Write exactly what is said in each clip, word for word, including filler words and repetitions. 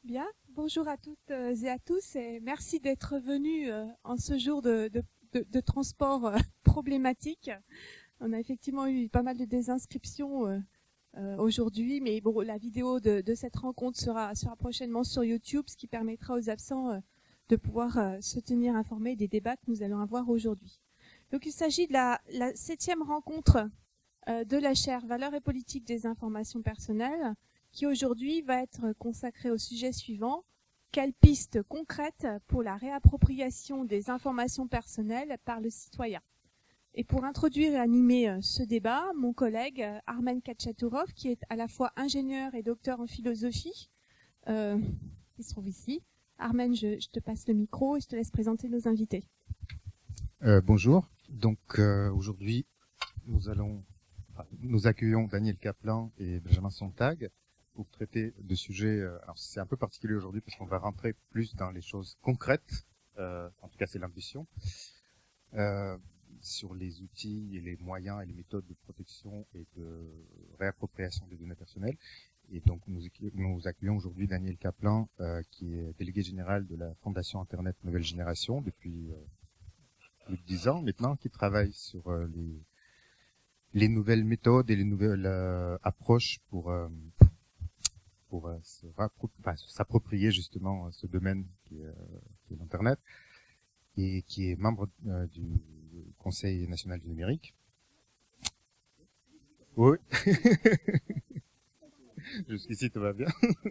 Bien, bonjour à toutes et à tous et merci d'être venus en ce jour de, de, de, de transport problématique. On a effectivement eu pas mal de désinscriptions euh, euh, aujourd'hui, mais bon, la vidéo de, de cette rencontre sera, sera prochainement sur YouTube, ce qui permettra aux absents euh, de pouvoir euh, se tenir informés des débats que nous allons avoir aujourd'hui. Donc il s'agit de la, la septième rencontre euh, de la chaire Valeurs et politique des informations personnelles, qui aujourd'hui va être consacrée au sujet suivant: quelles pistes concrètes pour la réappropriation des informations personnelles par le citoyen? Et pour introduire et animer ce débat, mon collègue Armen Khatchatourov, qui est à la fois ingénieur et docteur en philosophie, euh, il se trouve ici. Armen, je, je te passe le micro et je te laisse présenter nos invités. Euh, bonjour. Donc euh, aujourd'hui, nous allons, enfin, nous accueillons Daniel Kaplan et Benjamin Sontag pour traiter de sujets. Euh, alors c'est un peu particulier aujourd'hui parce qu'on va rentrer plus dans les choses concrètes. Euh, en tout cas, c'est l'ambition. Euh, sur les outils et les moyens et les méthodes de protection et de réappropriation des données personnelles. Et donc, nous, nous accueillons aujourd'hui Daniel Kaplan, euh, qui est délégué général de la Fondation Internet Nouvelle Génération depuis euh, plus de dix ans maintenant, qui travaille sur euh, les, les nouvelles méthodes et les nouvelles euh, approches pour, euh, pour euh, s'approprier justement ce domaine qui est, euh, qui est l'Internet, et qui est membre euh, du Conseil national du numérique. Oui. Jusqu'ici, tout va bien.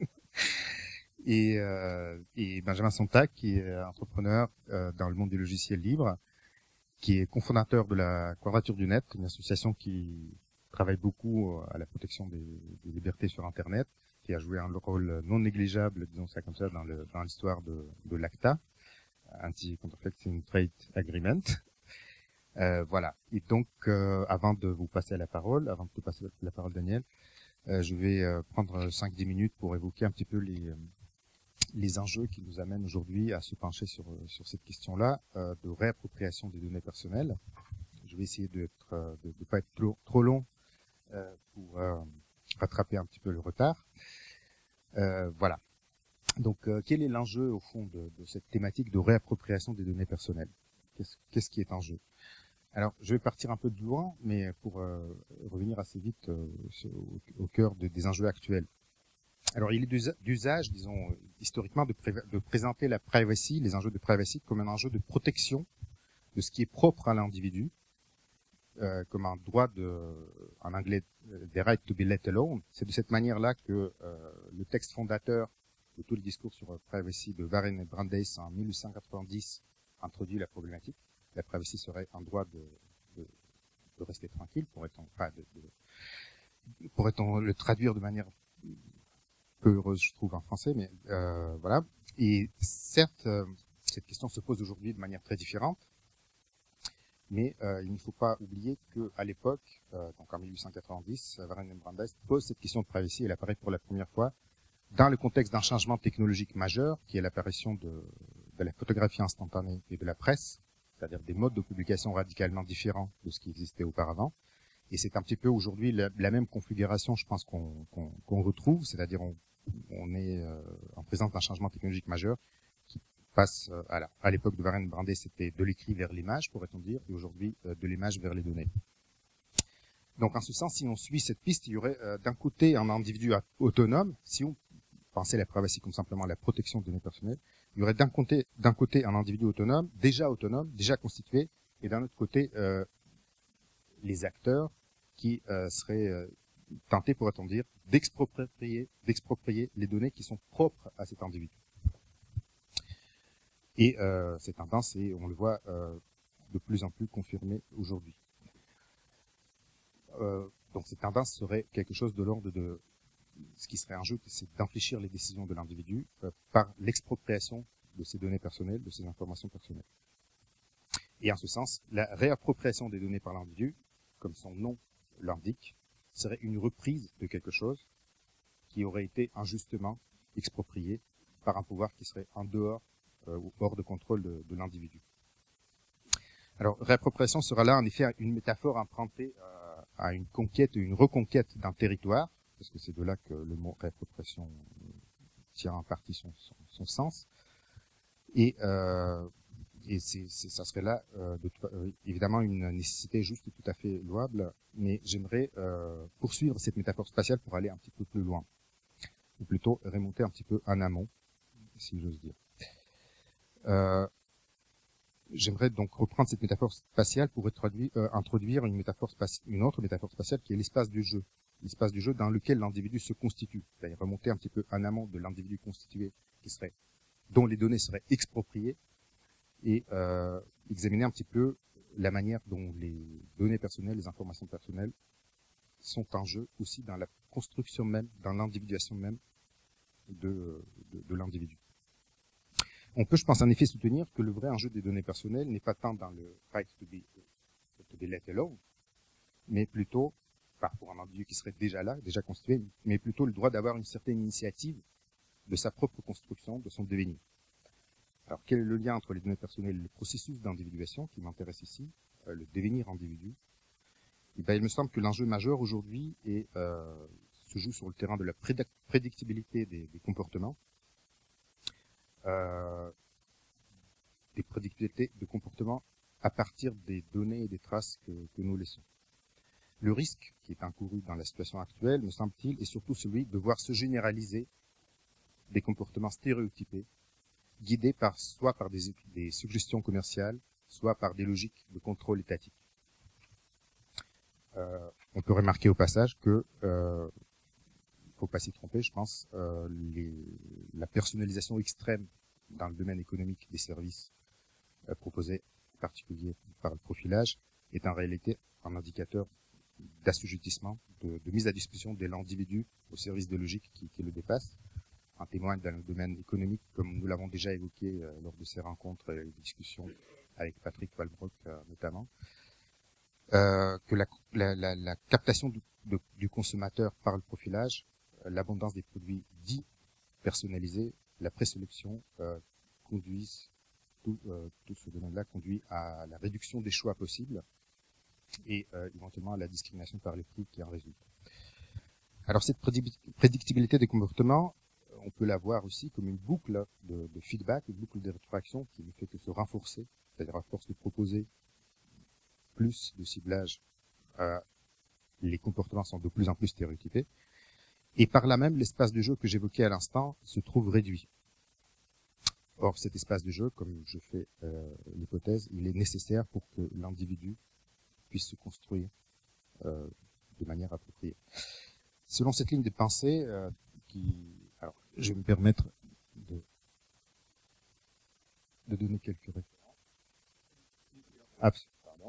et, euh, et Benjamin Sontag, qui est entrepreneur euh, dans le monde du logiciel libre, qui est cofondateur de la Quadrature du Net, une association qui travaille beaucoup à la protection des, des libertés sur Internet, qui a joué un rôle non négligeable, disons ça comme ça, dans le dans l'histoire de, de l'ACTA, Anti-Counterfeiting Trade Agreement. Euh, voilà. Et donc, euh, avant de vous passer la parole, avant de te passer la parole, Daniel, euh, je vais euh, prendre cinq dix minutes pour évoquer un petit peu les euh, les enjeux qui nous amènent aujourd'hui à se pencher sur sur cette question-là euh, de réappropriation des données personnelles. Je vais essayer d'être euh, de ne pas être trop, trop long euh, pour euh, rattraper un petit peu le retard. Euh, voilà. Donc, euh, quel est l'enjeu au fond de, de cette thématique de réappropriation des données personnelles? Qu'est-ce, qu'est-ce qui est en jeu? Alors, je vais partir un peu de loin, mais pour euh, revenir assez vite euh, au, au cœur de, des enjeux actuels. Alors, il est d'usage, disons, historiquement, de, pré de présenter la privacy, les enjeux de privacy, comme un enjeu de protection de ce qui est propre à l'individu, euh, comme un droit de, en anglais, the right to be let alone. C'est de cette manière-là que euh, le texte fondateur de tout le discours sur euh, privacy de Warren et Brandeis en mille huit cent quatre-vingt-dix introduit la problématique. La privacy serait un droit de, de, de rester tranquille, pourrait-on, pas de, de, pourrait-on le traduire de manière peu heureuse, je trouve, en français, mais euh, voilà. Et certes, euh, cette question se pose aujourd'hui de manière très différente, mais euh, il ne faut pas oublier qu'à l'époque, euh, donc en mille huit cent quatre-vingt-dix, Warren et Brandeis pose cette question de privacy. Elle apparaît pour la première fois dans le contexte d'un changement technologique majeur, qui est l'apparition de, de la photographie instantanée et de la presse, c'est-à-dire des modes de publication radicalement différents de ce qui existait auparavant. Et c'est un petit peu aujourd'hui la, la même configuration, je pense, qu'on qu'on, qu'on retrouve, c'est-à-dire on, on est euh, en présence d'un changement technologique majeur qui passe, euh, à, la, à l'époque de Warren Brandeis, c'était de l'écrit vers l'image, pourrait-on dire, et aujourd'hui euh, de l'image vers les données. Donc en ce sens, si on suit cette piste, il y aurait euh, d'un côté un individu autonome, si on pensait la privacy comme simplement la protection de données personnelles, il y aurait d'un côté, d'un côté un individu autonome, déjà autonome, déjà constitué, et d'un autre côté euh, les acteurs qui euh, seraient euh, tentés, pourrait-on dire, d'exproprier, d'exproprier les données qui sont propres à cet individu. Et euh, cette tendance est, on le voit, euh, de plus en plus confirmée aujourd'hui. Euh, donc cette tendance serait quelque chose de l'ordre de ce qui serait un jeu, c'est d'infléchir les décisions de l'individu euh, par l'expropriation de ses données personnelles, de ses informations personnelles. Et en ce sens, la réappropriation des données par l'individu, comme son nom l'indique, serait une reprise de quelque chose qui aurait été injustement exproprié par un pouvoir qui serait en dehors euh, ou hors de contrôle de, de l'individu. Alors, réappropriation sera là en effet une métaphore empruntée euh, à une conquête, une reconquête d'un territoire, parce que c'est de là que le mot réappropriation tient en partie son, son, son sens. Et, euh, et c'est, c'est, ça serait là, euh, de, euh, évidemment, une nécessité juste et tout à fait louable, mais j'aimerais euh, poursuivre cette métaphore spatiale pour aller un petit peu plus loin, ou plutôt remonter un petit peu en amont, si j'ose dire. Euh, J'aimerais donc reprendre cette métaphore spatiale pour introduire, euh, introduire une, métaphore spaci- une autre métaphore spatiale qui est l'espace du jeu. L'espace du jeu dans lequel l'individu se constitue. C'est-à-dire remonter un petit peu en amont de l'individu constitué qui serait, dont les données seraient expropriées et euh, examiner un petit peu la manière dont les données personnelles, les informations personnelles sont en jeu aussi dans la construction même, dans l'individuation même de, de, de l'individu. On peut, je pense, en effet soutenir que le vrai enjeu des données personnelles n'est pas tant dans le right to be, to be let alone, mais plutôt, enfin, pour un individu qui serait déjà là, déjà constitué, mais plutôt le droit d'avoir une certaine initiative de sa propre construction, de son devenir. Alors, quel est le lien entre les données personnelles et le processus d'individuation qui m'intéresse ici, euh, le devenir individu? Et ben, il me semble que l'enjeu majeur aujourd'hui est, euh, se joue sur le terrain de la prédictibilité des, des comportements, Euh, des prédictibilités de comportement à partir des données et des traces que, que nous laissons. Le risque qui est encouru dans la situation actuelle, me semble-t-il, est surtout celui de voir se généraliser des comportements stéréotypés, guidés par, soit par des, des suggestions commerciales, soit par des logiques de contrôle étatique. Euh, on peut remarquer au passage que euh, faut pas s'y tromper, je pense, euh, les, la personnalisation extrême dans le domaine économique des services euh, proposés, en particulier par le profilage, est en réalité un indicateur d'assujettissement, de, de mise à disposition de l'individu au service de logiques qui, qui le dépassent. En témoigne dans le domaine économique, comme nous l'avons déjà évoqué euh, lors de ces rencontres et discussions avec Patrick Walbrock euh, notamment, euh, que la, la, la, la captation du, de, du consommateur par le profilage, l'abondance des produits dits personnalisés, la présélection euh, conduisent, tout, euh, tout ce domaine-là conduit à la réduction des choix possibles et euh, éventuellement à la discrimination par les prix qui en résulte. Alors cette prédictibilité des comportements, on peut la voir aussi comme une boucle de, de feedback, une boucle de rétroaction qui ne fait que se renforcer, c'est-à-dire à force de proposer plus de ciblage, euh, les comportements sont de plus en plus stéréotypés. Et par là même, l'espace de jeu que j'évoquais à l'instant se trouve réduit. Or, cet espace de jeu, comme je fais euh, l'hypothèse, il est nécessaire pour que l'individu puisse se construire euh, de manière appropriée. Selon cette ligne de pensée, euh, qui, alors, je vais me permettre de, de donner quelques références. Ah, pardon.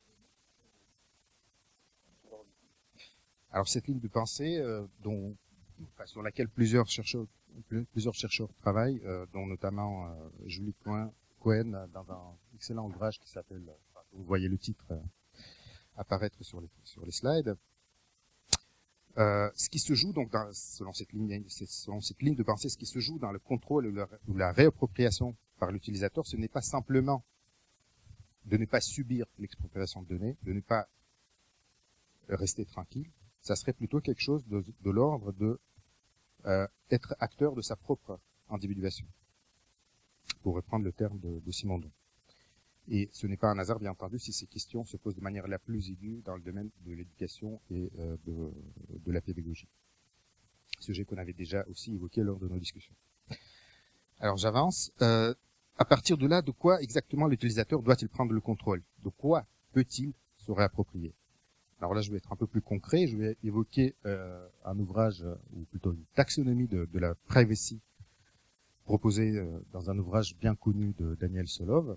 Alors cette ligne de pensée, euh, dont, enfin, sur laquelle plusieurs chercheurs, plusieurs chercheurs travaillent, euh, dont notamment euh, Julie Cohen, Cohen dans un excellent ouvrage qui s'appelle, enfin, vous voyez le titre euh, apparaître sur les, sur les slides. Euh, ce qui se joue donc, dans, selon cette ligne, selon cette ligne de pensée, ce qui se joue dans le contrôle ou la, ou la réappropriation par l'utilisateur, ce n'est pas simplement de ne pas subir l'expropriation de données, de ne pas rester tranquille. Ça serait plutôt quelque chose de, de l'ordre de euh, être acteur de sa propre individuation, pour reprendre le terme de, de Simondon. Et ce n'est pas un hasard, bien entendu, si ces questions se posent de manière la plus aiguë dans le domaine de l'éducation et euh, de, de la pédagogie. Sujet qu'on avait déjà aussi évoqué lors de nos discussions. Alors j'avance. Euh, à partir de là, de quoi exactement l'utilisateur doit-il prendre le contrôle? De quoi peut-il se réapproprier? Alors là, je vais être un peu plus concret. Je vais évoquer euh, un ouvrage, ou plutôt une taxonomie de, de la privacy, proposée euh, dans un ouvrage bien connu de Daniel Solove,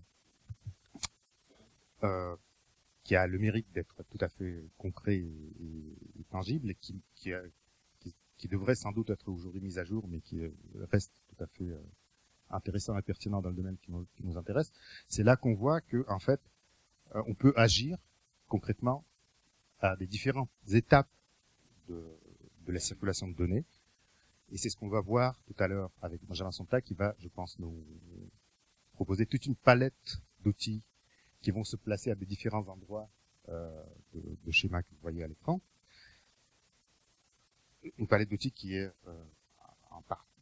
euh, qui a le mérite d'être tout à fait concret et, et, et tangible, et qui, qui, a, qui, qui devrait sans doute être aujourd'hui mis à jour, mais qui reste tout à fait euh, intéressant et pertinent dans le domaine qui nous, qui nous intéresse. C'est là qu'on voit que, en fait, euh, on peut agir concrètement à des différentes étapes de, de la circulation de données. Et c'est ce qu'on va voir tout à l'heure avec Benjamin Sontag, qui va, je pense, nous proposer toute une palette d'outils qui vont se placer à des différents endroits euh, de, de schéma que vous voyez à l'écran. Une palette d'outils qui est euh, en part,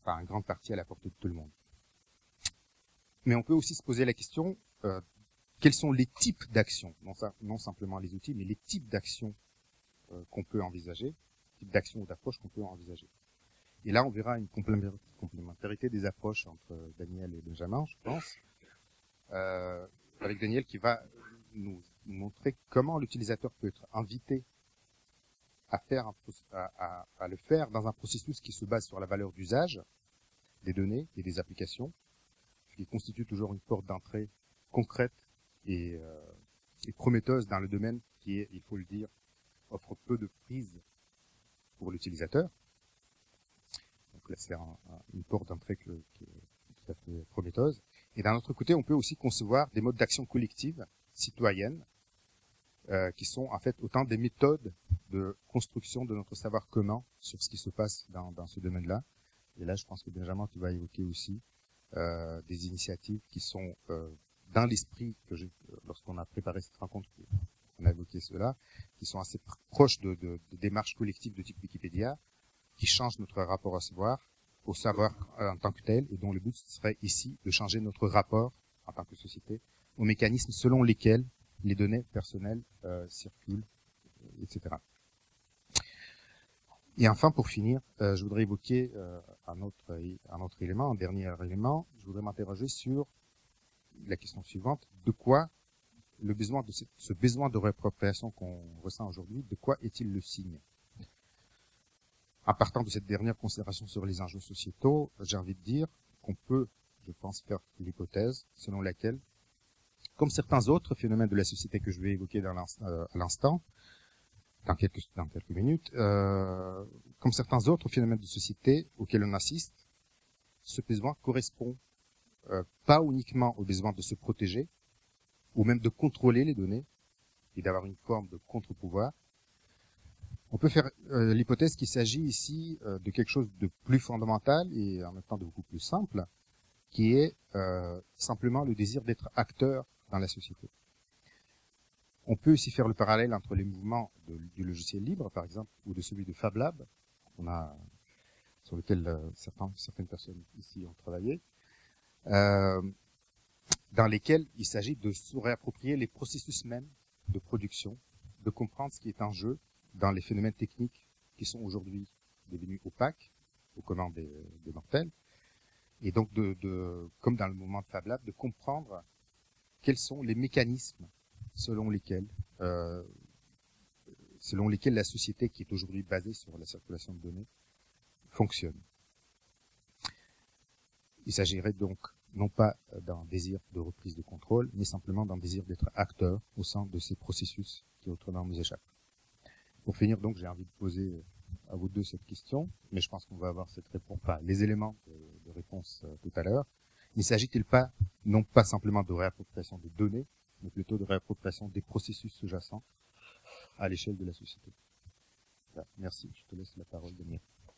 enfin, en grande partie à la portée de tout le monde. Mais on peut aussi se poser la question, euh, quels sont les types d'actions, non, non simplement les outils, mais les types d'actions euh, qu'on peut envisager, types d'actions ou d'approches qu'on peut envisager. Et là, on verra une complémentarité des approches entre Daniel et Benjamin, je pense, euh, avec Daniel qui va nous montrer comment l'utilisateur peut être invité à faire un, à, à, à le faire dans un processus qui se base sur la valeur d'usage des données et des applications, ce qui constitue toujours une porte d'entrée concrète et, euh, et prometteuse dans le domaine qui est, il faut le dire, offre peu de prise pour l'utilisateur. Donc là, c'est un, un, une porte d'entrée qui est tout à fait prometteuse. Et d'un autre côté, on peut aussi concevoir des modes d'action collective, citoyenne, euh, qui sont en fait autant des méthodes de construction de notre savoir commun sur ce qui se passe dans, dans ce domaine-là. Et là, je pense que Benjamin, tu vas évoquer aussi euh, des initiatives qui sont euh, dans l'esprit que je, lorsqu'on a préparé cette rencontre, on a évoqué cela, qui sont assez pr proches de, de, de démarches collectives de type Wikipédia, qui changent notre rapport au savoir, au savoir euh, en tant que tel, et dont le but serait ici de changer notre rapport en tant que société aux mécanismes selon lesquels les données personnelles euh, circulent, et cetera. Et enfin, pour finir, euh, je voudrais évoquer euh, un autre un autre élément, un dernier élément. Je voudrais m'interroger sur la question suivante: de quoi le besoin de ce, ce besoin de réappropriation qu'on ressent aujourd'hui, de quoi est-il le signe? En partant de cette dernière considération sur les enjeux sociétaux, j'ai envie de dire qu'on peut, je pense, faire l'hypothèse selon laquelle, comme certains autres phénomènes de la société que je vais évoquer dans euh, à l'instant, dans quelques, dans quelques minutes, euh, comme certains autres phénomènes de société auxquels on assiste, ce besoin correspond euh, pas uniquement au besoin de se protéger, ou même de contrôler les données, et d'avoir une forme de contre-pouvoir. On peut faire euh, l'hypothèse qu'il s'agit ici euh, de quelque chose de plus fondamental et en même temps de beaucoup plus simple, qui est euh, simplement le désir d'être acteur dans la société. On peut aussi faire le parallèle entre les mouvements de, du logiciel libre, par exemple, ou de celui de Fab Lab, on a, sur lequel euh, certains, certaines personnes ici ont travaillé, euh, dans lesquels il s'agit de se réapproprier les processus mêmes de production, de comprendre ce qui est en jeu dans les phénomènes techniques qui sont aujourd'hui devenus opaques aux commands des, des mortels, et donc de, de, comme dans le mouvement de Fab Lab, de comprendre quels sont les mécanismes selon lesquels, euh, selon lesquels la société qui est aujourd'hui basée sur la circulation de données fonctionne. Il s'agirait donc non pas d'un désir de reprise de contrôle, mais simplement d'un désir d'être acteur au sein de ces processus qui autrement nous échappent. Pour finir, donc, j'ai envie de poser à vous deux cette question, mais je pense qu'on va avoir cette réponse, enfin, les éléments de, de réponse euh, tout à l'heure. Ne s'agit-il pas, non pas simplement de réappropriation des données, mais plutôt de réappropriation des processus sous-jacents à l'échelle de la société? Voilà, merci, je te laisse la parole, Daniel.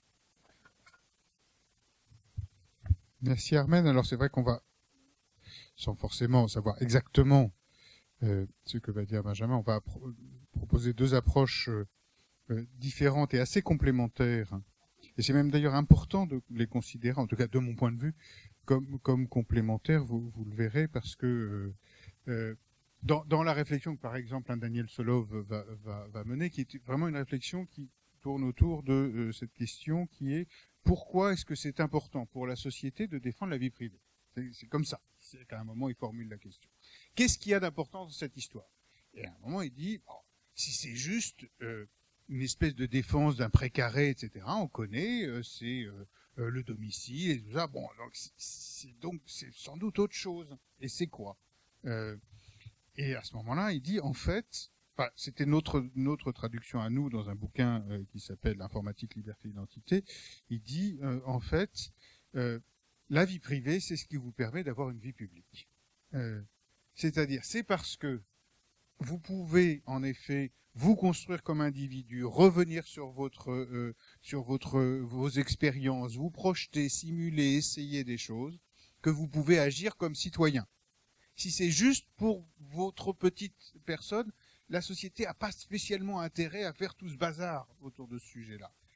Merci Armen. Alors c'est vrai qu'on va, sans forcément savoir exactement euh, ce que va dire Benjamin, on va pro proposer deux approches euh, différentes et assez complémentaires. Et c'est même d'ailleurs important de les considérer, en tout cas de mon point de vue, comme, comme complémentaires, vous, vous le verrez, parce que euh, euh, dans, dans la réflexion que par exemple un Daniel Solov va, va, va mener, qui est vraiment une réflexion qui tourne autour de euh, cette question qui est: pourquoi est-ce que c'est important pour la société de défendre la vie privée? C'est comme ça. C'est qu'à un moment, il formule la question. Qu'est-ce qu'il y a d'important dans cette histoire? Et à un moment, il dit, bon, si c'est juste euh, une espèce de défense d'un précaré, et cetera, on connaît, euh, c'est euh, euh, le domicile et tout ça. Bon, donc c'est donc c'est sans doute autre chose. Et c'est quoi? euh, Et à ce moment-là, il dit, en fait, enfin, c'était notre notre traduction à nous dans un bouquin euh, qui s'appelle Informatique, Liberté, Identité. Il dit, euh, en fait, euh, la vie privée, c'est ce qui vous permet d'avoir une vie publique. Euh, C'est-à-dire, c'est parce que vous pouvez, en effet, vous construire comme individu, revenir sur votre, euh, sur votre, vos expériences, vous projeter, simuler, essayer des choses, que vous pouvez agir comme citoyen. Si c'est juste pour votre petite personne, la société n'a pas spécialement intérêt à faire tout ce bazar autour de ce sujet-là.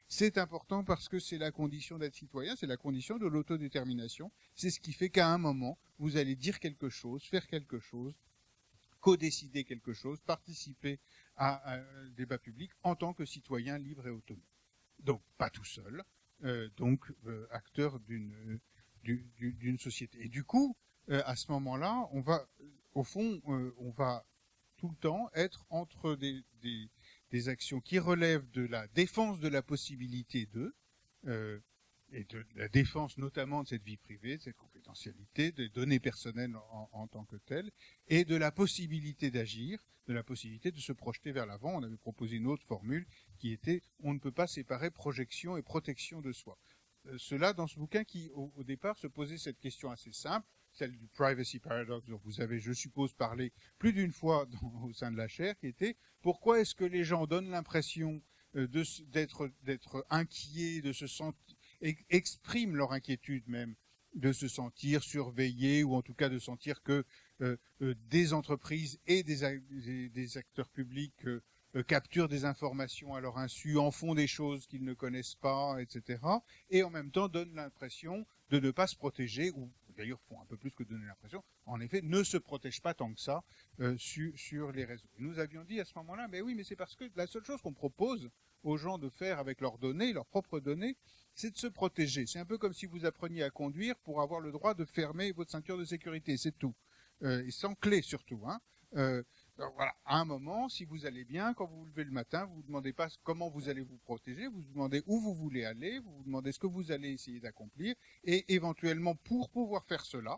C'est important parce que c'est la condition d'être citoyen, c'est la condition de l'autodétermination. C'est ce qui fait qu'à un moment, vous allez dire quelque chose, faire quelque chose, co-décider quelque chose, participer à, à un débat public en tant que citoyen libre et autonome. Donc, pas tout seul, euh, donc euh, acteur d'une euh, d'une société. Et du coup, euh, à ce moment-là, on va, au fond, euh, on va tout le temps être entre des, des, des actions qui relèvent de la défense de la possibilité de, euh, et de la défense notamment de cette vie privée, de cette confidentialité, des données personnelles en, en tant que telles, et de la possibilité d'agir, de la possibilité de se projeter vers l'avant. On avait proposé une autre formule qui était « on ne peut pas séparer projection et protection de soi ». Euh, cela dans ce bouquin qui, au, au départ, se posait cette question assez simple, celle du privacy paradox dont vous avez, je suppose, parlé plus d'une fois dans, au sein de la chaire, qui était « pourquoi est-ce que les gens donnent l'impression euh, de, d'être, d'être inquiets, de se sentir expriment leur inquiétude même de se sentir surveillés ou en tout cas de sentir que euh, euh, des entreprises et des, des, des acteurs publics euh, euh, capturent des informations à leur insu, en font des choses qu'ils ne connaissent pas, et cetera. Et en même temps donnent l'impression de ne pas se protéger, ou d'ailleurs font un peu plus que donner l'impression, en effet, ne se protègent pas tant que ça euh, sur, sur les réseaux. Et nous avions dit à ce moment-là, mais oui, mais c'est parce que la seule chose qu'on propose aux gens de faire avec leurs données, leurs propres données, c'est de se protéger. C'est un peu comme si vous appreniez à conduire pour avoir le droit de fermer votre ceinture de sécurité, c'est tout. Euh, et sans clé surtout. Hein. Euh, alors voilà, à un moment, si vous allez bien, quand vous vous levez le matin, vous ne vous demandez pas comment vous allez vous protéger, vous vous demandez où vous voulez aller, vous vous demandez ce que vous allez essayer d'accomplir, et éventuellement, pour pouvoir faire cela,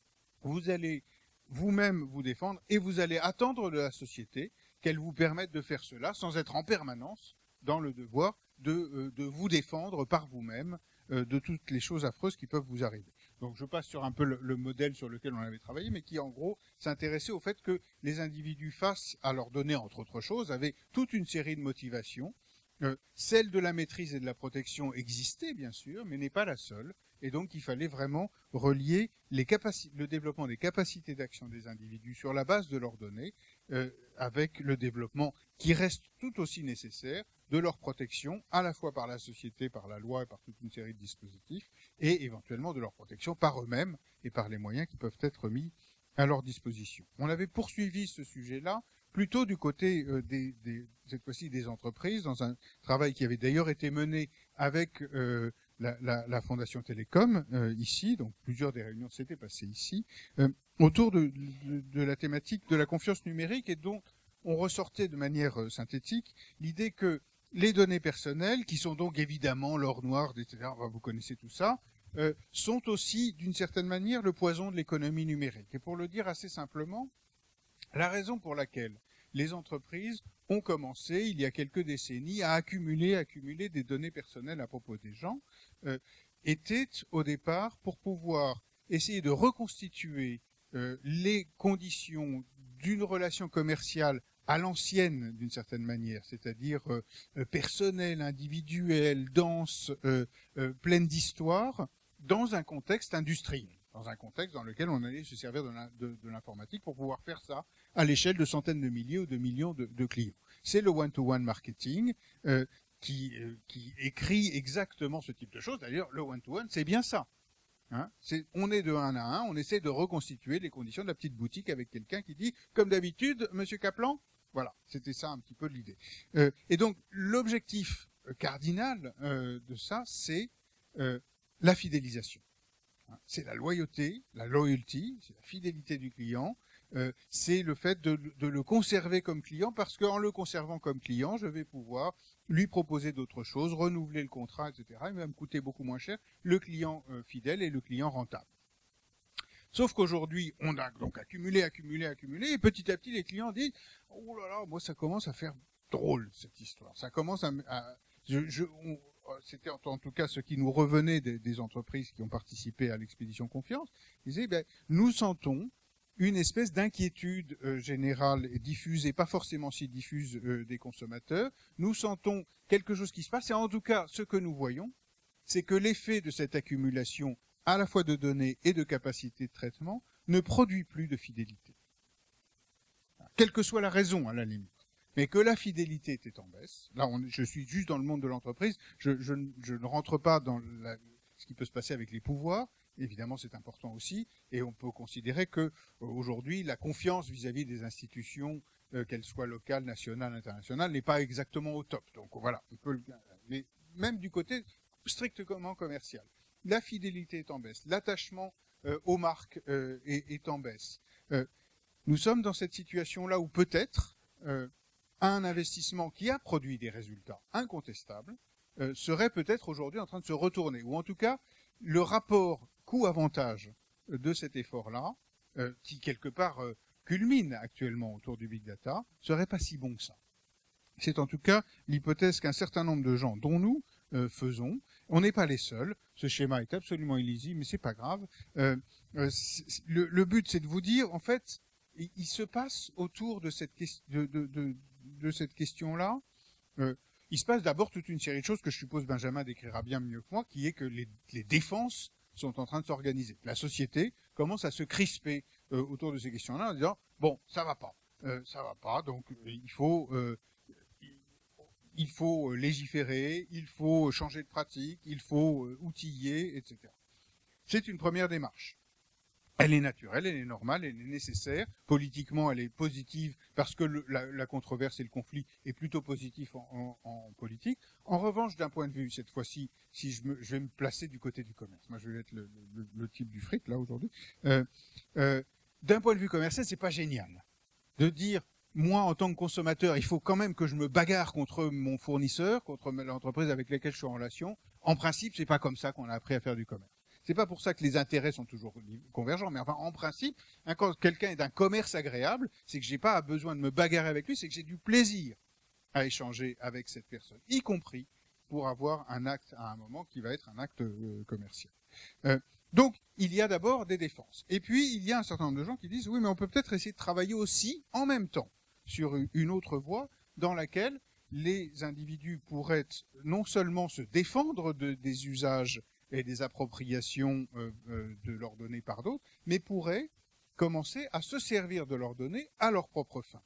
vous allez vous-même vous défendre, et vous allez attendre de la société qu'elle vous permette de faire cela sans être en permanence dans le devoir de, euh, de vous défendre par vous-même euh, de toutes les choses affreuses qui peuvent vous arriver. Donc je passe sur un peu le, le modèle sur lequel on avait travaillé, mais qui en gros s'intéressait au fait que les individus face à leurs données, entre autres choses, avaient toute une série de motivations. Euh, celle de la maîtrise et de la protection existait bien sûr, mais n'est pas la seule. Et donc il fallait vraiment relier les capacités, le développement des capacités d'action des individus sur la base de leurs données euh, avec le développement qui reste tout aussi nécessaire de leur protection, à la fois par la société, par la loi et par toute une série de dispositifs, et éventuellement de leur protection par eux-mêmes et par les moyens qui peuvent être mis à leur disposition. On avait poursuivi ce sujet-là plutôt du côté euh, des, des, cette fois-ci des entreprises, dans un travail qui avait d'ailleurs été mené avec euh, la, la, la Fondation Télécom, euh, ici, donc plusieurs des réunions s'étaient passées ici, euh, autour de, de, de la thématique de la confiance numérique, et dont on ressortait de manière euh, synthétique l'idée que les données personnelles, qui sont donc évidemment l'or noir, et cetera, vous connaissez tout ça, euh, sont aussi, d'une certaine manière, le poison de l'économie numérique. Et pour le dire assez simplement, la raison pour laquelle les entreprises ont commencé, il y a quelques décennies, à accumuler, accumuler des données personnelles à propos des gens, euh, était au départ pour pouvoir essayer de reconstituer euh, les conditions d'une relation commerciale à l'ancienne, d'une certaine manière, c'est-à-dire euh, personnelle, individuelle, dense, euh, euh, pleine d'histoire, dans un contexte industriel, dans un contexte dans lequel on allait se servir de l'informatique pour pouvoir faire ça à l'échelle de centaines de milliers ou de millions de, de clients. C'est le one-to-one marketing euh, qui, euh, qui écrit exactement ce type de choses. D'ailleurs, le one-to-one, c'est bien ça. Hein, c'est, on est de un à un, on essaie de reconstituer les conditions de la petite boutique avec quelqu'un qui dit, comme d'habitude, Monsieur Kaplan. Voilà, c'était ça un petit peu l'idée. Euh, et donc, l'objectif cardinal euh, de ça, c'est euh, la fidélisation. C'est la loyauté, la loyalty, c'est la fidélité du client, euh, c'est le fait de, de le conserver comme client, parce qu'en le conservant comme client, je vais pouvoir lui proposer d'autres choses, renouveler le contrat, et cetera. Il va me coûter beaucoup moins cher le client euh, fidèle et le client rentable. Sauf qu'aujourd'hui, on a donc accumulé, accumulé, accumulé, et petit à petit, les clients disent « Oh là là, moi, ça commence à faire drôle, cette histoire. Ça commence à... à je, je, on, c'était en, en tout cas ce qui nous revenait des, des entreprises qui ont participé à l'expédition Confiance. Ils disaient ben, « Nous sentons une espèce d'inquiétude euh, générale et diffuse, et pas forcément si diffuse euh, des consommateurs. Nous sentons quelque chose qui se passe, et en tout cas, ce que nous voyons, c'est que l'effet de cette accumulation à la fois de données et de capacités de traitement, ne produit plus de fidélité. Quelle que soit la raison, à la limite. mais que la fidélité était en baisse. Là, on, je suis juste dans le monde de l'entreprise. Je, je, je ne rentre pas dans la, ce qui peut se passer avec les pouvoirs. Évidemment, c'est important aussi. Et on peut considérer que euh, aujourd'hui, la confiance vis-à-vis des institutions, euh, qu'elles soient locales, nationales, internationales, n'est pas exactement au top. Donc voilà, on peut le, mais même du côté strictement commercial, la fidélité est en baisse, l'attachement euh, aux marques euh, est, est en baisse. Euh, nous sommes dans cette situation-là où peut-être euh, un investissement qui a produit des résultats incontestables euh, serait peut-être aujourd'hui en train de se retourner, ou en tout cas le rapport coût-avantage de cet effort-là, euh, qui quelque part euh, culmine actuellement autour du big data, serait pas si bon que ça. C'est en tout cas l'hypothèse qu'un certain nombre de gens, dont nous, euh, faisons. On n'est pas les seuls. Ce schéma est absolument illisible, mais c'est pas grave. Euh, euh, c'est, le, le but, c'est de vous dire, en fait, il, il se passe autour de cette, de, de, de, de cette question-là. Euh, il se passe d'abord toute une série de choses que je suppose Benjamin décrira bien mieux que moi, qui est que les, les défenses sont en train de s'organiser. La société commence à se crisper euh, autour de ces questions-là en disant bon, ça va pas, euh, ça va pas, donc il faut euh, il faut légiférer, il faut changer de pratique, il faut euh, outiller, et cetera. C'est une première démarche. Elle est naturelle, elle est normale, elle est nécessaire. Politiquement, elle est positive parce que le, la, la controverse et le conflit est plutôt positif en, en, en politique. En revanche, d'un point de vue, cette fois-ci, si je, me, je vais me placer du côté du commerce, moi je vais être le, le, le type du fric là aujourd'hui. Euh, euh, d'un point de vue commercial, c'est pas génial de dire moi en tant que consommateur, il faut quand même que je me bagarre contre mon fournisseur, contre l'entreprise avec laquelle je suis en relation. En principe, c'est pas comme ça qu'on a appris à faire du commerce. C'est pas pour ça que les intérêts sont toujours convergents, mais enfin, en principe, hein, quand quelqu'un est d'un commerce agréable, c'est que j'ai pas besoin de me bagarrer avec lui, c'est que j'ai du plaisir à échanger avec cette personne, y compris pour avoir un acte à un moment qui va être un acte euh, commercial. Euh, donc, il y a d'abord des défenses. Et puis, il y a un certain nombre de gens qui disent, oui, mais on peut peut-être essayer de travailler aussi, en même temps, sur une autre voie dans laquelle les individus pourraient non seulement se défendre de, des usages et des appropriations euh, euh, de leurs données par d'autres, mais pourraient commencer à se servir de leurs données à leur propre fin,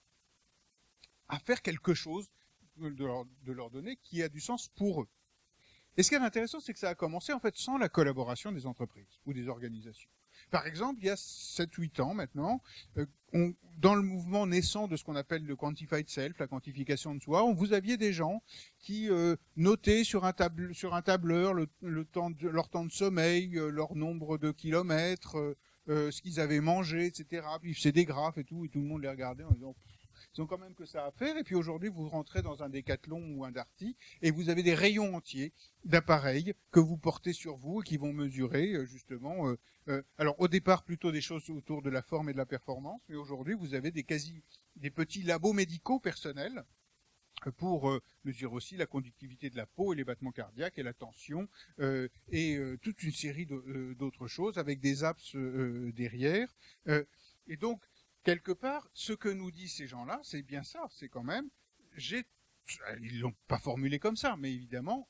à faire quelque chose de, leur, de leurs données qui a du sens pour eux. Et ce qui est intéressant, c'est que ça a commencé en fait sans la collaboration des entreprises ou des organisations. Par exemple, il y a sept huit ans maintenant, euh, on, dans le mouvement naissant de ce qu'on appelle le quantified self, la quantification de soi, on, vous aviez des gens qui euh, notaient sur un, table, sur un tableur le, le temps de, leur temps de sommeil, euh, leur nombre de kilomètres, euh, euh, ce qu'ils avaient mangé, et cetera. Puis c'est des graphes et tout, et tout le monde les regardait en disant ils ont quand même que ça à faire. Et puis aujourd'hui, vous rentrez dans un Decathlon ou un Darty et vous avez des rayons entiers d'appareils que vous portez sur vous et qui vont mesurer justement. Euh, euh, alors au départ, plutôt des choses autour de la forme et de la performance, mais aujourd'hui, vous avez des quasi des petits labos médicaux personnels pour euh, mesurer aussi la conductivité de la peau et les battements cardiaques et la tension euh, et euh, toute une série d'autres choses avec des apps euh, derrière. Euh, et donc quelque part, ce que nous disent ces gens-là, c'est bien ça, c'est quand même, j'ai, ils l'ont pas formulé comme ça, mais évidemment,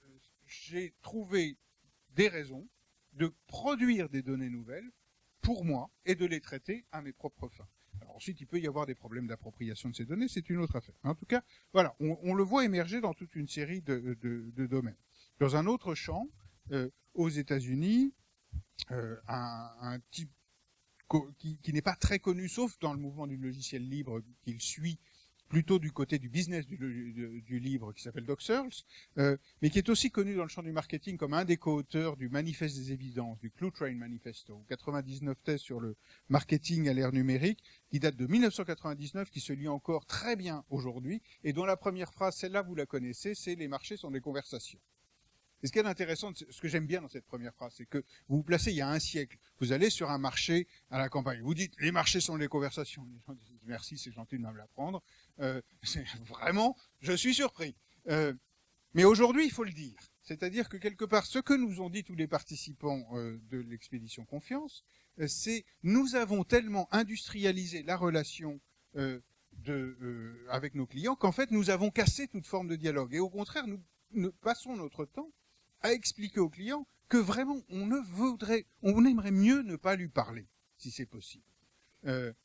j'ai trouvé des raisons de produire des données nouvelles pour moi et de les traiter à mes propres fins. Alors ensuite, il peut y avoir des problèmes d'appropriation de ces données, c'est une autre affaire. Mais en tout cas, voilà, on, on le voit émerger dans toute une série de, de, de domaines. Dans un autre champ, euh, aux États-Unis, euh, un, un type qui, qui n'est pas très connu, sauf dans le mouvement du logiciel libre qu'il suit plutôt du côté du business du, du, du libre, qui s'appelle Doc Searls, euh, mais qui est aussi connu dans le champ du marketing comme un des co-auteurs du Manifeste des évidences, du Clue Train Manifesto, quatre-vingt-dix-neuf thèses sur le marketing à l'ère numérique, qui date de mille neuf cent quatre-vingt-dix-neuf, qui se lit encore très bien aujourd'hui, et dont la première phrase, celle-là vous la connaissez, c'est « les marchés sont des conversations ». Et ce qui est intéressant, ce que j'aime bien dans cette première phrase, c'est que vous vous placez il y a un siècle. Vous allez sur un marché à la campagne. Vous dites, les marchés sont les conversations. Les gens disent, merci, c'est gentil de me l'apprendre. Euh, vraiment, je suis surpris. Euh, mais aujourd'hui, il faut le dire. C'est-à-dire que quelque part, ce que nous ont dit tous les participants euh, de l'expédition Confiance, euh, c'est nous avons tellement industrialisé la relation euh, de, euh, avec nos clients qu'en fait, nous avons cassé toute forme de dialogue. Et au contraire, nous, nous passons notre temps à expliquer au client que vraiment on ne voudrait, on aimerait mieux ne pas lui parler, si c'est possible. Euh,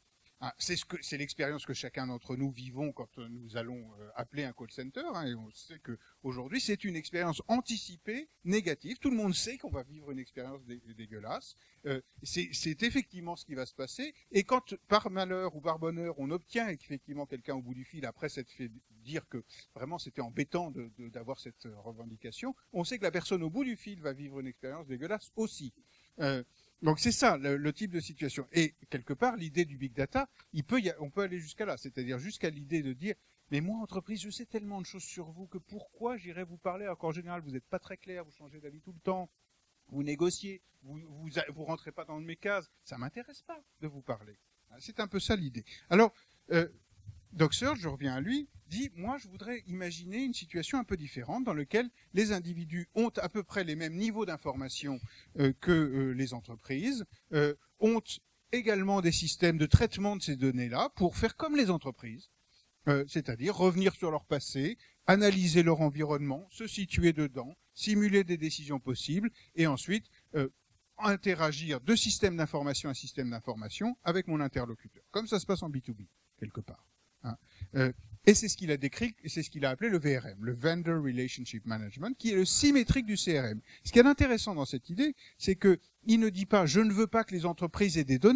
Ah, c'est ce que c'est l'expérience que chacun d'entre nous vivons quand nous allons euh, appeler un call center, hein, et on sait que aujourd'hui c'est une expérience anticipée négative. Tout le monde sait qu'on va vivre une expérience dé dégueulasse. Euh, c'est, c'est effectivement ce qui va se passer. Et quand par malheur ou par bonheur on obtient effectivement quelqu'un au bout du fil après s'être fait dire que vraiment c'était embêtant de, de, d'avoir cette revendication, on sait que la personne au bout du fil va vivre une expérience dégueulasse aussi. Euh, Donc c'est ça le, le type de situation. Et quelque part, l'idée du big data, il peut y a, on peut aller jusqu'à là, c'est-à-dire jusqu'à l'idée de dire, mais moi, entreprise, je sais tellement de choses sur vous que pourquoi j'irais vous parler alors qu'en général, vous n'êtes pas très clair, vous changez d'avis tout le temps, vous négociez, vous vous, vous rentrez pas dans mes cases, ça m'intéresse pas de vous parler. C'est un peu ça l'idée. Alors, euh, Doc Search, je reviens à lui, dit, moi, je voudrais imaginer une situation un peu différente dans laquelle les individus ont à peu près les mêmes niveaux d'information euh, que euh, les entreprises, euh, ont également des systèmes de traitement de ces données-là pour faire comme les entreprises, euh, c'est-à-dire revenir sur leur passé, analyser leur environnement, se situer dedans, simuler des décisions possibles, et ensuite euh, interagir de système d'information à système d'information avec mon interlocuteur, comme ça se passe en B deux B, quelque part. Hein. Euh, et c'est ce qu'il a décrit, et c'est ce qu'il a appelé le V R M, le Vendor Relationship Management, qui est le symétrique du C R M. Ce qui est intéressant dans cette idée, c'est que il ne dit pas « je ne veux pas que les entreprises aient des données ».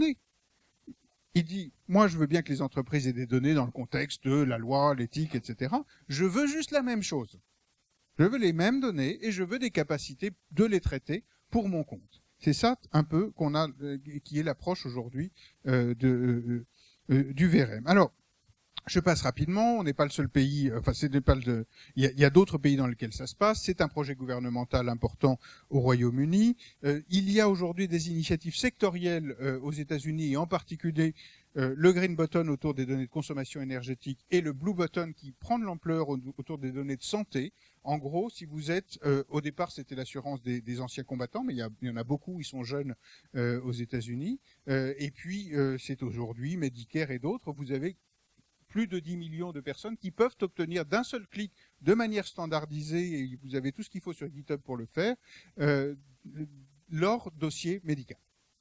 Il dit « moi, je veux bien que les entreprises aient des données dans le contexte de la loi, l'éthique, et cetera. Je veux juste la même chose. Je veux les mêmes données et je veux des capacités de les traiter pour mon compte. » C'est ça un peu qu'on a, euh, qui est l'approche aujourd'hui euh, de, euh, euh, du V R M. Alors, je passe rapidement, on n'est pas le seul pays, enfin c'est pas le, il y a, il y a d'autres pays dans lesquels ça se passe, c'est un projet gouvernemental important au Royaume-Uni. Euh, il y a aujourd'hui des initiatives sectorielles euh, aux États-Unis et en particulier euh, le Green Button autour des données de consommation énergétique et le Blue Button qui prend de l'ampleur autour des données de santé. En gros, si vous êtes, euh, au départ c'était l'assurance des, des anciens combattants, mais il y, a, il y en a beaucoup, ils sont jeunes euh, aux États-Unis, euh, et puis euh, c'est aujourd'hui Medicare et d'autres, vous avez plus de dix millions de personnes qui peuvent obtenir d'un seul clic, de manière standardisée, et vous avez tout ce qu'il faut sur GitHub pour le faire, euh, leur dossier médical,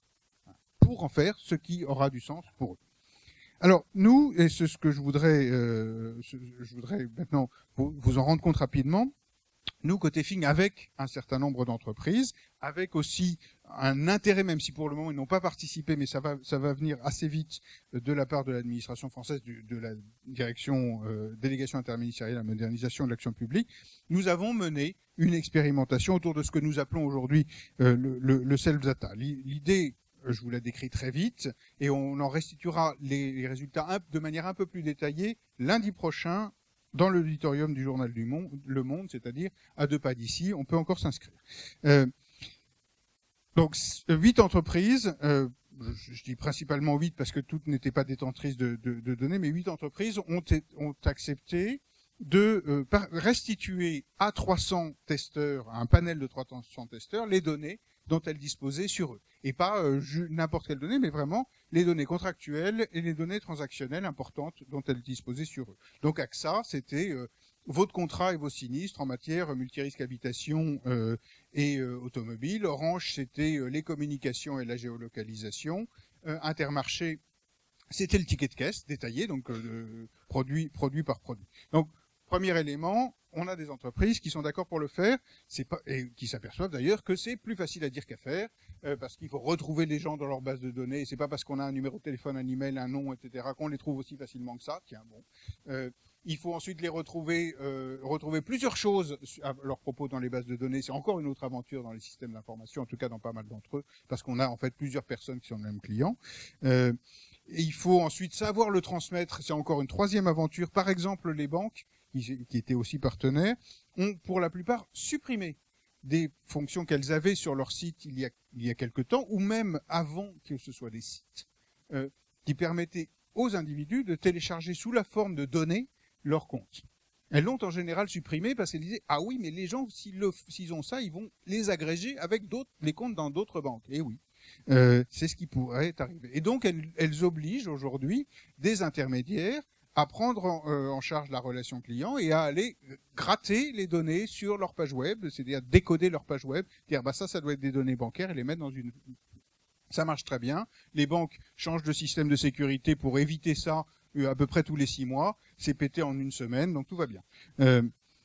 pour en faire ce qui aura du sens pour eux. Alors, nous, et c'est ce que je voudrais, euh, je voudrais maintenant vous, vous en rendre compte rapidement, nous, côté F I N G, avec un certain nombre d'entreprises, avec aussi un intérêt, même si pour le moment ils n'ont pas participé, mais ça va, ça va venir assez vite de la part de l'administration française, du, de la direction, euh, délégation interministérielle à la modernisation de l'action publique, nous avons mené une expérimentation autour de ce que nous appelons aujourd'hui euh, le, le, le self-data. L'idée, je vous la décris très vite, et on en restituera les, les résultats de manière un peu plus détaillée lundi prochain, dans l'auditorium du journal du Monde, Le Monde, c'est-à-dire à deux pas d'ici, on peut encore s'inscrire. Euh, donc, huit entreprises, euh, je, je dis principalement huit parce que toutes n'étaient pas détentrices de, de, de données, mais huit entreprises ont, ont accepté de euh, restituer à trois cents testeurs, à un panel de trois cents testeurs, les données dont elles disposaient sur eux. Et pas euh, n'importe quelle donnée, mais vraiment les données contractuelles et les données transactionnelles importantes dont elles disposaient sur eux. Donc A X A, c'était euh, votre contrat et vos sinistres en matière multirisque habitation euh, et euh, automobile. Orange, c'était euh, les communications et la géolocalisation. Euh, Intermarché, c'était le ticket de caisse détaillé, donc euh, produit, produit par produit. Donc, premier élément, on a des entreprises qui sont d'accord pour le faire, c'est pas, et qui s'aperçoivent d'ailleurs que c'est plus facile à dire qu'à faire, euh, parce qu'il faut retrouver les gens dans leur base de données, et c'est pas parce qu'on a un numéro de téléphone, un email, un nom, et cetera, qu'on les trouve aussi facilement que ça. Tiens, bon. Euh, il faut ensuite les retrouver, euh, retrouver plusieurs choses à leur propos dans les bases de données. C'est encore une autre aventure dans les systèmes d'information, en tout cas dans pas mal d'entre eux, parce qu'on a en fait plusieurs personnes qui sont le même client. Euh, et il faut ensuite savoir le transmettre. C'est encore une troisième aventure. Par exemple, les banques, qui, qui étaient aussi partenaires, ont pour la plupart supprimé des fonctions qu'elles avaient sur leur site il y a, il y a quelque temps, ou même avant que ce soit des sites, euh, qui permettaient aux individus de télécharger sous la forme de données leur compte. Elles l'ont en général supprimé parce qu'elles disaient « Ah oui, mais les gens, s'ils, le, s'ils ont ça, ils vont les agréger avec d'autres, les comptes dans d'autres banques. » Et oui, euh, c'est ce qui pourrait arriver. Et donc, elles, elles obligent aujourd'hui des intermédiaires à prendre en, euh, en charge la relation client et à aller gratter les données sur leur page web, c'est-à-dire décoder leur page web, dire bah ça, ça doit être des données bancaires et les mettre dans une Ça marche très bien. Les banques changent de système de sécurité pour éviter ça euh, à peu près tous les six mois. C'est pété en une semaine, donc tout va bien. Euh,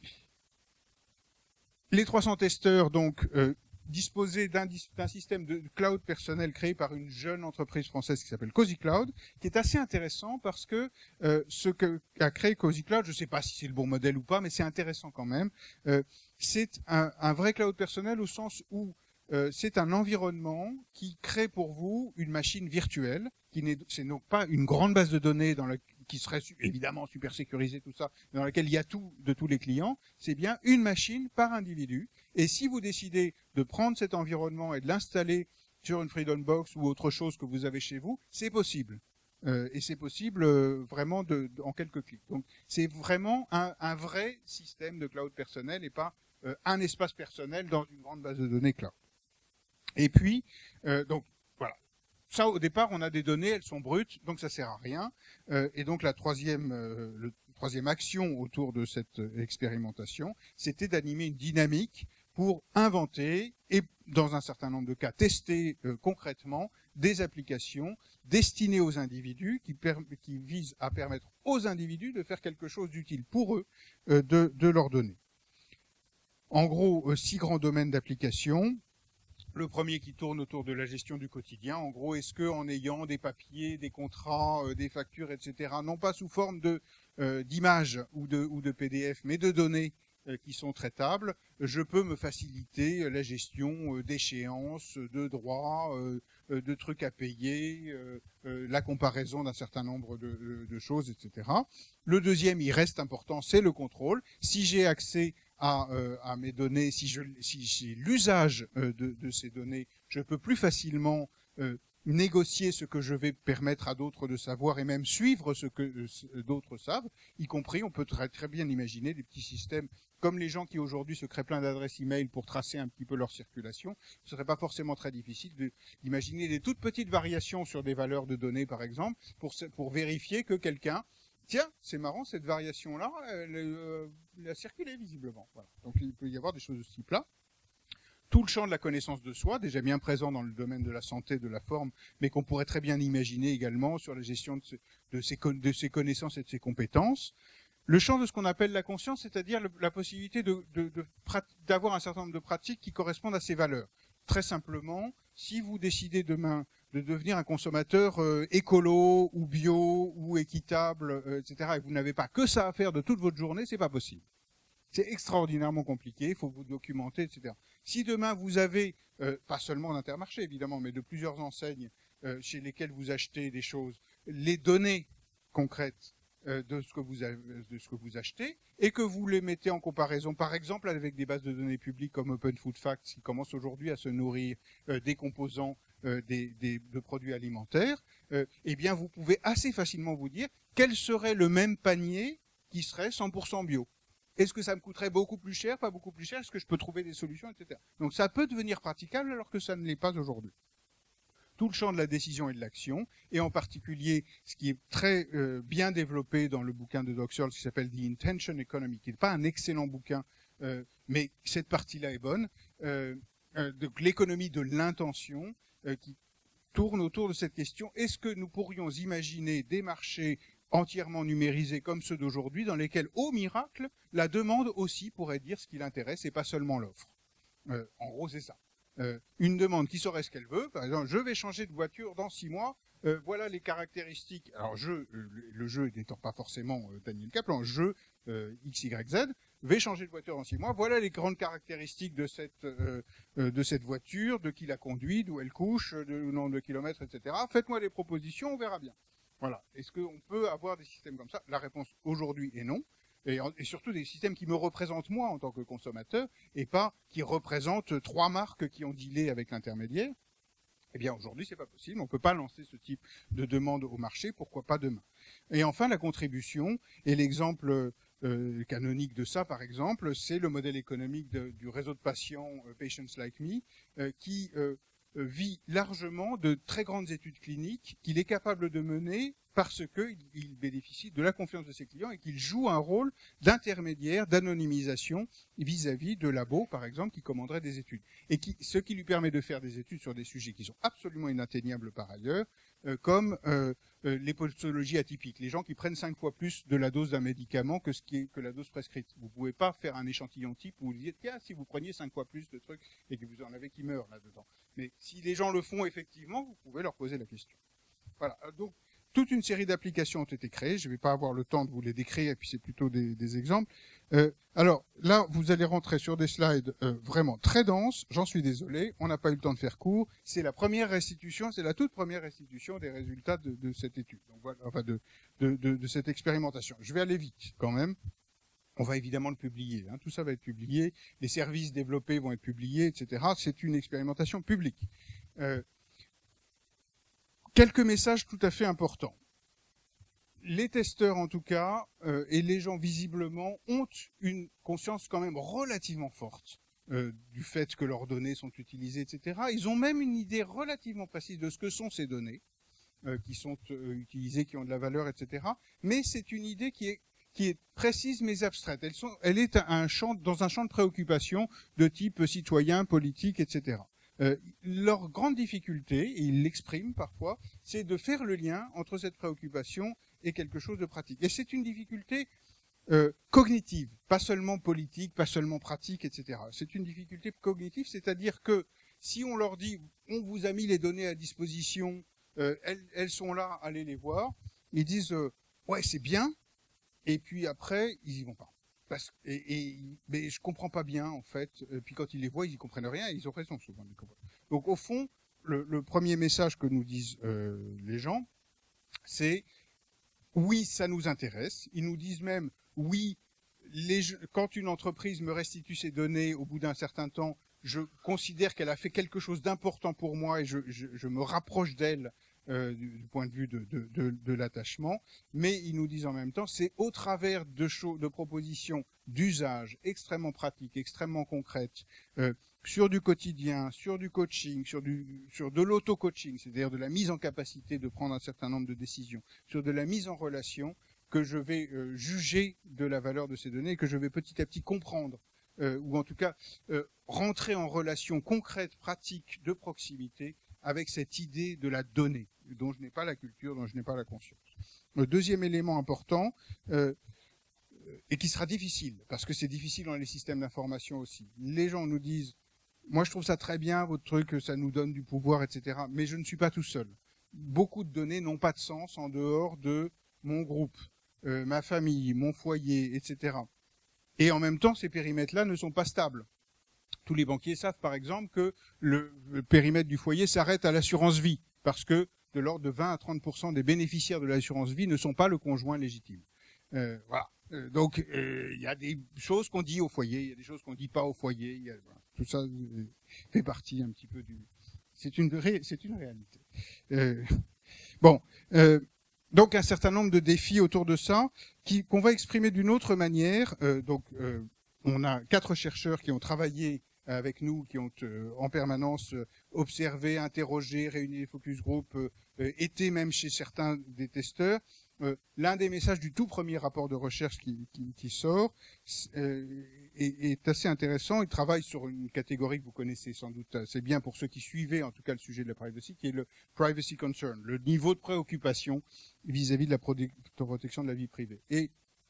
les trois cents testeurs, donc, euh, disposaient d'un, d'un système de cloud personnel créé par une jeune entreprise française qui s'appelle Cozy Cloud, qui est assez intéressant parce que euh, ce que a créé Cozy Cloud, je ne sais pas si c'est le bon modèle ou pas, mais c'est intéressant quand même. Euh, c'est un, un vrai cloud personnel au sens où Euh, c'est un environnement qui crée pour vous une machine virtuelle, qui n'est c'est donc pas une grande base de données dans la, qui serait su, évidemment super sécurisée, tout ça, dans laquelle il y a tout de tous les clients. C'est bien une machine par individu. Et si vous décidez de prendre cet environnement et de l'installer sur une FreedomBox ou autre chose que vous avez chez vous, c'est possible. Euh, et c'est possible euh, vraiment de, de, en quelques clics. Donc c'est vraiment un, un vrai système de cloud personnel et pas euh, un espace personnel dans une grande base de données cloud. Et puis, euh, donc, voilà. Ça, au départ, on a des données, elles sont brutes, donc ça sert à rien. Euh, et donc, la troisième, euh, le troisième action autour de cette expérimentation, c'était d'animer une dynamique pour inventer et, dans un certain nombre de cas, tester euh, concrètement des applications destinées aux individus qui, per- qui visent à permettre aux individus de faire quelque chose d'utile pour eux euh, de, de leurs données. En gros, euh, six grands domaines d'application. Le premier qui tourne autour de la gestion du quotidien. En gros, est-ce que en ayant des papiers, des contrats, euh, des factures, et cetera, non pas sous forme de euh, d'images ou de ou de P D F, mais de données euh, qui sont traitables, je peux me faciliter la gestion euh, d'échéances, de droits, euh, de trucs à payer, euh, euh, la comparaison d'un certain nombre de, de choses, et cetera. Le deuxième, il reste important, c'est le contrôle. Si j'ai accès À, euh, à mes données, si je si j'ai l'usage euh, de, de ces données, je peux plus facilement euh, négocier ce que je vais permettre à d'autres de savoir et même suivre ce que euh, d'autres savent, y compris, on peut très, très bien imaginer des petits systèmes comme les gens qui aujourd'hui se créent plein d'adresses email pour tracer un petit peu leur circulation. Ce serait pas forcément très difficile de, d'imaginer des toutes petites variations sur des valeurs de données, par exemple, pour, pour vérifier que quelqu'un tiens, c'est marrant, cette variation-là, elle, euh, elle a circulé visiblement. Voilà. Donc il peut y avoir des choses de ce type-là. Tout le champ de la connaissance de soi, déjà bien présent dans le domaine de la santé, de la forme, mais qu'on pourrait très bien imaginer également sur la gestion de, ce, de, ses, de ses connaissances et de ses compétences. Le champ de ce qu'on appelle la conscience, c'est-à-dire le, la possibilité de, de, de, d'avoir un certain nombre de pratiques qui correspondent à ces valeurs. Très simplement, si vous décidez demain de devenir un consommateur euh, écolo ou bio ou équitable, euh, et cetera, et vous n'avez pas que ça à faire de toute votre journée, c'est pas possible. C'est extraordinairement compliqué, il faut vous documenter, et cetera. Si demain vous avez, euh, pas seulement d'Intermarché évidemment, mais de plusieurs enseignes euh, chez lesquelles vous achetez des choses, les données concrètes euh, de ce que vous avez, de ce que vous achetez, et que vous les mettez en comparaison, par exemple avec des bases de données publiques comme Open Food Facts, qui commencent aujourd'hui à se nourrir euh, des composants euh, des, des, de produits alimentaires, euh, eh bien vous pouvez assez facilement vous dire quel serait le même panier qui serait cent pour cent bio. Est-ce que ça me coûterait beaucoup plus cher, pas beaucoup plus cher? Est-ce que je peux trouver des solutions, et cetera. Donc ça peut devenir praticable alors que ça ne l'est pas aujourd'hui. Tout le champ de la décision et de l'action, et en particulier ce qui est très euh, bien développé dans le bouquin de Doug Searls qui s'appelle The Intention Economy, qui n'est pas un excellent bouquin, euh, mais cette partie-là est bonne. Euh, euh, donc l'économie de l'intention euh, qui tourne autour de cette question. Est-ce que nous pourrions imaginer des marchés entièrement numérisés comme ceux d'aujourd'hui, dans lesquels, au miracle, la demande aussi pourrait dire ce qui l'intéresse et pas seulement l'offre. Euh, en gros, c'est ça. Euh, une demande qui saurait ce qu'elle veut. Par exemple, je vais changer de voiture dans six mois. Euh, voilà les caractéristiques. Alors, je, euh, le jeu n'étant pas forcément euh, Daniel Kaplan, je, euh, X Y Z, vais changer de voiture dans six mois. Voilà les grandes caractéristiques de cette, euh, euh, de cette voiture, de qui la conduit, d'où elle couche, de nombre de kilomètres, et cetera. Faites-moi des propositions, on verra bien. Voilà. Est-ce qu'on peut avoir des systèmes comme ça? La réponse aujourd'hui est non. Et, et surtout des systèmes qui me représentent moi en tant que consommateur et pas qui représentent trois marques qui ont dealé avec l'intermédiaire. Eh bien, aujourd'hui, c'est pas possible. On peut pas lancer ce type de demande au marché. Pourquoi pas demain? Et enfin, la contribution. Et l'exemple euh, canonique de ça, par exemple, c'est le modèle économique de, du réseau de patients euh, Patients Like Me, euh, qui euh, vit largement de très grandes études cliniques qu'il est capable de mener parce qu'il il bénéficie de la confiance de ses clients et qu'il joue un rôle d'intermédiaire, d'anonymisation vis-à-vis de labos, par exemple, qui commanderaient des études. Et qui, ce qui lui permet de faire des études sur des sujets qui sont absolument inatteignables par ailleurs, euh, comme euh, euh, les pathologies atypiques, les gens qui prennent cinq fois plus de la dose d'un médicament que ce qui est que la dose prescrite. Vous pouvez pas faire un échantillon type où vous dites tiens, si vous preniez cinq fois plus de trucs et que vous en avez qui meurent là-dedans. Mais si les gens le font effectivement, vous pouvez leur poser la question. Voilà. Donc toute une série d'applications ont été créées. Je ne vais pas avoir le temps de vous les décrire, et puis c'est plutôt des, des exemples. Euh, alors là, vous allez rentrer sur des slides euh, vraiment très denses. J'en suis désolé, on n'a pas eu le temps de faire court. C'est la première restitution, c'est la toute première restitution des résultats de, de cette étude, donc voilà, enfin de, de, de, de cette expérimentation. Je vais aller vite quand même. On va évidemment le publier. Hein. Tout ça va être publié. Les services développés vont être publiés, et cetera. C'est une expérimentation publique. Euh, Quelques messages tout à fait importants. Les testeurs, en tout cas, euh, et les gens visiblement, ont une conscience quand même relativement forte euh, du fait que leurs données sont utilisées, et cetera. Ils ont même une idée relativement précise de ce que sont ces données euh, qui sont euh, utilisées, qui ont de la valeur, et cetera. Mais c'est une idée qui est qui est précise mais abstraite. Elles sont, elle est à un champ, dans un champ de préoccupation de type citoyen, politique, et cetera. Euh, leur grande difficulté, et ils l'expriment parfois, c'est de faire le lien entre cette préoccupation et quelque chose de pratique. Et c'est une difficulté euh, cognitive, pas seulement politique, pas seulement pratique, et cetera. C'est une difficulté cognitive, c'est-à-dire que si on leur dit « on vous a mis les données à disposition, euh, elles, elles sont là, allez les voir », ils disent euh, « ouais, c'est bien », et puis après, ils y vont pas. Parce, et, et, mais je comprends pas bien, en fait. Et puis quand ils les voient, ils y comprennent rien, et ils ont raison souvent. Donc au fond, le, le premier message que nous disent euh, les gens, c'est oui, ça nous intéresse. Ils nous disent même oui, les, quand une entreprise me restitue ses données au bout d'un certain temps, je considère qu'elle a fait quelque chose d'important pour moi et je, je, je me rapproche d'elle. Euh, du, du point de vue de, de, de, de l'attachement, mais ils nous disent en même temps, c'est au travers de, choses, de propositions d'usage extrêmement pratiques, extrêmement concrètes, euh, sur du quotidien, sur du coaching, sur, du, sur de l'auto-coaching, c'est-à-dire de la mise en capacité de prendre un certain nombre de décisions, sur de la mise en relation, que je vais euh, juger de la valeur de ces données, que je vais petit à petit comprendre, euh, ou en tout cas euh, rentrer en relation concrète, pratique, de proximité, avec cette idée de la donnée, dont je n'ai pas la culture, dont je n'ai pas la conscience. Le deuxième élément important, euh, et qui sera difficile, parce que c'est difficile dans les systèmes d'information aussi. Les gens nous disent, moi je trouve ça très bien, votre truc, ça nous donne du pouvoir, et cetera, mais je ne suis pas tout seul. Beaucoup de données n'ont pas de sens en dehors de mon groupe, euh, ma famille, mon foyer, et cetera. Et en même temps, ces périmètres-là ne sont pas stables. Tous les banquiers savent, par exemple, que le, le périmètre du foyer s'arrête à l'assurance vie, parce que de l'ordre de vingt à trente pour cent des bénéficiaires de l'assurance vie ne sont pas le conjoint légitime. Euh, voilà. Euh, donc, il euh, y a des choses qu'on dit au foyer, il y a des choses qu'on dit pas au foyer. Y a, voilà. Tout ça euh, fait partie un petit peu du. C'est une ré... c'est une réalité. Euh, bon. Euh, donc, un certain nombre de défis autour de ça, qui qu'on va exprimer d'une autre manière. Euh, donc, euh, on a quatre chercheurs qui ont travaillé avec nous, qui ont euh, en permanence euh, observé, interrogé, réuni les focus group, euh, euh, été même chez certains des testeurs. Euh, L'un des messages du tout premier rapport de recherche qui, qui, qui sort euh, est, est assez intéressant. Il travaille sur une catégorie que vous connaissez sans doute assez bien pour ceux qui suivaient en tout cas le sujet de la privacy, qui est le privacy concern, le niveau de préoccupation vis-à-vis de la protection de la vie privée. Et,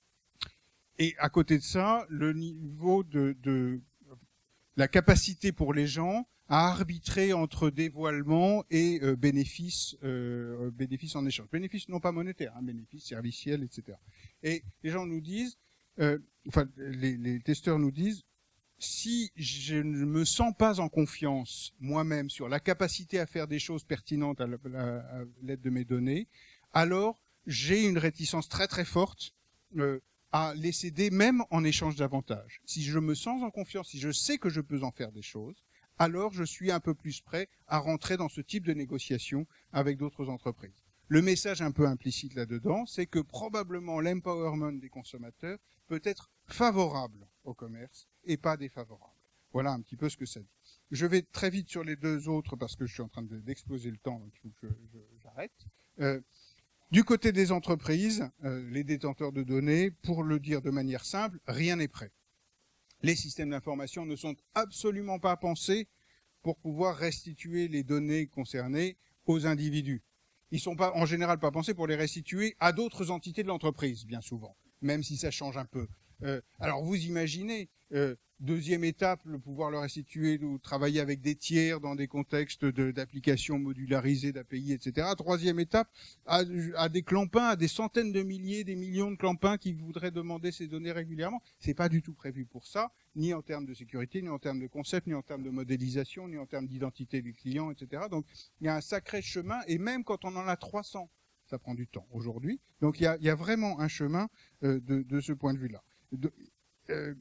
et à côté de ça, le niveau de, de la capacité pour les gens à arbitrer entre dévoilement et euh, bénéfices, euh, bénéfices en échange. Bénéfices non pas monétaires, hein, bénéfices serviciels, et cetera. Et les gens nous disent, euh, enfin les, les testeurs nous disent, si je ne me sens pas en confiance moi-même sur la capacité à faire des choses pertinentes à l'aide de mes données, alors j'ai une réticence très très forte euh, à les céder même en échange d'avantages. Si je me sens en confiance, si je sais que je peux en faire des choses, alors je suis un peu plus prêt à rentrer dans ce type de négociation avec d'autres entreprises. Le message un peu implicite là-dedans, c'est que probablement l'empowerment des consommateurs peut être favorable au commerce et pas défavorable. Voilà un petit peu ce que ça dit. Je vais très vite sur les deux autres parce que je suis en train d'exploser le temps, donc il faut que j'arrête. Euh, Du côté des entreprises, euh, les détenteurs de données, pour le dire de manière simple, rien n'est prêt. Les systèmes d'information ne sont absolument pas pensés pour pouvoir restituer les données concernées aux individus. Ils sont pas, en général, pas pensés pour les restituer à d'autres entités de l'entreprise, bien souvent, même si ça change un peu. Euh, alors vous imaginez, euh, deuxième étape, le pouvoir le restituer ou travailler avec des tiers dans des contextes de, d'applications modularisées, d'A P I, et cetera. Troisième étape, à, à des clampins, à des centaines de milliers, des millions de clampins qui voudraient demander ces données régulièrement. C'est pas du tout prévu pour ça, ni en termes de sécurité, ni en termes de concept, ni en termes de modélisation, ni en termes d'identité du client, et cetera. Donc il y a un sacré chemin, et même quand on en a trois cents, ça prend du temps aujourd'hui. Donc il y a, il y a vraiment un chemin euh, de, de ce point de vue-là. De, euh,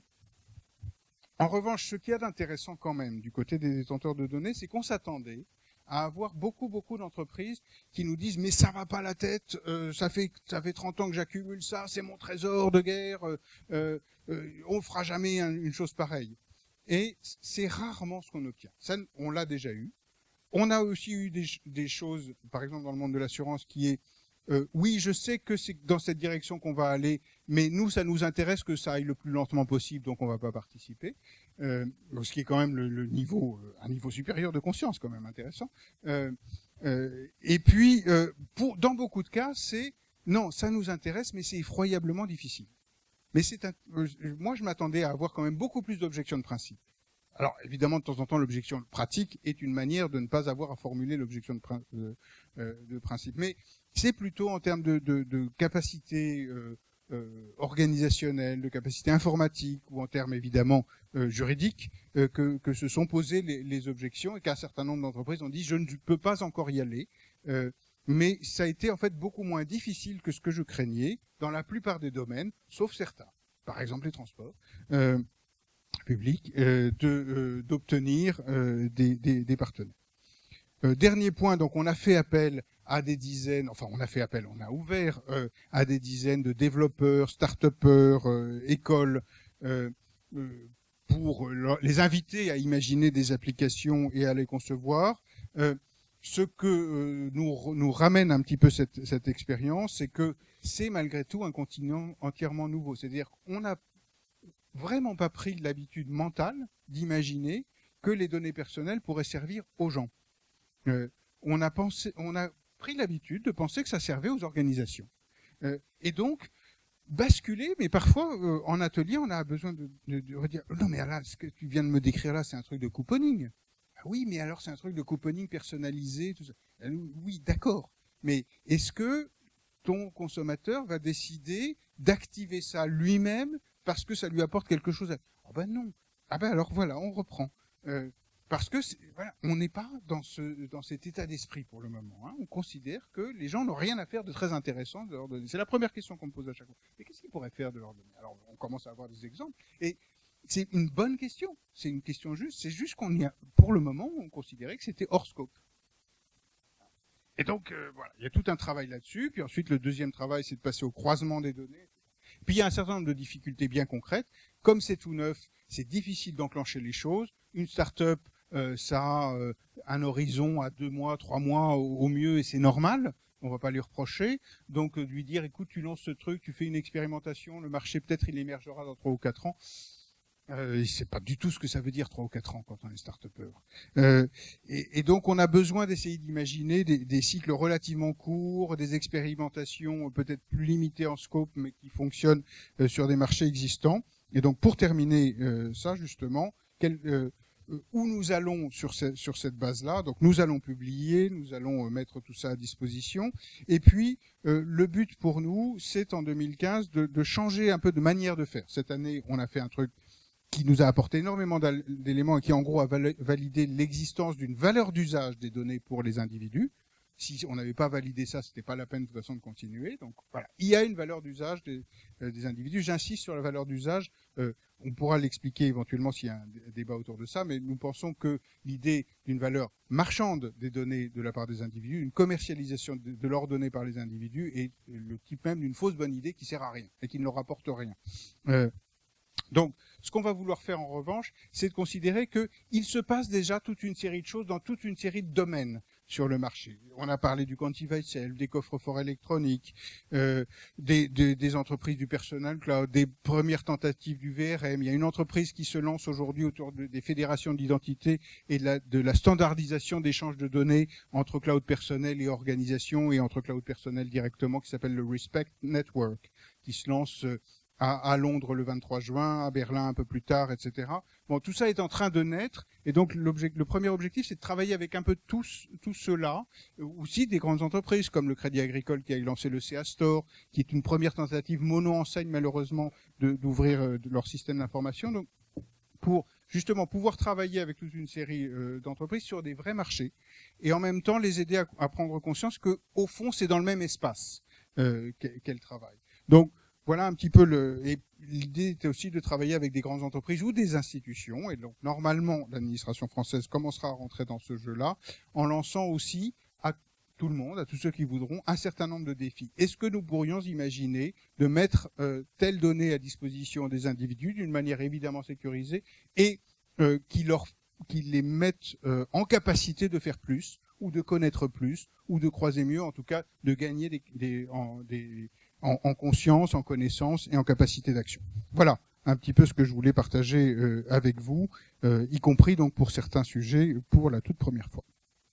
en revanche, ce qu'il y a d'intéressant quand même du côté des détenteurs de données, c'est qu'on s'attendait à avoir beaucoup, beaucoup d'entreprises qui nous disent « mais ça va pas la tête, euh, ça fait ça fait trente ans que j'accumule ça, c'est mon trésor de guerre, euh, euh, on ne fera jamais un, une chose pareille ». Et c'est rarement ce qu'on obtient. Ça, on l'a déjà eu. On a aussi eu des, des choses, par exemple dans le monde de l'assurance, qui est Euh, oui, je sais que c'est dans cette direction qu'on va aller, mais nous, ça nous intéresse que ça aille le plus lentement possible, donc on va pas participer. Euh, ce qui est quand même le, le niveau, un niveau supérieur de conscience, quand même intéressant. Euh, euh, et puis, euh, pour, dans beaucoup de cas, c'est non, ça nous intéresse, mais c'est effroyablement difficile. Mais c'est un, euh, moi, je m'attendais à avoir quand même beaucoup plus d'objections de principe. Alors, évidemment, de temps en temps, l'objection pratique est une manière de ne pas avoir à formuler l'objection de, de, euh, de principe. Mais c'est plutôt en termes de, de, de capacité euh, euh, organisationnelle, de capacité informatique, ou en termes évidemment euh, juridiques, euh, que, que se sont posées les, les objections, et qu'un certain nombre d'entreprises ont dit « je ne peux pas encore y aller euh, ». Mais ça a été en fait beaucoup moins difficile que ce que je craignais dans la plupart des domaines, sauf certains. Par exemple, les transports. Euh, public euh, de euh, d'obtenir euh, des, des, des partenaires. Euh, dernier point, donc on a fait appel à des dizaines, enfin on a fait appel, on a ouvert euh, à des dizaines de développeurs, start-upers, euh, écoles, euh, euh, pour les inviter à imaginer des applications et à les concevoir. Euh, ce que euh, nous nous ramène un petit peu cette, cette expérience, c'est que c'est malgré tout un continent entièrement nouveau. C'est-à-dire qu'on a vraiment pas pris l'habitude mentale d'imaginer que les données personnelles pourraient servir aux gens. Euh, on a pensé, on a pris l'habitude de penser que ça servait aux organisations. Euh, et donc, basculer, mais parfois, euh, en atelier, on a besoin de, de, de redire « Non, mais là, ce que tu viens de me décrire là, c'est un truc de couponing. » Ah oui, mais alors c'est un truc de couponing personnalisé, tout ça. Oui, d'accord. Mais est-ce que ton consommateur va décider d'activer ça lui-même parce que ça lui apporte quelque chose à... Ah ben non. Ah ben alors voilà, on reprend. Euh, parce que voilà, on n'est pas dans ce dans cet état d'esprit pour le moment. Hein. On considère que les gens n'ont rien à faire de très intéressant de leur donner. C'est la première question qu'on me pose à chaque fois. Mais qu'est-ce qu'ils pourraient faire de leur donner? Alors on commence à avoir des exemples. Et c'est une bonne question. C'est une question juste. C'est juste qu'on y a, pour le moment, on considérait que c'était hors scope. Et donc euh, voilà, il y a tout un travail là-dessus. Puis ensuite, le deuxième travail, c'est de passer au croisement des données. Puis il y a un certain nombre de difficultés bien concrètes. Comme c'est tout neuf, c'est difficile d'enclencher les choses. Une start-up, euh, ça a euh, un horizon à deux mois, trois mois au, au mieux, et c'est normal. On va pas lui reprocher. Donc euh, lui dire, écoute, tu lances ce truc, tu fais une expérimentation, le marché peut-être il émergera dans trois ou quatre ans. Euh, c'est pas du tout ce que ça veut dire trois ou quatre ans quand on est start-upper. Euh, et, et donc on a besoin d'essayer d'imaginer des, des cycles relativement courts, des expérimentations peut-être plus limitées en scope, mais qui fonctionnent euh, sur des marchés existants. Et donc pour terminer euh, ça justement, quel, euh, où nous allons sur, ce, sur cette base-là. Donc nous allons publier, nous allons euh, mettre tout ça à disposition. Et puis euh, le but pour nous, c'est en deux mille quinze de, de changer un peu de manière de faire. Cette année, on a fait un truc qui nous a apporté énormément d'éléments et qui en gros a validé l'existence d'une valeur d'usage des données pour les individus. Si on n'avait pas validé ça, c'était pas la peine de toute façon de continuer. Donc voilà, il y a une valeur d'usage des, euh, des individus. J'insiste sur la valeur d'usage. Euh, on pourra l'expliquer éventuellement s'il y a un débat autour de ça, mais nous pensons que l'idée d'une valeur marchande des données de la part des individus, une commercialisation de, de leurs données par les individus, est le type même d'une fausse bonne idée qui sert à rien et qui ne leur apporte rien. Euh, Donc, ce qu'on va vouloir faire en revanche, c'est de considérer qu'il se passe déjà toute une série de choses dans toute une série de domaines. sur le marché. On a parlé du Quantify Self, des coffres-forts électroniques, euh, des, des, des entreprises du personal cloud, des premières tentatives du V R M. Il y a une entreprise qui se lance aujourd'hui autour de, des fédérations d'identité et de la, de la standardisation d'échange de données entre cloud personnel et organisation et entre cloud personnel directement, qui s'appelle le Respect Network, qui se lance à, à Londres le vingt-trois juin, à Berlin un peu plus tard, et cetera. Bon, tout ça est en train de naître, et donc le premier objectif, c'est de travailler avec un peu tous, tous ceux-là, aussi des grandes entreprises comme le Crédit Agricole qui a lancé le C A Store, qui est une première tentative mono-enseigne malheureusement d'ouvrir euh, leur système d'information. Donc, pour justement pouvoir travailler avec toute une série euh, d'entreprises sur des vrais marchés, et en même temps les aider à, à prendre conscience que au fond c'est dans le même espace euh, qu'elles travaillent. Donc voilà un petit peu le. Et l'idée était aussi de travailler avec des grandes entreprises ou des institutions. Et donc normalement, l'administration française commencera à rentrer dans ce jeu-là en lançant aussi à tout le monde, à tous ceux qui voudront, un certain nombre de défis. Est-ce que nous pourrions imaginer de mettre euh, telles données à disposition des individus d'une manière évidemment sécurisée et euh, qui leur, qui les mettent euh, en capacité de faire plus ou de connaître plus ou de croiser mieux, en tout cas de gagner des, des, en, des En, en conscience, en connaissance et en capacité d'action. Voilà un petit peu ce que je voulais partager euh, avec vous, euh, y compris donc pour certains sujets pour la toute première fois.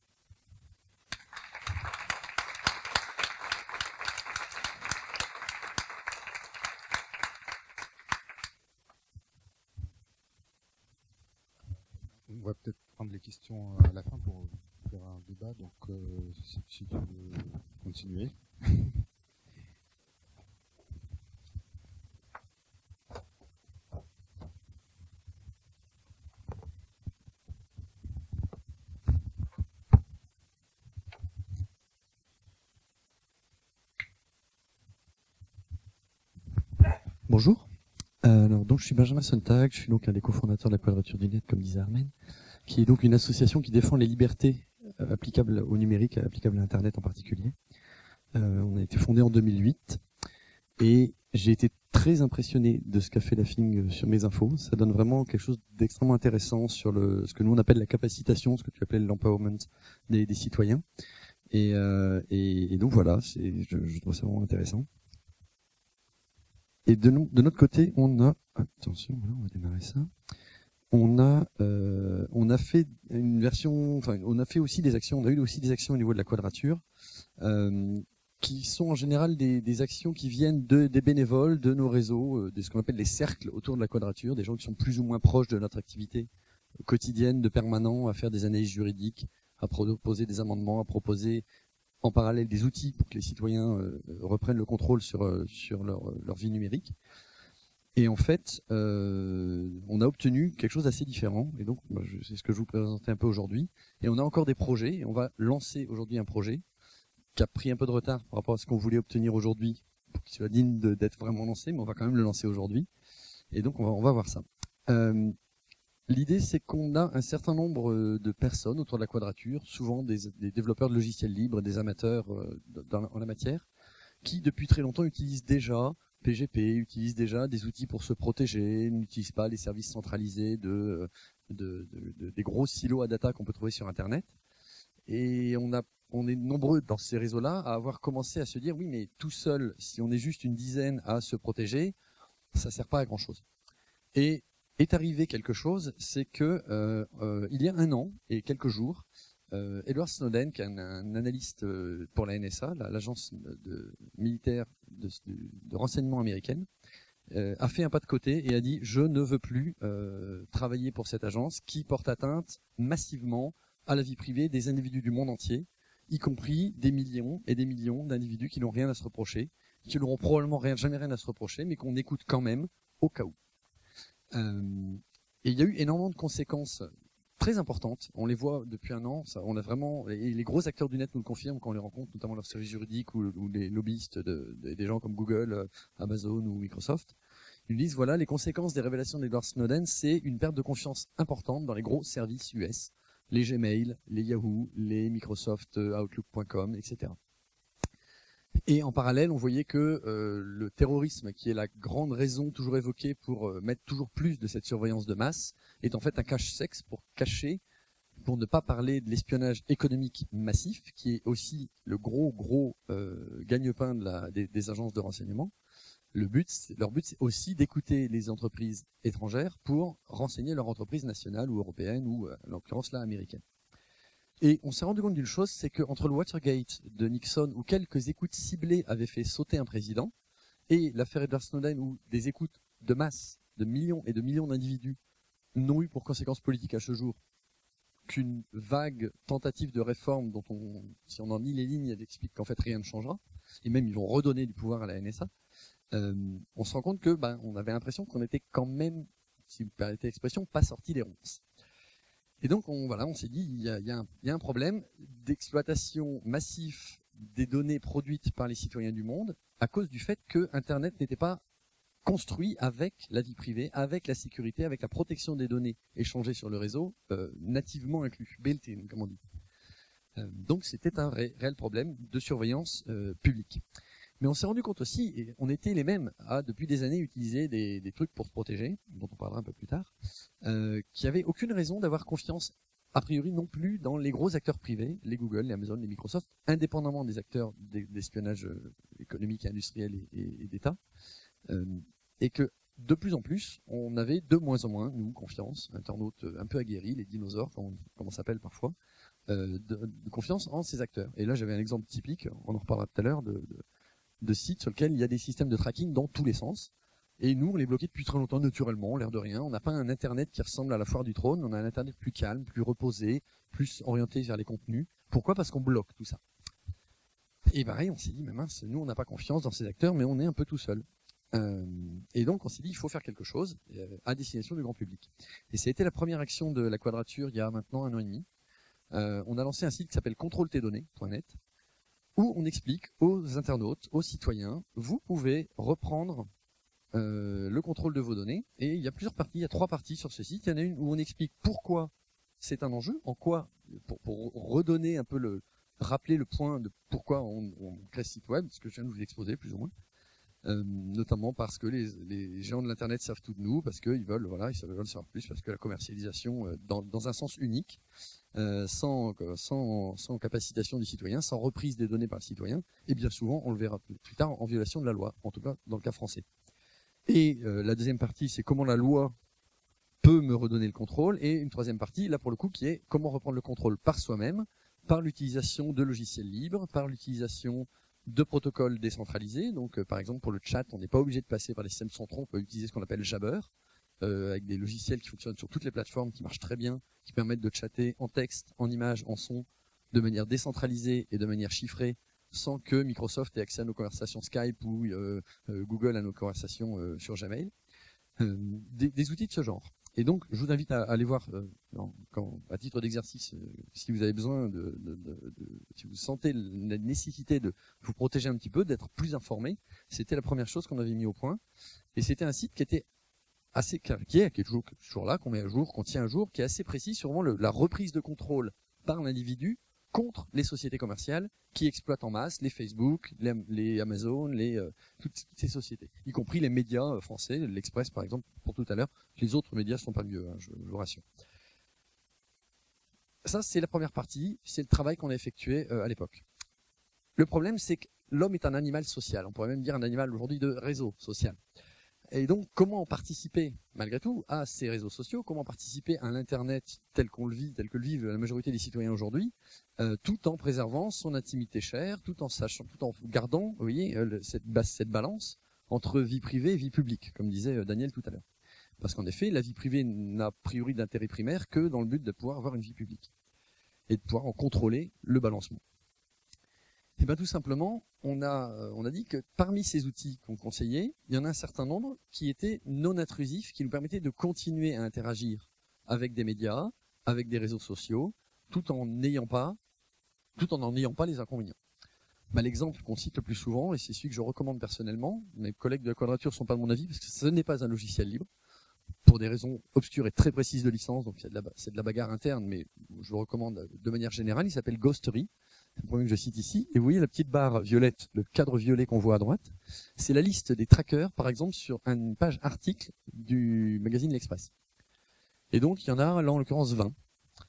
On va peut-être prendre les questions à la fin pour faire un débat, donc euh, si, si tu veux continuer. Bonjour. Euh, alors, donc, je suis Benjamin Sontag, je suis donc un des cofondateurs de la Quadrature du Net, comme disait Armen, qui est donc une association qui défend les libertés euh, applicables au numérique, applicables à Internet en particulier. Euh, on a été fondé en deux mille huit et j'ai été très impressionné de ce qu'a fait la F I N G sur mes infos. Ça donne vraiment quelque chose d'extrêmement intéressant sur le, ce que nous on appelle la capacitation, ce que tu appelais l'empowerment des, des citoyens. Et, euh, et, et donc voilà, c'est, je, je trouve ça vraiment intéressant. Et de, nous, de notre côté, on a, attention, voilà, on va démarrer ça. On a, euh, on a fait une version, enfin, on a fait aussi des actions, on a eu aussi des actions au niveau de la Quadrature, euh, qui sont en général des, des actions qui viennent de, des bénévoles, de nos réseaux, euh, de ce qu'on appelle les cercles autour de la Quadrature, des gens qui sont plus ou moins proches de notre activité quotidienne, de permanent, à faire des analyses juridiques, à proposer des amendements, à proposer en parallèle des outils pour que les citoyens euh, reprennent le contrôle sur, euh, sur leur, leur vie numérique. Et en fait, euh, on a obtenu quelque chose d'assez différent. Et donc, bah, c'est ce que je vous présentais un peu aujourd'hui. Et on a encore des projets. Et on va lancer aujourd'hui un projet qui a pris un peu de retard par rapport à ce qu'on voulait obtenir aujourd'hui, pour qu'il soit digne d'être vraiment lancé. Mais on va quand même le lancer aujourd'hui. Et donc, on va, on va voir ça. Euh, L'idée, c'est qu'on a un certain nombre de personnes autour de la Quadrature, souvent des, des développeurs de logiciels libres, des amateurs dans, en la matière, qui depuis très longtemps utilisent déjà P G P, utilisent déjà des outils pour se protéger, n'utilisent pas les services centralisés de, de, de, de des gros silos à data qu'on peut trouver sur Internet. Et on, a, on est nombreux dans ces réseaux-là à avoir commencé à se dire, oui, mais tout seul, si on est juste une dizaine à se protéger, ça sert pas à grand-chose. Et est arrivé quelque chose, c'est que euh, euh, il y a un an et quelques jours, euh, Edward Snowden, qui est un, un analyste pour la N S A, l'agence de, militaire de, de, de renseignement américaine, euh, a fait un pas de côté et a dit « Je ne veux plus euh, travailler pour cette agence qui porte atteinte massivement à la vie privée des individus du monde entier, y compris des millions et des millions d'individus qui n'ont rien à se reprocher, qui n'auront probablement rien, jamais rien à se reprocher, mais qu'on écoute quand même au cas où. » Euh, et il y a eu énormément de conséquences très importantes. On les voit depuis un an. Ça, on a vraiment, et les gros acteurs du net nous le confirment quand on les rencontre, notamment leurs services juridiques ou, ou les lobbyistes de, de, des gens comme Google, Amazon ou Microsoft. Ils disent voilà, les conséquences des révélations d'Edward Snowden, c'est une perte de confiance importante dans les gros services U S, les Gmail, les Yahoo, les Microsoft Outlook point com, et cetera. Et en parallèle, on voyait que euh, le terrorisme, qui est la grande raison toujours évoquée pour euh, mettre toujours plus de cette surveillance de masse, est en fait un cache-sexe pour cacher pour ne pas parler de l'espionnage économique massif, qui est aussi le gros, gros euh, gagne-pain de la, des, des agences de renseignement. Le but, leur but, c'est aussi d'écouter les entreprises étrangères pour renseigner leur entreprise nationale ou européenne ou, en l'occurrence, là, américaine. Et on s'est rendu compte d'une chose, c'est qu'entre le Watergate de Nixon, où quelques écoutes ciblées avaient fait sauter un président, et l'affaire Edward Snowden, où des écoutes de masse, de millions et de millions d'individus, n'ont eu pour conséquence politique à ce jour qu'une vague tentative de réforme dont on, si on en lit les lignes, elle explique qu'en fait rien ne changera, et même ils vont redonner du pouvoir à la N S A. Euh, on se rend compte que, ben, on avait l'impression qu'on était quand même, si vous permettez l'expression, pas sorti des ronces. Et donc, on, voilà, on s'est dit, il y a, il y a un, il y a un problème d'exploitation massive des données produites par les citoyens du monde à cause du fait que Internet n'était pas construit avec la vie privée, avec la sécurité, avec la protection des données échangées sur le réseau, euh, nativement inclus, built-in, comme on dit. Euh, donc c'était un ré, réel problème de surveillance euh, publique. Mais on s'est rendu compte aussi, et on était les mêmes à, depuis des années, utiliser des, des trucs pour se protéger, dont on parlera un peu plus tard, euh, qui n'avaient aucune raison d'avoir confiance, a priori non plus, dans les gros acteurs privés, les Google, les Amazon, les Microsoft, indépendamment des acteurs d'espionnage économique, industriel et, et, et d'État. Euh, et que de plus en plus, on avait de moins en moins, nous, confiance, internautes un peu aguerris, les dinosaures, comme on, comme on s'appelle parfois, euh, de, de confiance en ces acteurs. Et là, j'avais un exemple typique, on en reparlera tout à l'heure, de, de, de sites sur lesquels il y a des systèmes de tracking dans tous les sens. Et nous, on les bloquait depuis très longtemps, naturellement, l'air de rien. On n'a pas un Internet qui ressemble à la foire du trône, on a un Internet plus calme, plus reposé, plus orienté vers les contenus. Pourquoi ? Parce qu'on bloque tout ça. Et pareil, on s'est dit, mais mince, nous, on n'a pas confiance dans ces acteurs, mais on est un peu tout seul. Euh, et donc on s'est dit il faut faire quelque chose euh, à destination du grand public. Et ça a été la première action de la Quadrature il y a maintenant un an et demi. Euh, on a lancé un site qui s'appelle contrôle tes données point net où on explique aux internautes, aux citoyens, vous pouvez reprendre euh, le contrôle de vos données. Et il y a plusieurs parties, il y a trois parties sur ce site. Il y en a une où on explique pourquoi c'est un enjeu, en quoi, pour, pour redonner un peu le, rappeler le point de pourquoi on, on crée ce site web, ce que je viens de vous exposer plus ou moins. Euh, notamment parce que les, les géants de l'internet savent tout de nous, parce qu'ils veulent, voilà, ils veulent savoir plus, parce que la commercialisation, euh, dans, dans un sens unique, euh, sans, sans, sans capacitation du citoyen, sans reprise des données par le citoyen, et bien souvent, on le verra plus tard, en violation de la loi, en tout cas dans le cas français. Et euh, la deuxième partie, c'est comment la loi peut me redonner le contrôle, et une troisième partie, là pour le coup, qui est comment reprendre le contrôle par soi-même, par l'utilisation de logiciels libres, par l'utilisation de protocoles décentralisés. Donc, euh, par exemple, pour le chat, on n'est pas obligé de passer par les systèmes centraux, on peut utiliser ce qu'on appelle Jabber, euh, avec des logiciels qui fonctionnent sur toutes les plateformes, qui marchent très bien, qui permettent de chatter en texte, en image, en son, de manière décentralisée et de manière chiffrée, sans que Microsoft ait accès à nos conversations Skype ou euh, euh, Google à nos conversations euh, sur Gmail. Euh, des, des outils de ce genre. Et donc, je vous invite à, à aller voir, euh, en, quand, à titre d'exercice, euh, si vous avez besoin de, de, de, de, si vous sentez la nécessité de vous protéger un petit peu, d'être plus informé, c'était la première chose qu'on avait mis au point. Et c'était un site qui était assez, qui est, qui est toujours, toujours là, qu'on met à jour, qu'on tient à jour, qui est assez précis sur vraiment le, la reprise de contrôle par l'individu contre les sociétés commerciales qui exploitent en masse les Facebook, les, les Amazon, les, euh, toutes, toutes ces sociétés, y compris les médias euh, français, l'Express par exemple, pour tout à l'heure. Les autres médias sont pas mieux, hein, je, je vous rassure. Ça, c'est la première partie, c'est le travail qu'on a effectué euh, à l'époque. Le problème, c'est que l'homme est un animal social, on pourrait même dire un animal aujourd'hui de réseau social. Et donc, comment participer, malgré tout, à ces réseaux sociaux, comment participer à l'Internet tel qu'on le vit, tel que le vivent la majorité des citoyens aujourd'hui, euh, tout en préservant son intimité chère, tout en sachant, tout en gardant, vous voyez, euh, cette, cette balance entre vie privée et vie publique, comme disait euh, Daniel tout à l'heure. Parce qu'en effet, la vie privée n'a a priori d'intérêt primaire que dans le but de pouvoir avoir une vie publique et de pouvoir en contrôler le balancement. Et bien tout simplement, on a, on a dit que parmi ces outils qu'on conseillait, il y en a un certain nombre qui étaient non intrusifs, qui nous permettaient de continuer à interagir avec des médias, avec des réseaux sociaux, tout en n'ayant pas, tout en n'en ayant pas les inconvénients. Ben, l'exemple qu'on cite le plus souvent, et c'est celui que je recommande personnellement, mes collègues de la Quadrature ne sont pas de mon avis, parce que ce n'est pas un logiciel libre, pour des raisons obscures et très précises de licence, donc c'est de, de la bagarre interne, mais je le recommande de manière générale. Il s'appelle Ghostery, c'est le premier que je cite ici, et vous voyez la petite barre violette, le cadre violet qu'on voit à droite, c'est la liste des trackers, par exemple, sur une page article du magazine L'Express. Et donc, il y en a là, en l'occurrence, vingt.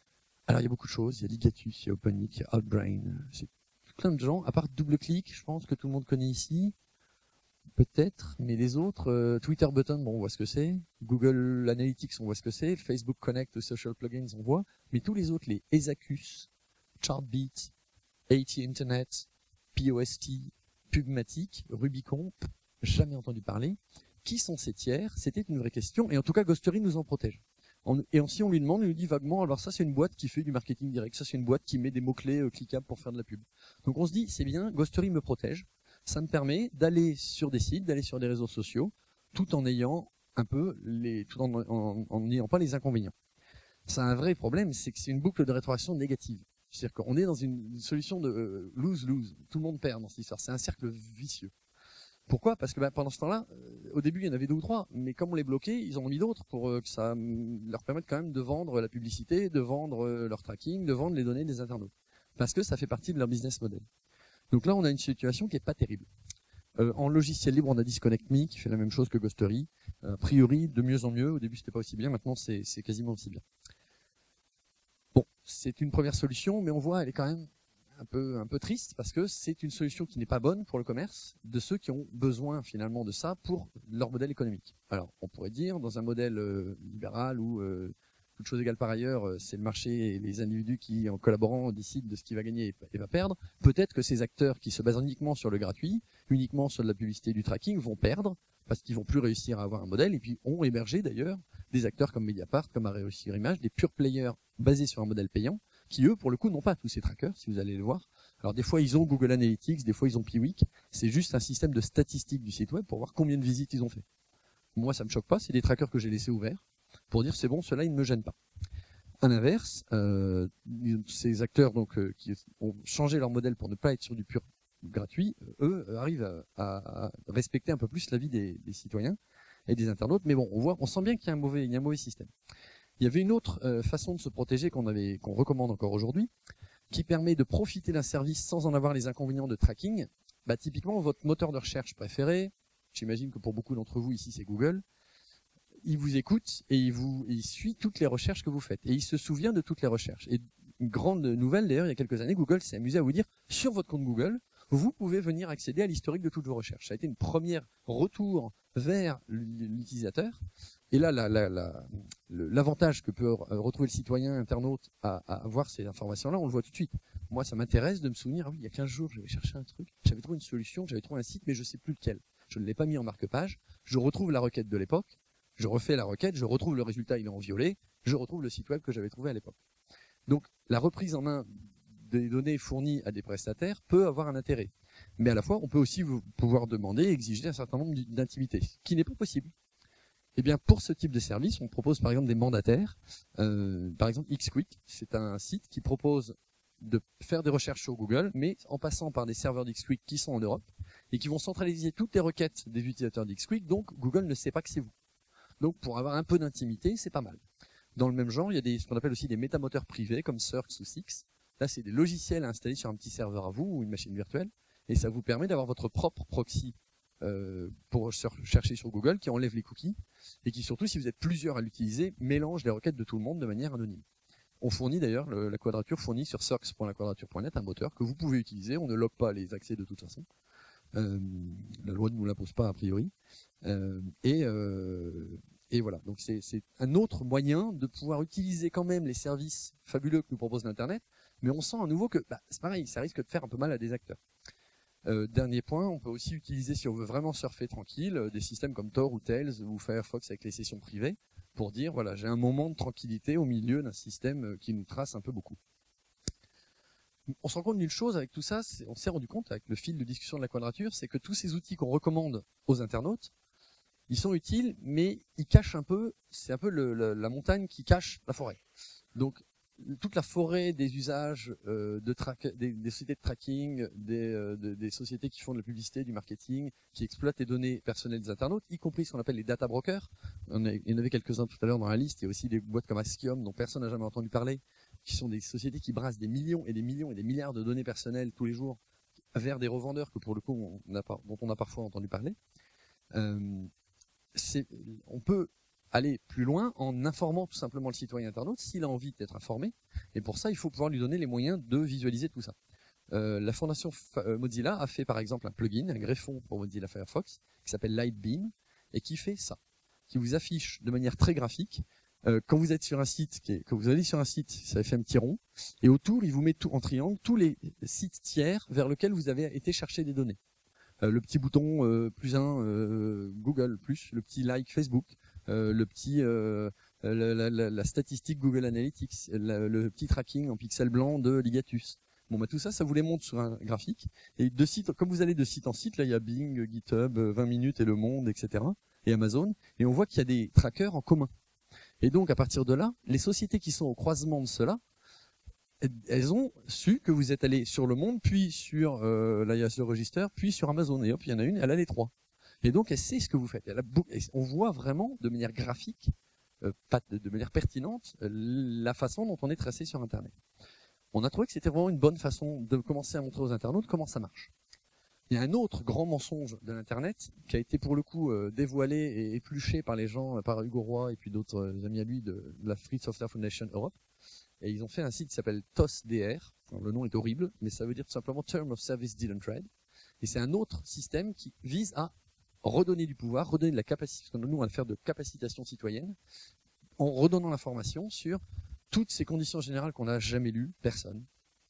Alors il y a beaucoup de choses, il y a Ligatus, il y a OpenIT, il y a Outbrain, c'est plein de gens, à part DoubleClick, je pense que tout le monde connaît ici, peut-être, mais les autres, euh, Twitter Button, bon, on voit ce que c'est, Google Analytics, on voit ce que c'est, Facebook Connect, Social Plugins, on voit, mais tous les autres, les Ezacus, Chartbeat, A T Internet, P O S T, Pubmatic, Rubicon, jamais entendu parler. Qui sont ces tiers? C'était une vraie question, et en tout cas Ghostery nous en protège. On, et si on lui demande, il nous dit vaguement, alors ça c'est une boîte qui fait du marketing direct, ça c'est une boîte qui met des mots-clés euh, cliquables pour faire de la pub. Donc on se dit, c'est bien, Ghostery me protège, ça me permet d'aller sur des sites, d'aller sur des réseaux sociaux, tout en ayant un peu les, tout en, en, en n'ayant pas les inconvénients. Ça a un vrai problème, c'est que c'est une boucle de rétroaction négative. C'est-à-dire qu'on est dans une, une solution de euh, lose-lose, tout le monde perd dans cette histoire, c'est un cercle vicieux. Pourquoi? Parce que bah, pendant ce temps-là, euh, au début il y en avait deux ou trois, mais comme on les bloquait, ils en ont mis d'autres pour euh, que ça euh, leur permette quand même de vendre la publicité, de vendre euh, leur tracking, de vendre les données des internautes. Parce que ça fait partie de leur business model. Donc là on a une situation qui est pas terrible. Euh, en logiciel libre on a DisconnectMe qui fait la même chose que Ghostery. Euh, a priori de mieux en mieux, au début c'était pas aussi bien, maintenant c'est quasiment aussi bien. Bon, c'est une première solution, mais on voit elle est quand même un peu un peu triste parce que c'est une solution qui n'est pas bonne pour le commerce de ceux qui ont besoin finalement de ça pour leur modèle économique. Alors on pourrait dire dans un modèle euh, libéral où euh, toute chose égale par ailleurs, euh, c'est le marché et les individus qui en collaborant décident de ce qu'il va gagner et, et va perdre, peut-être que ces acteurs qui se basent uniquement sur le gratuit, uniquement sur de la publicité et du tracking vont perdre parce qu'ils vont plus réussir à avoir un modèle et puis ont émergé d'ailleurs des acteurs comme Mediapart, comme A Réussir Image, des pure players basés sur un modèle payant qui eux, pour le coup, n'ont pas tous ces trackers, si vous allez le voir. Alors des fois, ils ont Google Analytics, des fois, ils ont Piwik. C'est juste un système de statistiques du site web pour voir combien de visites ils ont fait. Moi, ça me choque pas, c'est des trackers que j'ai laissés ouverts pour dire c'est bon, ceux-là, ils ne me gênent pas. À l'inverse, euh, ces acteurs donc euh, qui ont changé leur modèle pour ne pas être sur du pur gratuit, eux euh, arrivent à, à respecter un peu plus la vie des, des citoyens et des internautes. Mais bon, on voit, on sent bien qu'il y a un mauvais, il y a un mauvais système. Il y avait une autre euh, façon de se protéger qu'on avait, qu'on recommande encore aujourd'hui, qui permet de profiter d'un service sans en avoir les inconvénients de tracking. Bah, typiquement, votre moteur de recherche préféré, j'imagine que pour beaucoup d'entre vous ici c'est Google, il vous écoute et il vous, il suit toutes les recherches que vous faites et il se souvient de toutes les recherches. Et une grande nouvelle d'ailleurs, il y a quelques années, Google s'est amusé à vous dire sur votre compte Google, vous pouvez venir accéder à l'historique de toutes vos recherches. Ça a été une première retour vers l'utilisateur. Et là, l'avantage que peut retrouver le citoyen internaute à, à avoir ces informations-là, on le voit tout de suite. Moi, ça m'intéresse de me souvenir, ah oui, il y a quinze jours, j'avais cherché un truc, j'avais trouvé une solution, j'avais trouvé un site, mais je ne sais plus lequel. Je ne l'ai pas mis en marque-page, je retrouve la requête de l'époque, je refais la requête, je retrouve le résultat, il est en violet, je retrouve le site web que j'avais trouvé à l'époque. Donc, la reprise en main des données fournies à des prestataires peut avoir un intérêt. Mais à la fois, on peut aussi pouvoir demander et exiger un certain nombre d'intimité, ce qui n'est pas possible. Eh bien, pour ce type de service, on propose par exemple des mandataires. Euh, par exemple, Xquick, c'est un site qui propose de faire des recherches sur Google, mais en passant par des serveurs d'Xquick qui sont en Europe et qui vont centraliser toutes les requêtes des utilisateurs d'Xquick, donc Google ne sait pas que c'est vous. Donc, pour avoir un peu d'intimité, c'est pas mal. Dans le même genre, il y a des, ce qu'on appelle aussi des métamoteurs privés, comme Cirx ou Six. Là, c'est des logiciels installés sur un petit serveur à vous ou une machine virtuelle, et ça vous permet d'avoir votre propre proxy euh, pour chercher sur Google qui enlève les cookies, et qui surtout, si vous êtes plusieurs à l'utiliser, mélange les requêtes de tout le monde de manière anonyme. On fournit d'ailleurs, la Quadrature fournit sur cirx point la quadrature point net un moteur que vous pouvez utiliser, on ne log pas les accès de toute façon. Euh, la loi ne nous l'impose pas a priori. Euh, et, euh, et voilà, donc c'est un autre moyen de pouvoir utiliser quand même les services fabuleux que nous propose l'Internet, mais on sent à nouveau que bah, c'est pareil, ça risque de faire un peu mal à des acteurs. Euh, dernier point, on peut aussi utiliser, si on veut vraiment surfer tranquille, euh, des systèmes comme Tor ou Tails ou Firefox avec les sessions privées, pour dire, voilà, j'ai un moment de tranquillité au milieu d'un système euh, qui nous trace un peu beaucoup. On se rend compte d'une chose avec tout ça, on s'est rendu compte avec le fil de discussion de la Quadrature, c'est que tous ces outils qu'on recommande aux internautes, ils sont utiles, mais ils cachent un peu, c'est un peu le, le, la montagne qui cache la forêt. Donc, toute la forêt des usages euh, de des, des sociétés de tracking, des, euh, de, des sociétés qui font de la publicité, du marketing, qui exploitent les données personnelles des internautes, y compris ce qu'on appelle les data brokers. On a, il y en avait quelques-uns tout à l'heure dans la liste. Il y a aussi des boîtes comme Askiom dont personne n'a jamais entendu parler, qui sont des sociétés qui brassent des millions et des millions et des milliards de données personnelles tous les jours vers des revendeurs que pour le coup on a pas, dont on a parfois entendu parler. Euh, on peut aller plus loin en informant tout simplement le citoyen internaute s'il a envie d'être informé. Et pour ça, il faut pouvoir lui donner les moyens de visualiser tout ça. Euh, la fondation Fa euh, Mozilla a fait par exemple un plugin, un greffon pour Mozilla Firefox, qui s'appelle Lightbeam, et qui fait ça, qui vous affiche de manière très graphique. Euh, quand vous êtes sur un site, qui est, quand vous allez sur un site, ça fait un petit rond, et autour, il vous met tout en triangle tous les sites tiers vers lesquels vous avez été chercher des données. Euh, le petit bouton euh, plus un euh, Google plus, le petit like Facebook, euh, le petit euh, la, la, la, la statistique Google Analytics, la, le petit tracking en pixel blanc de Ligatus. Bon, bah, tout ça, ça vous les montre sur un graphique. Et de site, comme vous allez de site en site, là, il y a Bing, GitHub, vingt minutes et Le Monde, et cetera. Et Amazon. Et on voit qu'il y a des trackers en commun. Et donc, à partir de là, les sociétés qui sont au croisement de cela, elles ont su que vous êtes allé sur Le Monde, puis sur euh, l'I A S Register, puis sur Amazon. Et hop, il y en a une, elle a les trois. Et donc, elle sait ce que vous faites. Elle a on voit vraiment, de manière graphique, euh, pas de manière pertinente, la façon dont on est tracé sur Internet. On a trouvé que c'était vraiment une bonne façon de commencer à montrer aux internautes comment ça marche. Il y a un autre grand mensonge de l'Internet qui a été pour le coup euh, dévoilé et épluché par les gens, euh, par Hugo Roy et puis d'autres euh, amis à lui de, de la Free Software Foundation Europe. Et ils ont fait un site qui s'appelle T O S D R. Alors, le nom est horrible, mais ça veut dire tout simplement Term of Service Didn't Read. Et c'est un autre système qui vise à redonner du pouvoir, redonner de la capacité, parce que nous on va faire de capacitation citoyenne, en redonnant l'information sur toutes ces conditions générales qu'on n'a jamais lues, personne,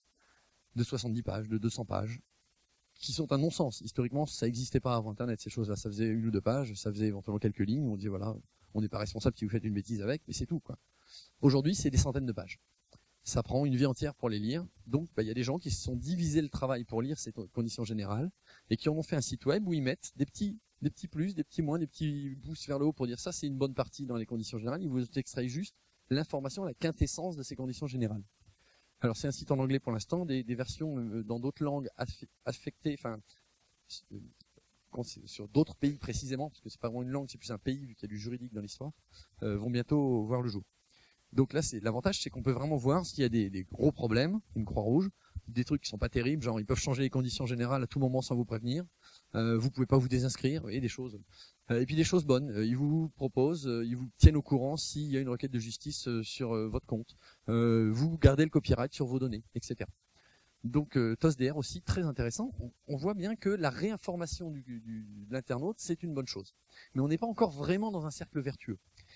de soixante-dix pages, de deux cents pages, qui sont un non-sens. Historiquement, ça n'existait pas avant Internet, ces choses-là. Ça faisait une ou deux pages, ça faisait éventuellement quelques lignes, on disait voilà, on n'est pas responsable si vous faites une bêtise avec, mais c'est tout, quoi. Aujourd'hui, c'est des centaines de pages. Ça prend une vie entière pour les lire. Donc, bah, y a des gens qui se sont divisés le travail pour lire ces conditions générales et qui en ont fait un site web où ils mettent des petits, des petits plus, des petits moins, des petits pouces vers le haut pour dire ça, c'est une bonne partie dans les conditions générales. Ils vous extraient juste l'information, la quintessence de ces conditions générales. Alors c'est un site en anglais pour l'instant, des, des versions euh, dans d'autres langues affectées, enfin euh, sur d'autres pays précisément, parce que c'est pas vraiment une langue, c'est plus un pays vu qu'il y a du juridique dans l'histoire, euh, vont bientôt voir le jour. Donc là, c'est l'avantage, c'est qu'on peut vraiment voir s'il y a des, des gros problèmes, une croix rouge, des trucs qui sont pas terribles, genre ils peuvent changer les conditions générales à tout moment sans vous prévenir. Euh, vous pouvez pas vous désinscrire, vous voyez, des choses. Euh, et puis des choses bonnes. Euh, ils vous proposent, euh, ils vous tiennent au courant s'il y a une requête de justice euh, sur euh, votre compte. Euh, vous gardez le copyright sur vos données, et cetera. Donc euh, T O S D R aussi très intéressant. On, on voit bien que la réinformation du, du, de l'internaute, c'est une bonne chose. Mais on n'est pas encore vraiment dans un cercle vertueux.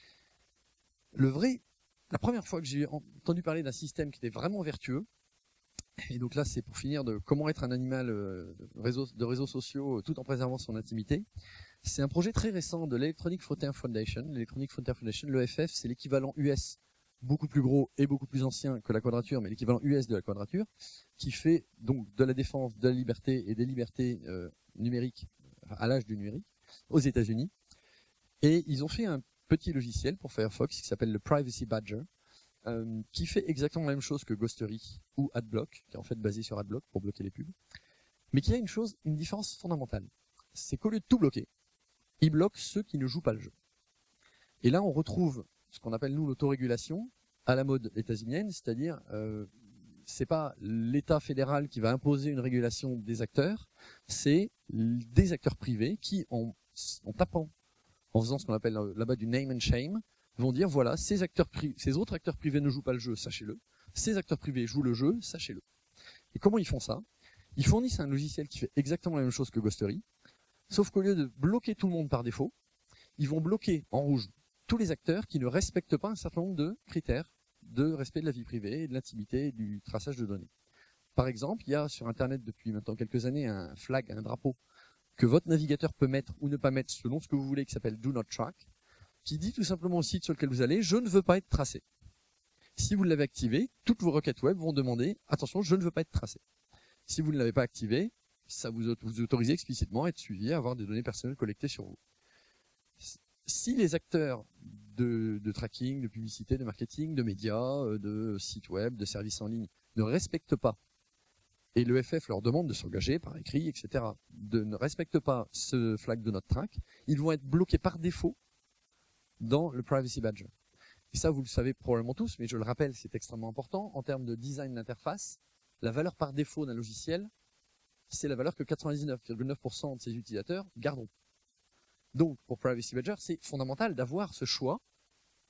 Le vrai, la première fois que j'ai entendu parler d'un système qui était vraiment vertueux, et donc là, c'est pour finir de comment être un animal euh, de, réseaux, de réseaux sociaux euh, tout en préservant son intimité. C'est un projet très récent de l'Electronic Frontier Foundation. L'Electronic Frontier Foundation, l'E F F, c'est l'équivalent U S, beaucoup plus gros et beaucoup plus ancien que la Quadrature, mais l'équivalent U S de la Quadrature, qui fait donc de la défense de la liberté et des libertés euh, numériques à l'âge du numérique aux États-Unis. Et ils ont fait un petit logiciel pour Firefox qui s'appelle le Privacy Badger, Euh, qui fait exactement la même chose que Ghostery ou Adblock, qui est en fait basé sur Adblock pour bloquer les pubs, mais qui a une chose, une différence fondamentale. C'est qu'au lieu de tout bloquer, il bloque ceux qui ne jouent pas le jeu. Et là, on retrouve ce qu'on appelle nous l'autorégulation à la mode états-unienne, c'est-à-dire euh, c'est pas l'État fédéral qui va imposer une régulation des acteurs, c'est des acteurs privés qui, en, en tapant, en faisant ce qu'on appelle là-bas du name and shame, vont dire voilà, ces acteurs privés, ces autres acteurs privés ne jouent pas le jeu, sachez-le. Ces acteurs privés jouent le jeu, sachez-le. Et comment ils font ça? Ils fournissent un logiciel qui fait exactement la même chose que Ghostery, sauf qu'au lieu de bloquer tout le monde par défaut, ils vont bloquer en rouge tous les acteurs qui ne respectent pas un certain nombre de critères de respect de la vie privée, et de l'intimité et du traçage de données. Par exemple, il y a sur Internet depuis maintenant quelques années un flag, un drapeau que votre navigateur peut mettre ou ne pas mettre selon ce que vous voulez, qui s'appelle Do Not Track, qui dit tout simplement au site sur lequel vous allez, je ne veux pas être tracé. Si vous l'avez activé, toutes vos requêtes web vont demander, attention, je ne veux pas être tracé. Si vous ne l'avez pas activé, ça vous, vous autorise explicitement à être suivi, à avoir des données personnelles collectées sur vous. Si les acteurs de, de tracking, de publicité, de marketing, de médias, de sites web, de services en ligne ne respectent pas, et le F F leur demande de s'engager par écrit, et cetera, de ne respectent pas ce flag de notre track, ils vont être bloqués par défaut dans le Privacy Badger. Et ça, vous le savez probablement tous, mais je le rappelle, c'est extrêmement important. En termes de design d'interface, la valeur par défaut d'un logiciel, c'est la valeur que quatre-vingt-dix-neuf virgule neuf pour cent de ses utilisateurs garderont. Donc, pour Privacy Badger, c'est fondamental d'avoir ce choix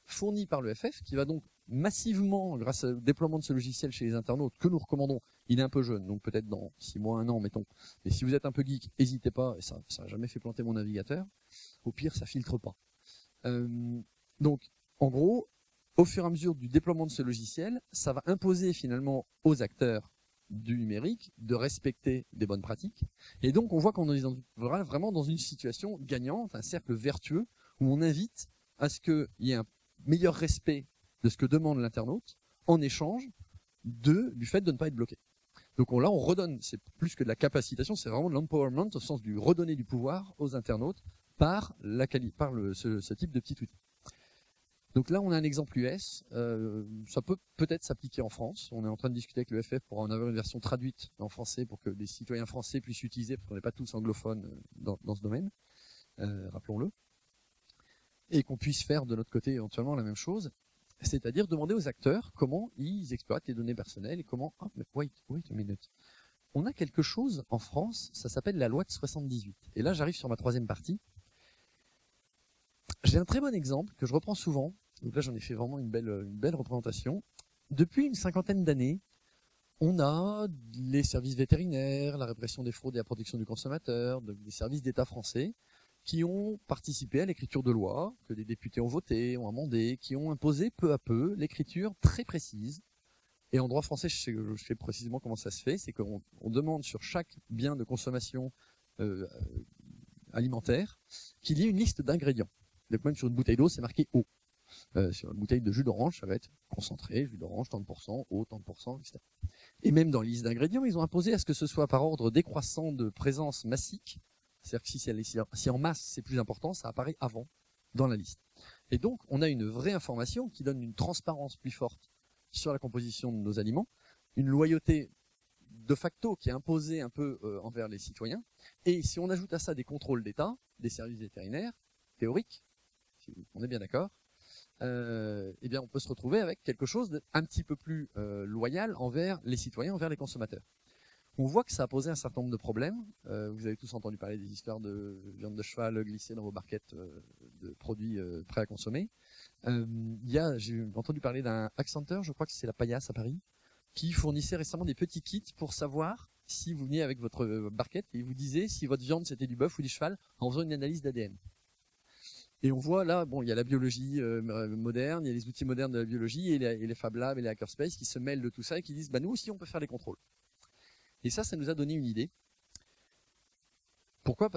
fourni par le F F, qui va donc massivement, grâce au déploiement de ce logiciel chez les internautes, que nous recommandons. Il est un peu jeune, donc peut-être dans six mois, un an, mettons. Mais si vous êtes un peu geek, n'hésitez pas, et ça ça n'a jamais fait planter mon navigateur. Au pire, ça filtre pas. Euh, donc, en gros, au fur et à mesure du déploiement de ce logiciel, ça va imposer finalement aux acteurs du numérique de respecter des bonnes pratiques. Et donc, on voit qu'on est dans, vraiment dans une situation gagnante, un cercle vertueux, où on invite à ce qu'il y ait un meilleur respect de ce que demande l'internaute, en échange de, du fait de ne pas être bloqué. Donc on, là, on redonne, c'est plus que de la capacitation, c'est vraiment de l'empowerment au sens du redonner du pouvoir aux internautes par, la quali par le, ce, ce type de petit outil. Donc là, on a un exemple U S, euh, ça peut peut-être s'appliquer en France. On est en train de discuter avec le F F pour en avoir une version traduite en français pour que des citoyens français puissent l'utiliser, parce qu'on n'est pas tous anglophones dans, dans ce domaine, euh, rappelons-le. Et qu'on puisse faire de notre côté éventuellement la même chose. C'est-à-dire demander aux acteurs comment ils exploitent les données personnelles et comment... Ah, mais wait, wait a minute. On a quelque chose en France, ça s'appelle la loi de soixante-dix-huit. Et là, j'arrive sur ma troisième partie. J'ai un très bon exemple que je reprends souvent. Donc là, j'en ai fait vraiment une belle, une belle représentation. Depuis une cinquantaine d'années, on a les services vétérinaires, la répression des fraudes et la protection du consommateur, des services d'État français, qui ont participé à l'écriture de lois, que des députés ont voté, ont amendé, qui ont imposé peu à peu l'écriture très précise. Et en droit français, je sais, je sais précisément comment ça se fait, c'est qu'on on demande sur chaque bien de consommation euh, alimentaire qu'il y ait une liste d'ingrédients. Donc même sur une bouteille d'eau, c'est marqué eau. Euh, sur une bouteille de jus d'orange, ça va être concentré, jus d'orange, tant pour cent, eau, tant pour cent, et cetera. Et même dans la liste d'ingrédients, ils ont imposé à ce que ce soit par ordre décroissant de présence massique. C'est-à-dire que si, si en masse c'est plus important, ça apparaît avant dans la liste. Et donc, on a une vraie information qui donne une transparence plus forte sur la composition de nos aliments, une loyauté de facto qui est imposée un peu euh, envers les citoyens. Et si on ajoute à ça des contrôles d'État, des services vétérinaires, théoriques, si on est bien d'accord, euh, eh bien on peut se retrouver avec quelque chose d'un petit peu plus euh, loyal envers les citoyens, envers les consommateurs. On voit que ça a posé un certain nombre de problèmes. Euh, vous avez tous entendu parler des histoires de viande de cheval glissée dans vos barquettes euh, de produits euh, prêts à consommer. Euh, il y a, j'ai entendu parler d'un Accenture, je crois que c'est la Paillasse à Paris, qui fournissait récemment des petits kits pour savoir si vous veniez avec votre barquette et vous disait si votre viande c'était du bœuf ou du cheval en faisant une analyse d'A D N. Et on voit là, bon, il y a la biologie euh, moderne, il y a les outils modernes de la biologie et les, et les Fab Labs et les Hackerspace qui se mêlent de tout ça et qui disent, bah nous aussi on peut faire les contrôles. Et ça, ça nous a donné une idée. Pourquoi ?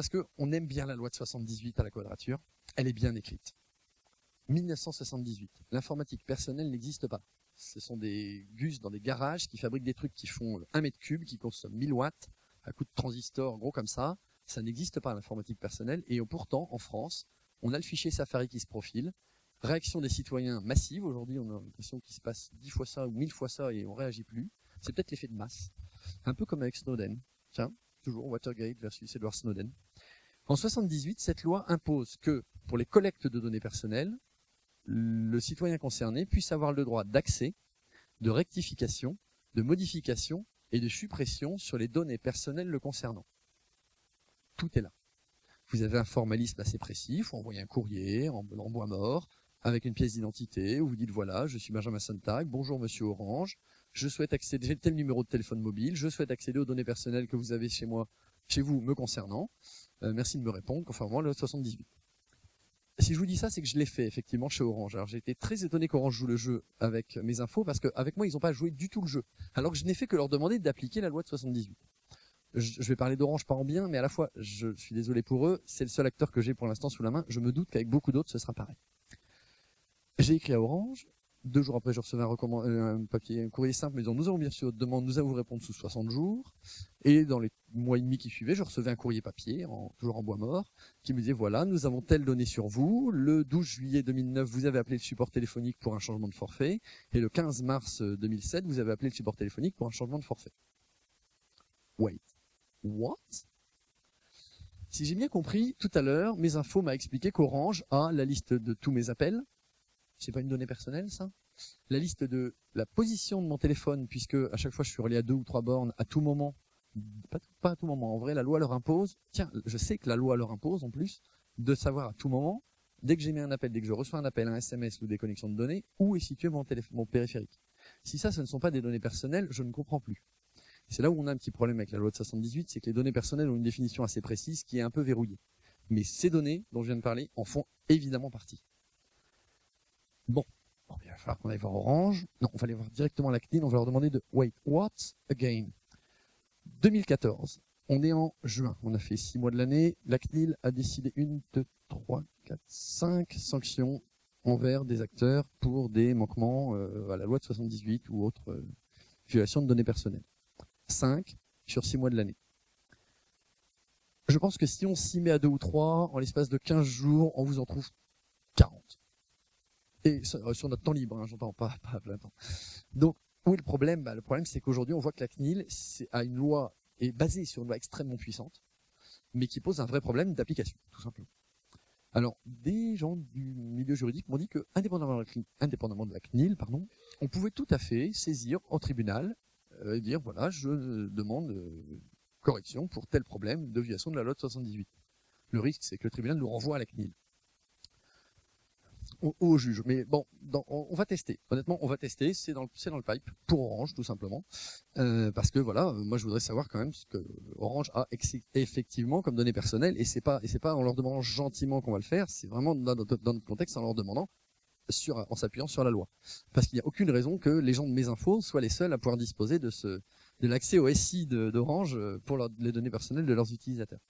Parce qu'on aime bien la loi de soixante-dix-huit à la Quadrature. Elle est bien écrite. mille neuf cent soixante-dix-huit. L'informatique personnelle n'existe pas. Ce sont des gus dans des garages qui fabriquent des trucs qui font un mètre cube, qui consomment mille watts, à coup de transistor, gros comme ça. Ça n'existe pas, l'informatique personnelle. Et pourtant, en France, on a le fichier Safari qui se profile. Réaction des citoyens massive. Aujourd'hui, on a l'impression qu'il se passe dix fois ça ou mille fois ça et on réagit plus. C'est peut-être l'effet de masse. Un peu comme avec Snowden. Tiens, toujours Watergate versus Edward Snowden. En soixante-dix-huit, cette loi impose que, pour les collectes de données personnelles, le citoyen concerné puisse avoir le droit d'accès, de rectification, de modification et de suppression sur les données personnelles le concernant. Tout est là. Vous avez un formalisme assez précis, il faut envoyer un courrier en, en bois mort, avec une pièce d'identité, où vous dites voilà, je suis Benjamin Sontag, bonjour monsieur Orange, je souhaite accéder, j'ai tel numéro de téléphone mobile, je souhaite accéder aux données personnelles que vous avez chez moi, chez vous, me concernant. Euh, merci de me répondre, conformément à la loi soixante-dix-huit. Si je vous dis ça, c'est que je l'ai fait effectivement chez Orange. Alors j'ai été très étonné qu'Orange joue le jeu avec mes infos, parce qu'avec moi, ils n'ont pas joué du tout le jeu. Alors que je n'ai fait que leur demander d'appliquer la loi de soixante-dix-huit. Je, je vais parler d'Orange pas en bien, mais à la fois, je suis désolé pour eux, c'est le seul acteur que j'ai pour l'instant sous la main. Je me doute qu'avec beaucoup d'autres, ce sera pareil. J'ai écrit à Orange. Deux jours après, je recevais un, recommand... un papier, un courrier simple me disant « Nous avons bien reçu votre demande, nous allons vous répondre sous soixante jours. » Et dans les mois et demi qui suivaient, je recevais un courrier papier, en... toujours en bois mort, qui me disait « Voilà, nous avons telle donnée sur vous. Le douze juillet deux mille neuf, vous avez appelé le support téléphonique pour un changement de forfait. Et le quinze mars deux mille sept, vous avez appelé le support téléphonique pour un changement de forfait. » Wait. What? Si j'ai bien compris, tout à l'heure, mes infos m'a expliqué qu'Orange a la liste de tous mes appels. C'est pas une donnée personnelle, ça? La liste de la position de mon téléphone, puisque à chaque fois je suis relié à deux ou trois bornes, à tout moment, pas, pas à tout moment, en vrai, la loi leur impose, tiens, je sais que la loi leur impose, en plus, de savoir à tout moment dès que j'émets un appel, dès que je reçois un appel, un S M S ou des connexions de données, où est situé mon, téléphone, mon périphérique. Si ça, ce ne sont pas des données personnelles, je ne comprends plus. C'est là où on a un petit problème avec la loi de soixante-dix-huit, c'est que les données personnelles ont une définition assez précise qui est un peu verrouillée. Mais ces données dont je viens de parler en font évidemment partie. Bon, bon il va falloir qu'on aille voir Orange. Non, on va aller voir directement la C N I L, on va leur demander de wait, what again? deux mille quatorze, on est en juin, on a fait six mois de l'année, la C N I L a décidé une, deux, trois, quatre, cinq sanctions envers des acteurs pour des manquements euh, à la loi de soixante-dix-huit ou autres euh, violations de données personnelles. cinq sur six mois de l'année. Je pense que si on s'y met à deux ou trois, en l'espace de quinze jours, on vous en trouve quarante. Et sur notre temps libre, hein, j'entends pas, pas à plein temps. Donc, où est le problème? Bah, le problème, c'est qu'aujourd'hui, on voit que la C N I L a une loi, est basée sur une loi extrêmement puissante, mais qui pose un vrai problème d'application, tout simplement. Alors, des gens du milieu juridique m'ont dit que, indépendamment de la C N I L, indépendamment de la C N I L, pardon, on pouvait tout à fait saisir en tribunal euh, et dire, voilà, je demande euh, correction pour tel problème de violation de la loi de soixante-dix-huit. Le risque, c'est que le tribunal nous renvoie à la C N I L. Au, au juge. Mais bon, dans, on, on va tester. Honnêtement, on va tester. C'est dans, c'est dans le pipe pour Orange, tout simplement. Euh, parce que voilà, moi je voudrais savoir quand même ce que Orange a effectivement comme données personnelles. Et c'est pas, et c'est pas en leur demandant gentiment qu'on va le faire. C'est vraiment dans notre, dans notre contexte en leur demandant, sur, en s'appuyant sur la loi. Parce qu'il n'y a aucune raison que les gens de Mes Infos soient les seuls à pouvoir disposer de ce, de l'accès au S I d'Orange pour leur, les données personnelles de leurs utilisateurs.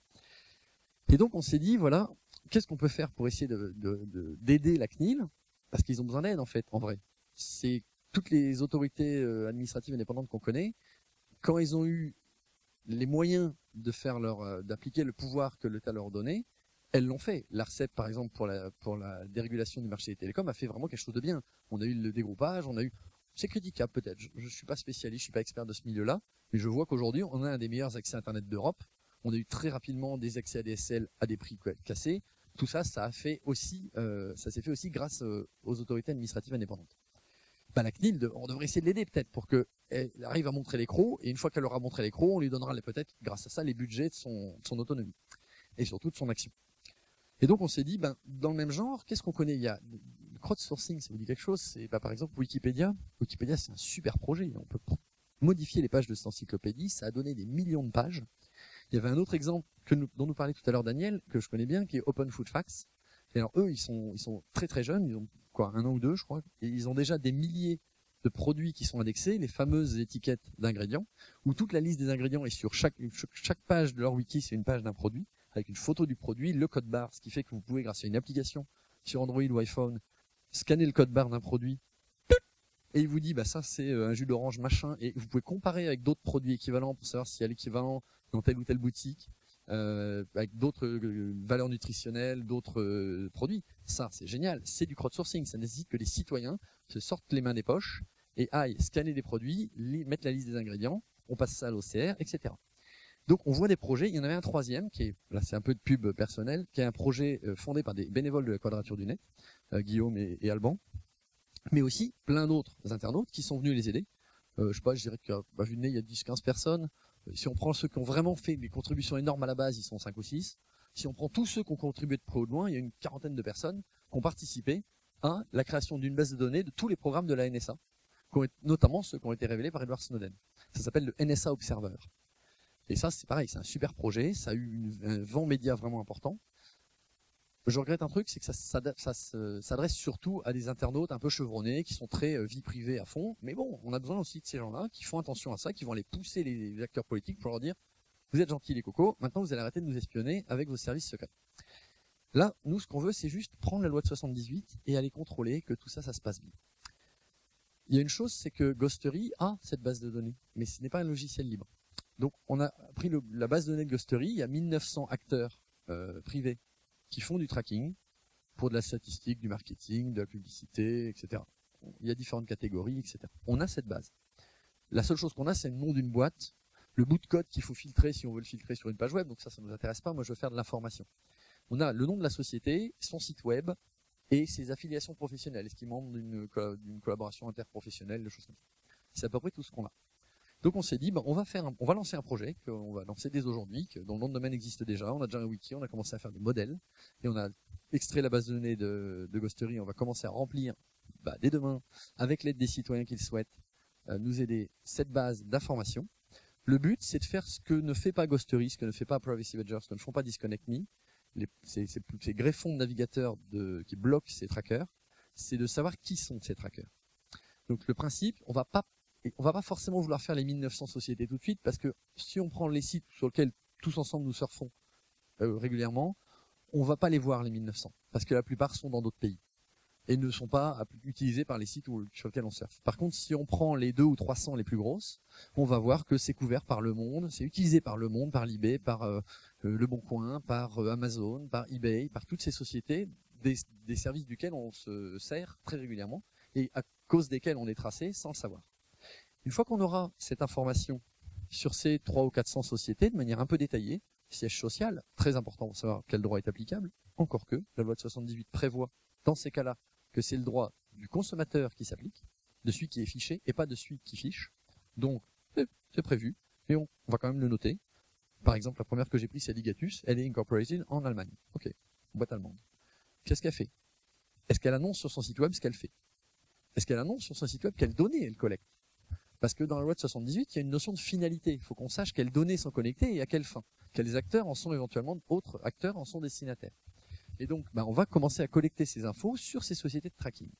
Et donc on s'est dit, voilà, qu'est-ce qu'on peut faire pour essayer de, de, de, d'aider la C N I L? Parce qu'ils ont besoin d'aide en fait, en vrai. C'est toutes les autorités administratives indépendantes qu'on connaît, quand ils ont eu les moyens de faire leur, d'appliquer le pouvoir que l'État leur donnait, elles l'ont fait. L'ARCEP, par exemple, pour la, pour la dérégulation du marché des télécoms, a fait vraiment quelque chose de bien. On a eu le dégroupage, on a eu, c'est critiquable peut-être. Je, je suis pas spécialiste, je suis pas expert de ce milieu-là, mais je vois qu'aujourd'hui, on a un des meilleurs accès Internet d'Europe. On a eu très rapidement des accès A D S L à des prix cassés. Tout ça, ça a fait aussi, euh, ça s'est fait aussi grâce euh, aux autorités administratives indépendantes. Bah, la C N I L, on devrait essayer de l'aider peut-être pour qu'elle arrive à montrer les crocs, et une fois qu'elle aura montré les crocs, on lui donnera peut-être, grâce à ça, les budgets de son, de son autonomie et surtout de son action. Et donc on s'est dit, ben, dans le même genre, qu'est-ce qu'on connaît? Il y a le crowdsourcing, ça vous dit quelque chose? C'est bah, par exemple Wikipédia. Wikipédia, c'est un super projet. On peut modifier les pages de cette encyclopédie, ça a donné des millions de pages. Il y avait un autre exemple que nous, dont nous parlait tout à l'heure Daniel, que je connais bien, qui est Open Food Facts. Et alors eux, ils sont, ils sont très très jeunes, ils ont quoi, un an ou deux, je crois, et ils ont déjà des milliers de produits qui sont indexés, les fameuses étiquettes d'ingrédients, où toute la liste des ingrédients est sur chaque, chaque page de leur wiki, c'est une page d'un produit, avec une photo du produit, le code barre, ce qui fait que vous pouvez, grâce à une application sur Android ou iPhone, scanner le code barre d'un produit, et il vous dit, bah ça c'est un jus d'orange machin, et vous pouvez comparer avec d'autres produits équivalents pour savoir s'il y a l'équivalent dans telle ou telle boutique, euh, avec d'autres euh, valeurs nutritionnelles, d'autres euh, produits. Ça, c'est génial. C'est du crowdsourcing. Ça nécessite que les citoyens se sortent les mains des poches et aillent scanner des produits, mettre la liste des ingrédients, on passe ça à l'O C R, et cetera. Donc, on voit des projets. Il y en avait un troisième, qui est, là, c'est un peu de pub personnelle, qui est un projet euh, fondé par des bénévoles de la Quadrature du Net, euh, Guillaume et, et Alban, mais aussi plein d'autres internautes qui sont venus les aider. Euh, je sais pas, je dirais que, bah, vu de nez, il y a dix quinze personnes. Si on prend ceux qui ont vraiment fait des contributions énormes à la base, ils sont cinq ou six. Si on prend tous ceux qui ont contribué de près ou de loin, il y a une quarantaine de personnes qui ont participé à la création d'une base de données de tous les programmes de la N S A, notamment ceux qui ont été révélés par Edward Snowden. Ça s'appelle le N S A Observer. Et ça, c'est pareil, c'est un super projet, ça a eu une, un vent média vraiment important. Je regrette un truc, c'est que ça, ça, ça, ça s'adresse surtout à des internautes un peu chevronnés, qui sont très euh, vie privée à fond. Mais bon, on a besoin aussi de ces gens-là qui font attention à ça, qui vont aller pousser les, les acteurs politiques pour leur dire « Vous êtes gentils les cocos, maintenant vous allez arrêter de nous espionner avec vos services secrets. » Là, nous, ce qu'on veut, c'est juste prendre la loi de soixante-dix-huit et aller contrôler que tout ça, ça se passe bien. Il y a une chose, c'est que Ghostery a cette base de données, mais ce n'est pas un logiciel libre. Donc, on a pris le, la base de données de Ghostery, il y a mille neuf cents acteurs euh, privés qui font du tracking pour de la statistique, du marketing, de la publicité, et cetera. Il y a différentes catégories, et cetera. On a cette base. La seule chose qu'on a, c'est le nom d'une boîte, le bout de code qu'il faut filtrer si on veut le filtrer sur une page web, donc ça, ça ne nous intéresse pas, moi je veux faire de l'information. On a le nom de la société, son site web et ses affiliations professionnelles, est-ce qu'il est membre d'une, d'une collaboration interprofessionnelle, des choses comme ça. C'est à peu près tout ce qu'on a. Donc on s'est dit, bah, on va faire, un, on va lancer un projet qu'on va lancer dès aujourd'hui, que, dont le nom de domaine existe déjà. On a déjà un wiki, on a commencé à faire des modèles et on a extrait la base de données de, de Ghostery. On va commencer à remplir bah, dès demain, avec l'aide des citoyens qui le souhaitent, euh, nous aider cette base d'informations. Le but, c'est de faire ce que ne fait pas Ghostery, ce que ne fait pas Privacy Badger, ce que ne font pas Disconnect Me, les, ces, ces, ces greffons de navigateurs de, qui bloquent ces trackers, c'est de savoir qui sont ces trackers. Donc le principe, on va pas on va pas forcément vouloir faire les mille neuf cents sociétés tout de suite, parce que si on prend les sites sur lesquels tous ensemble nous surfons euh, régulièrement, on va pas les voir les mille neuf cents, parce que la plupart sont dans d'autres pays et ne sont pas utilisés par les sites où, sur lesquels on surfe. Par contre, si on prend les deux ou trois cents les plus grosses, on va voir que c'est couvert par Le Monde, c'est utilisé par Le Monde, par l'eBay, par euh, Le Bon Coin, par euh, Amazon, par eBay, par toutes ces sociétés, des, des services duquel on se sert très régulièrement et à cause desquels on est tracé sans le savoir. Une fois qu'on aura cette information sur ces trois ou quatre cents sociétés de manière un peu détaillée, siège social, très important pour savoir quel droit est applicable, encore que la loi de soixante-dix-huit prévoit dans ces cas-là que c'est le droit du consommateur qui s'applique, de celui qui est fiché et pas de celui qui fiche. Donc c'est prévu et on, on va quand même le noter. Par exemple, la première que j'ai prise c'est Ligatus, elle est incorporated en Allemagne. Ok, boîte allemande. Qu'est-ce qu'elle fait? Est-ce qu'elle annonce sur son site web ce qu'elle fait? Est-ce qu'elle annonce sur son site web quelles données elle collecte? Parce que dans la loi de soixante-dix-huit, il y a une notion de finalité. Il faut qu'on sache quelles données sont collectées et à quelle fin. Quels acteurs en sont éventuellement, autres acteurs en sont destinataires. Et donc, bah, on va commencer à collecter ces infos sur ces sociétés de tracking.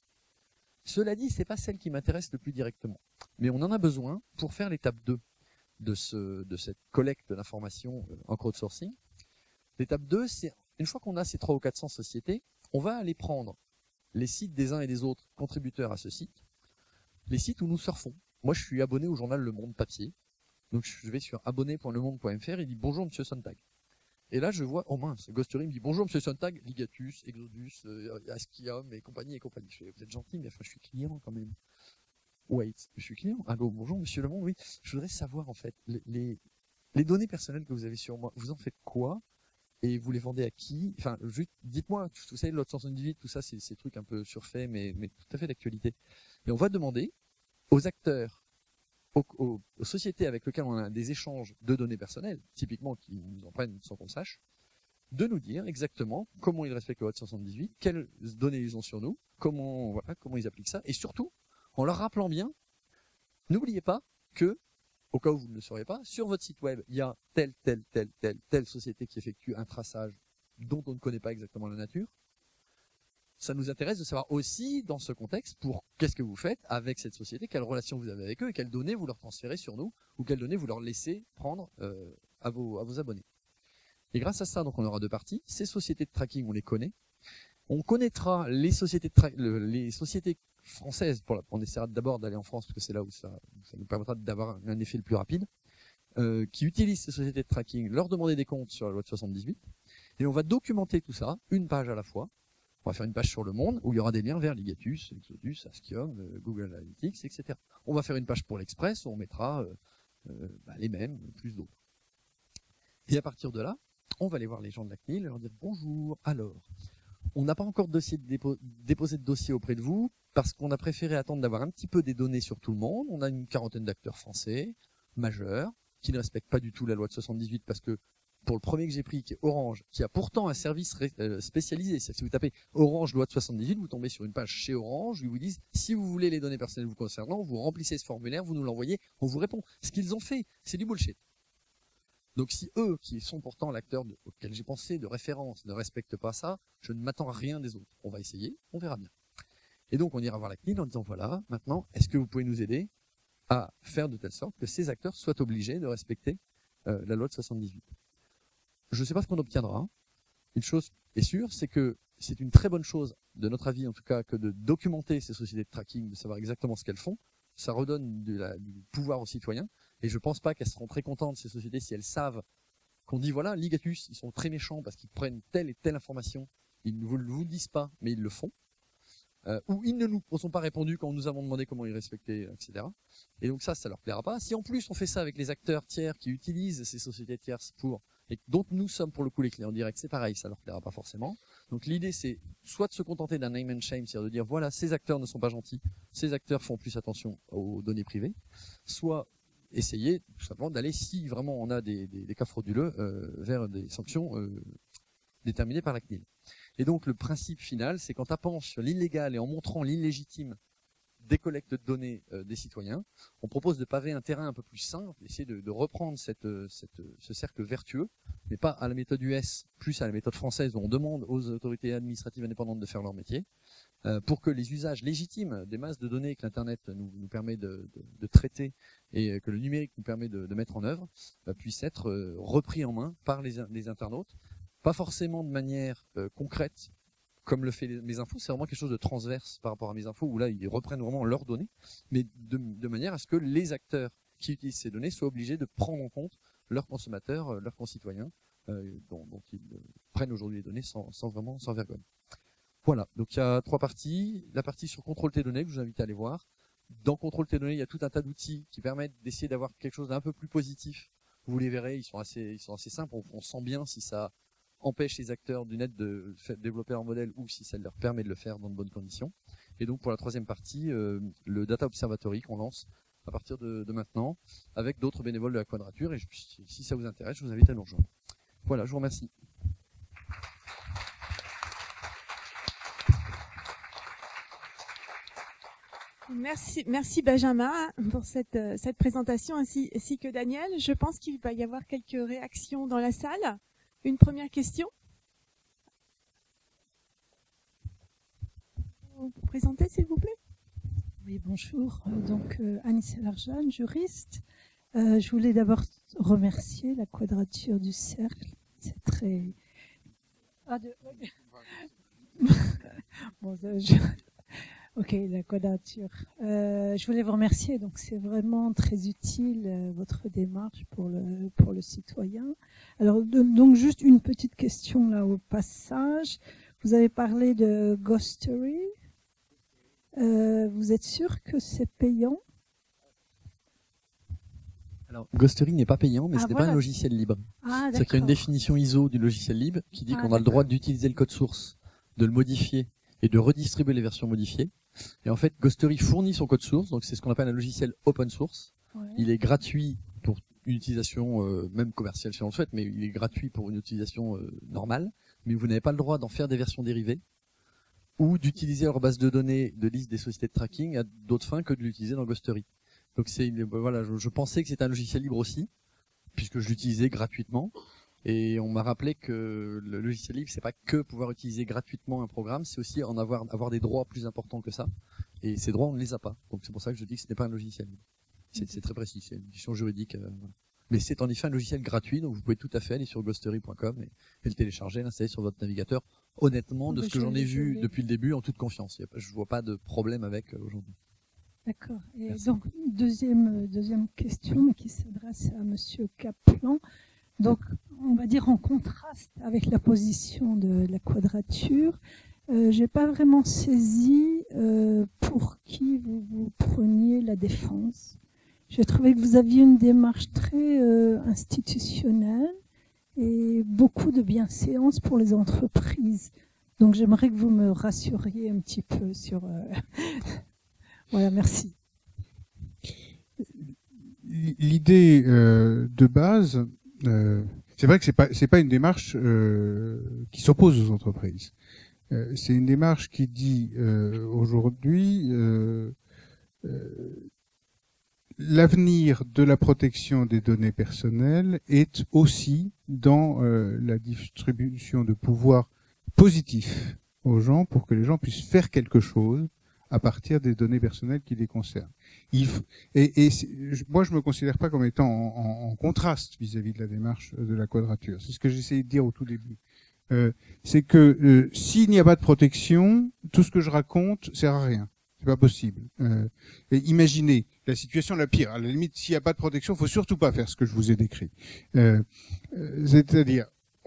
Cela dit, c'est pas celle qui m'intéresse le plus directement. Mais on en a besoin pour faire l'étape deux de, ce, de cette collecte d'informations en crowdsourcing. L'étape deux, c'est une fois qu'on a ces trois ou quatre cents sociétés, on va aller prendre les sites des uns et des autres contributeurs à ce site, les sites où nous surfons. Moi, je suis abonné au journal Le Monde papier. Donc, je vais sur abonné point le monde point f r et il dit bonjour, monsieur Sontag. Et là, je vois, oh mince, Ghostery me dit bonjour, monsieur Sontag, Ligatus, Exodus, euh, Askium et compagnie et compagnie. Je fais, vous êtes gentil, mais enfin, je suis client quand même. Wait, je suis client. Allô, bonjour, monsieur Le Monde, oui. Je voudrais savoir, en fait, les, les, les données personnelles que vous avez sur moi, vous en faites quoi? Et vous les vendez à qui? Enfin, juste, dites-moi, vous savez, l'autre soixante-dix-huit, tout ça, c'est ces trucs un peu surfaits, mais, mais tout à fait d'actualité. Et on va demander aux acteurs, aux, aux, aux sociétés avec lesquelles on a des échanges de données personnelles, typiquement qui nous en prennent sans qu'on sache, de nous dire exactement comment ils respectent la loi de soixante-dix-huit, quelles données ils ont sur nous, comment, voilà, comment ils appliquent ça, et surtout, en leur rappelant bien, n'oubliez pas que, au cas où vous ne le sauriez pas, sur votre site web, il y a telle, telle, telle, telle, telle société qui effectue un traçage dont on ne connaît pas exactement la nature. Ça nous intéresse de savoir aussi, dans ce contexte, pour qu'est-ce que vous faites avec cette société, quelle relation vous avez avec eux, et quelles données vous leur transférez sur nous, ou quelles données vous leur laissez prendre euh, à, vos, à vos abonnés. Et grâce à ça, donc, on aura deux parties. Ces sociétés de tracking, on les connaît. On connaîtra les sociétés, de tra le, les sociétés françaises. Pour la, on essaiera d'abord d'aller en France, parce que c'est là où ça, ça nous permettra d'avoir un, un effet le plus rapide, euh, qui utilisent ces sociétés de tracking, leur demander des comptes sur la loi de soixante-dix-huit. Et on va documenter tout ça, une page à la fois. On va faire une page sur Le Monde où il y aura des liens vers Ligatus, Exodus, Askium, euh, Google Analytics, et cetera. On va faire une page pour l'Express où on mettra euh, euh, bah, les mêmes, plus d'autres. Et à partir de là, on va aller voir les gens de la C N I L et leur dire bonjour. Alors, on n'a pas encore de dossier de dépo déposé de dossier auprès de vous parce qu'on a préféré attendre d'avoir un petit peu des données sur tout le monde. On a une quarantaine d'acteurs français majeurs qui ne respectent pas du tout la loi de soixante-dix-huit parce que pour le premier que j'ai pris, qui est Orange, qui a pourtant un service spécialisé. Si vous tapez Orange loi de soixante-dix-huit, vous tombez sur une page chez Orange, où ils vous disent, si vous voulez les données personnelles vous concernant, vous remplissez ce formulaire, vous nous l'envoyez, on vous répond. Ce qu'ils ont fait, c'est du bullshit. Donc si eux, qui sont pourtant l'acteur auquel j'ai pensé de référence, ne respectent pas ça, je ne m'attends à rien des autres. On va essayer, on verra bien. Et donc on ira voir la C N I L en disant, voilà, maintenant, est-ce que vous pouvez nous aider à faire de telle sorte que ces acteurs soient obligés de respecter euh, la loi de soixante-dix-huit. Je ne sais pas ce qu'on obtiendra. Une chose est sûre, c'est que c'est une très bonne chose, de notre avis en tout cas, que de documenter ces sociétés de tracking, de savoir exactement ce qu'elles font. Ça redonne de la, du pouvoir aux citoyens. Et je ne pense pas qu'elles seront très contentes, ces sociétés, si elles savent qu'on dit, voilà, Ligatus, ils sont très méchants parce qu'ils prennent telle et telle information. Ils ne vous le disent pas, mais ils le font. Euh, ou ils ne nous ont pas répondu quand nous avons demandé comment ils respectaient, et cetera. Et donc ça, ça leur plaira pas. Si en plus on fait ça avec les acteurs tiers qui utilisent ces sociétés tierces pour, et dont nous sommes pour le coup les clients directs, c'est pareil, ça leur plaira pas forcément. Donc l'idée c'est soit de se contenter d'un name and shame, c'est-à-dire de dire voilà, ces acteurs ne sont pas gentils, ces acteurs font plus attention aux données privées, soit essayer tout simplement d'aller, si vraiment on a des, des, des cas frauduleux, euh, vers des sanctions euh, déterminées par la C N I L. Et donc le principe final, c'est qu'en tapant sur l'illégal et en montrant l'illégitime des collectes de données euh, des citoyens, on propose de paver un terrain un peu plus sain, d'essayer de, de reprendre cette, cette, ce cercle vertueux, mais pas à la méthode U S, plus à la méthode française où on demande aux autorités administratives indépendantes de faire leur métier, euh, pour que les usages légitimes des masses de données que l'Internet nous, nous permet de, de, de traiter et que le numérique nous permet de, de mettre en œuvre, euh, puissent être euh, repris en main par les, les internautes, pas forcément de manière euh, concrète, comme le fait mes infos, c'est vraiment quelque chose de transverse par rapport à mes infos, où là, ils reprennent vraiment leurs données, mais de, de manière à ce que les acteurs qui utilisent ces données soient obligés de prendre en compte leurs consommateurs, leurs concitoyens, euh, dont, dont ils euh, prennent aujourd'hui les données sans, sans vraiment, sans vergogne. Voilà, donc il y a trois parties. La partie sur contrôle tes données, que je vous invite à aller voir. Dans contrôle tes données, il y a tout un tas d'outils qui permettent d'essayer d'avoir quelque chose d'un peu plus positif. Vous les verrez, ils sont assez, ils sont assez simples, on, on sent bien si ça empêche les acteurs du net de développer leur modèle ou si ça leur permet de le faire dans de bonnes conditions. Et donc pour la troisième partie, euh, le Data Observatory qu'on lance à partir de, de maintenant avec d'autres bénévoles de la Quadrature. Et je, si ça vous intéresse, je vous invite à nous rejoindre. Voilà, je vous remercie. Merci, merci Benjamin pour cette, cette présentation ainsi, ainsi que Daniel. Je pense qu'il va y avoir quelques réactions dans la salle. Une première question. Vous vous présentez, s'il vous plaît? Oui, bonjour. Donc, euh, Anissa Larjane, juriste. Euh, je voulais d'abord remercier la Quadrature du Cercle. C'est très... Ah, de... bon, je... Ok, la Quadrature. Euh, je voulais vous remercier. Donc, c'est vraiment très utile, euh, votre démarche pour le, pour le citoyen. Alors, de, donc, juste une petite question là au passage. Vous avez parlé de Ghostery. Euh, vous êtes sûr que c'est payant? Alors, Ghostery n'est pas payant, mais ah, ce n'est voilà. pas un logiciel libre. Ah, C'est qu'il y a une définition I S O du logiciel libre qui dit ah, qu'on a le droit d'utiliser le code source, de le modifier et de redistribuer les versions modifiées. Et en fait, Ghostery fournit son code source, donc c'est ce qu'on appelle un logiciel open source. Ouais. Il est gratuit pour une utilisation euh, même commerciale si on le souhaite, mais il est gratuit pour une utilisation euh, normale. Mais vous n'avez pas le droit d'en faire des versions dérivées ou d'utiliser leur base de données de liste des sociétés de tracking à d'autres fins que de l'utiliser dans Ghostery. Donc c'est une, voilà, je, je pensais que c'était un logiciel libre aussi, puisque je l'utilisais gratuitement. Et on m'a rappelé que le logiciel libre, c'est pas que pouvoir utiliser gratuitement un programme, c'est aussi en avoir avoir des droits plus importants que ça. Et ces droits, on ne les a pas. Donc c'est pour ça que je dis que ce n'est pas un logiciel libre. C'est, c'est très précis, c'est une définition juridique. Euh, voilà. Mais c'est en effet un logiciel gratuit, donc vous pouvez tout à fait aller sur ghostery point com et, et le télécharger, l'installer sur votre navigateur. Honnêtement, de ce que j'en ai vu depuis le début, en toute confiance, je vois pas de problème avec euh, aujourd'hui. D'accord. Et Merci. donc deuxième deuxième question qui s'adresse à Monsieur Kaplan. Donc, on va dire en contraste avec la position de la Quadrature, euh, j'ai pas vraiment saisi euh, pour qui vous vous preniez la défense. J'ai trouvé que vous aviez une démarche très euh, institutionnelle et beaucoup de bienséance pour les entreprises. Donc, j'aimerais que vous me rassuriez un petit peu sur... Euh... voilà, merci. L'idée euh, de base... Euh, c'est vrai que c'est pas c'est pas une démarche euh, qui s'oppose aux entreprises. Euh, c'est une démarche qui dit euh, aujourd'hui euh, euh, l'avenir de la protection des données personnelles est aussi dans euh, la distribution de pouvoirs positifs aux gens pour que les gens puissent faire quelque chose à partir des données personnelles qui les concernent. Il f... Et, et moi, je me considère pas comme étant en, en, en contraste vis-à-vis de la démarche de la Quadrature. C'est ce que j'essayais de dire au tout début. Euh, c'est que euh, s'il n'y a pas de protection, tout ce que je raconte sert à rien. C'est pas possible. Euh, et imaginez la situation la pire. À la limite, s'il n'y a pas de protection, il faut surtout pas faire ce que je vous ai décrit. Euh, euh, c'est-à-dire,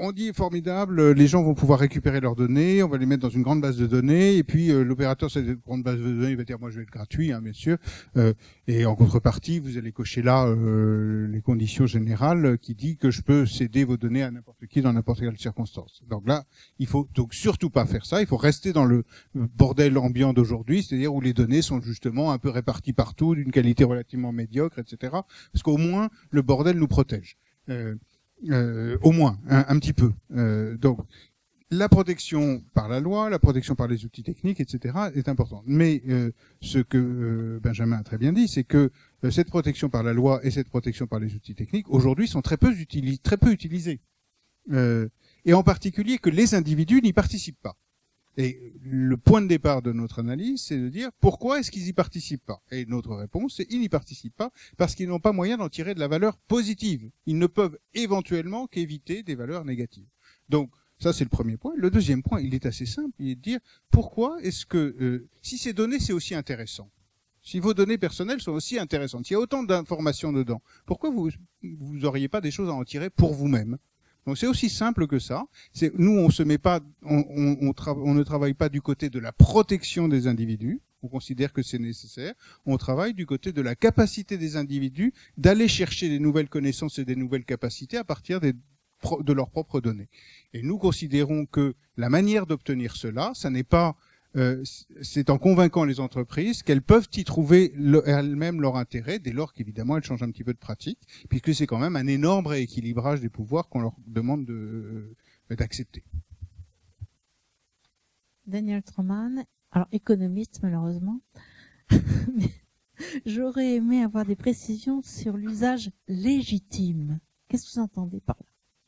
on dit formidable, les gens vont pouvoir récupérer leurs données, on va les mettre dans une grande base de données, et puis euh, l'opérateur de cette grande base de données va dire moi je vais être gratuit, hein, bien sûr, euh, et en contrepartie vous allez cocher là euh, les conditions générales qui dit que je peux céder vos données à n'importe qui dans n'importe quelle circonstance. Donc là, il faut donc surtout pas faire ça, il faut rester dans le bordel ambiant d'aujourd'hui, c'est-à-dire où les données sont justement un peu réparties partout, d'une qualité relativement médiocre, et cetera. Parce qu'au moins le bordel nous protège. Euh, Euh, au moins, un, un petit peu. Euh, donc, la protection par la loi, la protection par les outils techniques, et cetera, est importante. Mais euh, ce que euh, Benjamin a très bien dit, c'est que euh, cette protection par la loi et cette protection par les outils techniques, aujourd'hui, sont très peu, utilis très peu utilisées. Euh, et en particulier que les individus n'y participent pas. Et le point de départ de notre analyse, c'est de dire pourquoi est-ce qu'ils y participent pas. Et notre réponse, c'est ils n'y participent pas parce qu'ils n'ont pas moyen d'en tirer de la valeur positive. Ils ne peuvent éventuellement qu'éviter des valeurs négatives. Donc ça, c'est le premier point. Le deuxième point, il est assez simple, il est de dire pourquoi est-ce que euh, si ces données c'est aussi intéressant, si vos données personnelles sont aussi intéressantes, s'il y a autant d'informations dedans, pourquoi vous vous auriez pas des choses à en tirer pour vous-même? Donc c'est aussi simple que ça. C'est, nous, on se met pas, on, on, on, tra- on ne travaille pas du côté de la protection des individus. On considère que c'est nécessaire. On travaille du côté de la capacité des individus d'aller chercher des nouvelles connaissances et des nouvelles capacités à partir des, de leurs propres données. Et nous considérons que la manière d'obtenir cela, ça n'est pas Euh, c'est en convainquant les entreprises qu'elles peuvent y trouver le, elles-mêmes leur intérêt, dès lors qu'évidemment elles changent un petit peu de pratique, puisque c'est quand même un énorme rééquilibrage des pouvoirs qu'on leur demande de, euh, d'accepter. Daniel Troman, alors économiste malheureusement, mais j'aurais aimé avoir des précisions sur l'usage légitime. Qu'est-ce que vous entendez par là?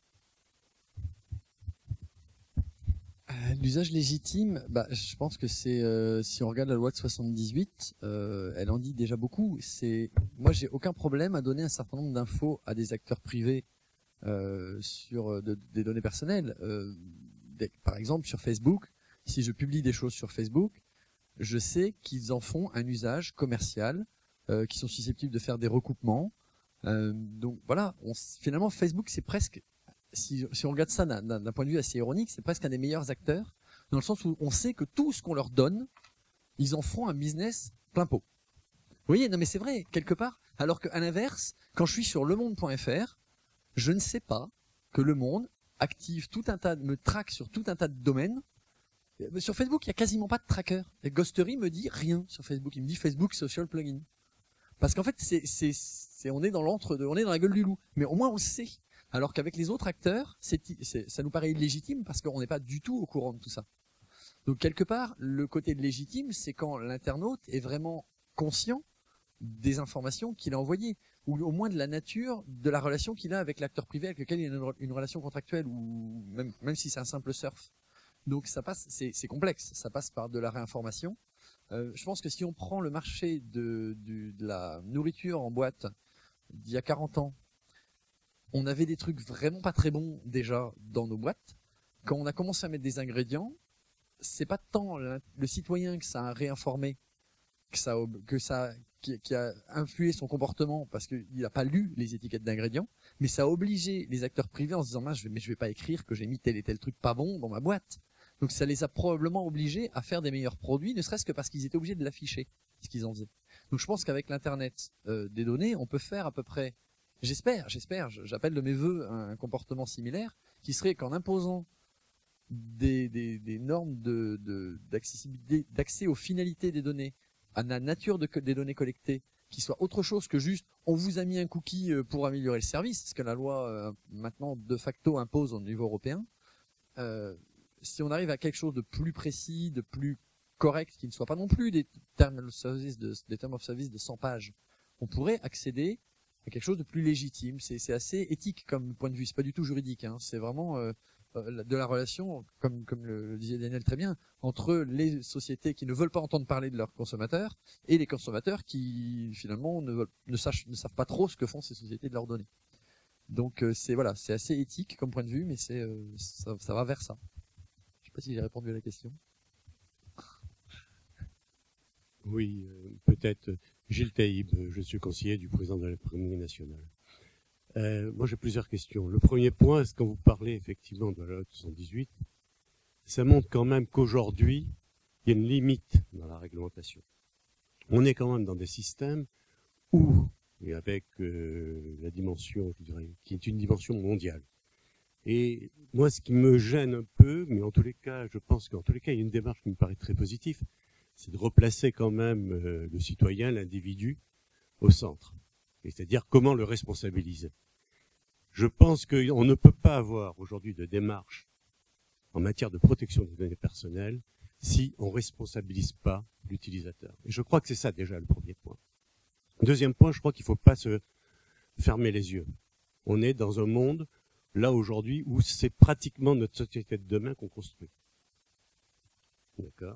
L'usage légitime, bah, je pense que c'est, euh, si on regarde la loi de soixante-dix-huit, euh, elle en dit déjà beaucoup. C'est, moi, j'ai aucun problème à donner un certain nombre d'infos à des acteurs privés euh, sur de, des données personnelles. Euh, des, par exemple, sur Facebook, si je publie des choses sur Facebook, je sais qu'ils en font un usage commercial, euh, qui sont susceptibles de faire des recoupements. Euh, donc voilà, on, finalement, Facebook, c'est presque Si, si on regarde ça d'un, d'un point de vue assez ironique, c'est presque un des meilleurs acteurs, dans le sens où on sait que tout ce qu'on leur donne, ils en font un business plein pot. Vous voyez, non mais c'est vrai, quelque part, alors qu'à l'inverse, quand je suis sur le monde point f r, je ne sais pas que Le Monde active tout un tas, me traque sur tout un tas de domaines. Sur Facebook, il n'y a quasiment pas de tracker. Et Ghostery me dit rien sur Facebook. Il me dit Facebook Social Plugin. Parce qu'en fait, c'est, c'est, c'est, on est dans l'entre-deux, on est dans la gueule du loup. Mais au moins, on le sait. Alors qu'avec les autres acteurs, c'est, c'est, ça nous paraît illégitime parce qu'on n'est pas du tout au courant de tout ça. Donc quelque part, le côté légitime, c'est quand l'internaute est vraiment conscient des informations qu'il a envoyées, ou au moins de la nature de la relation qu'il a avec l'acteur privé avec lequel il a une, une relation contractuelle, ou même, même si c'est un simple surf. Donc ça passe, c'est, c'est complexe, ça passe par de la réinformation. Euh, je pense que si on prend le marché de, de, de la nourriture en boîte d'il y a quarante ans, on avait des trucs vraiment pas très bons déjà dans nos boîtes. Quand on a commencé à mettre des ingrédients, c'est pas tant le, le citoyen que ça a réinformé, que ça, que ça, qui, qui a influé son comportement parce qu'il n'a pas lu les étiquettes d'ingrédients, mais ça a obligé les acteurs privés en se disant, mais je vais, mais je vais pas écrire que j'ai mis tel et tel truc pas bon dans ma boîte. Donc ça les a probablement obligés à faire des meilleurs produits, ne serait-ce que parce qu'ils étaient obligés de l'afficher, ce qu'ils en faisaient. Donc je pense qu'avec l'internet euh, des données, on peut faire à peu près, j'espère, j'espère, j'appelle de mes vœux un comportement similaire, qui serait qu'en imposant des, des, des normes de, de, d'accessibilité, d'accès aux finalités des données, à la nature de, des données collectées, qui soit autre chose que juste on vous a mis un cookie pour améliorer le service, ce que la loi euh, maintenant de facto impose au niveau européen. Euh, si on arrive à quelque chose de plus précis, de plus correct, qui ne soit pas non plus des termes of service de, des termes of service de cent pages, on pourrait accéder à quelque chose de plus légitime. C'est, c'est assez éthique comme point de vue, c'est pas du tout juridique, hein. C'est vraiment euh, de la relation, comme, comme le, le disait Daniel très bien, entre les sociétés qui ne veulent pas entendre parler de leurs consommateurs et les consommateurs qui finalement ne, veulent, ne, sachent, ne savent pas trop ce que font ces sociétés de leurs données. Donc euh, c'est voilà, c'est assez éthique comme point de vue, mais c'est euh, ça, ça va vers ça. Je sais pas si j'ai répondu à la question. Oui, euh, peut-être. Gilles Taïb, je suis conseiller du président de l'Assemblée nationale. Euh, moi, j'ai plusieurs questions. Le premier point, est-ce quand vous parlez effectivement de la loi soixante-dix-huit, ça montre quand même qu'aujourd'hui, il y a une limite dans la réglementation. On est quand même dans des systèmes où, et avec euh, la dimension, je dirais, qui est une dimension mondiale. Et moi, ce qui me gêne un peu, mais en tous les cas, je pense qu'en tous les cas, il y a une démarche qui me paraît très positive, c'est de replacer quand même euh, le citoyen, l'individu, au centre. C'est-à-dire comment le responsabiliser. Je pense qu'on ne peut pas avoir aujourd'hui de démarche en matière de protection des données personnelles si on ne responsabilise pas l'utilisateur. Et je crois que c'est ça déjà le premier point. Deuxième point, je crois qu'il ne faut pas se fermer les yeux. On est dans un monde, là aujourd'hui, où c'est pratiquement notre société de demain qu'on construit. D'accord ?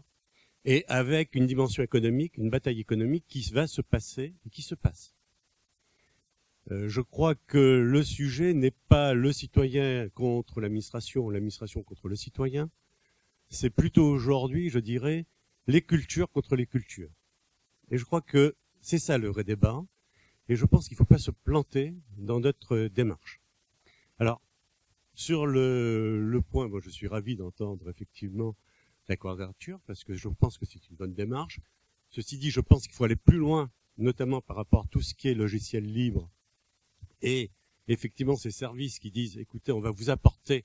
Et avec une dimension économique, une bataille économique qui va se passer et qui se passe. Euh, je crois que le sujet n'est pas le citoyen contre l'administration, l'administration contre le citoyen. C'est plutôt aujourd'hui, je dirais, les cultures contre les cultures. Et je crois que c'est ça le vrai débat. Et je pense qu'il ne faut pas se planter dans notre démarche. Alors, sur le, le point, moi je suis ravi d'entendre effectivement la quadrature, parce que je pense que c'est une bonne démarche. Ceci dit, je pense qu'il faut aller plus loin, notamment par rapport à tout ce qui est logiciel libre, et effectivement ces services qui disent, écoutez, on va vous apporter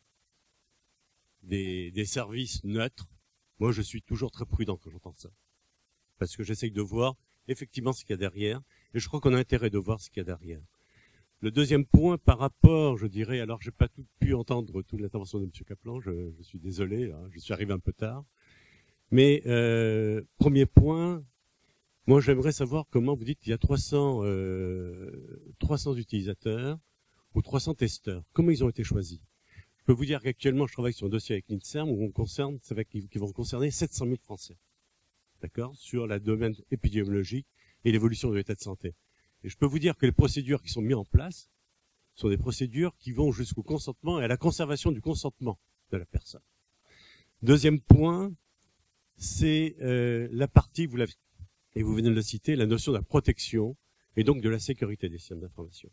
des, des services neutres. Moi, je suis toujours très prudent quand j'entends ça, parce que j'essaye de voir effectivement ce qu'il y a derrière, et je crois qu'on a intérêt de voir ce qu'il y a derrière. Le deuxième point, par rapport, je dirais, alors j'ai pas tout pu entendre toute l'intervention de M. Kaplan, je, je suis désolé, hein, je suis arrivé un peu tard, mais euh, premier point, moi j'aimerais savoir comment vous dites qu'il y a trois cents, euh, trois cents utilisateurs ou trois cents testeurs, comment ils ont été choisis. Je peux vous dire qu'actuellement je travaille sur un dossier avec l'INSERM où on concerne, ça va, qui vont concerner sept cent mille Français, d'accord, sur la domaine épidémiologique et l'évolution de l'état de santé. Et je peux vous dire que les procédures qui sont mises en place sont des procédures qui vont jusqu'au consentement et à la conservation du consentement de la personne. Deuxième point, c'est euh, la partie, vous l'avez, et vous venez de le citer, la notion de la protection et donc de la sécurité des systèmes d'information.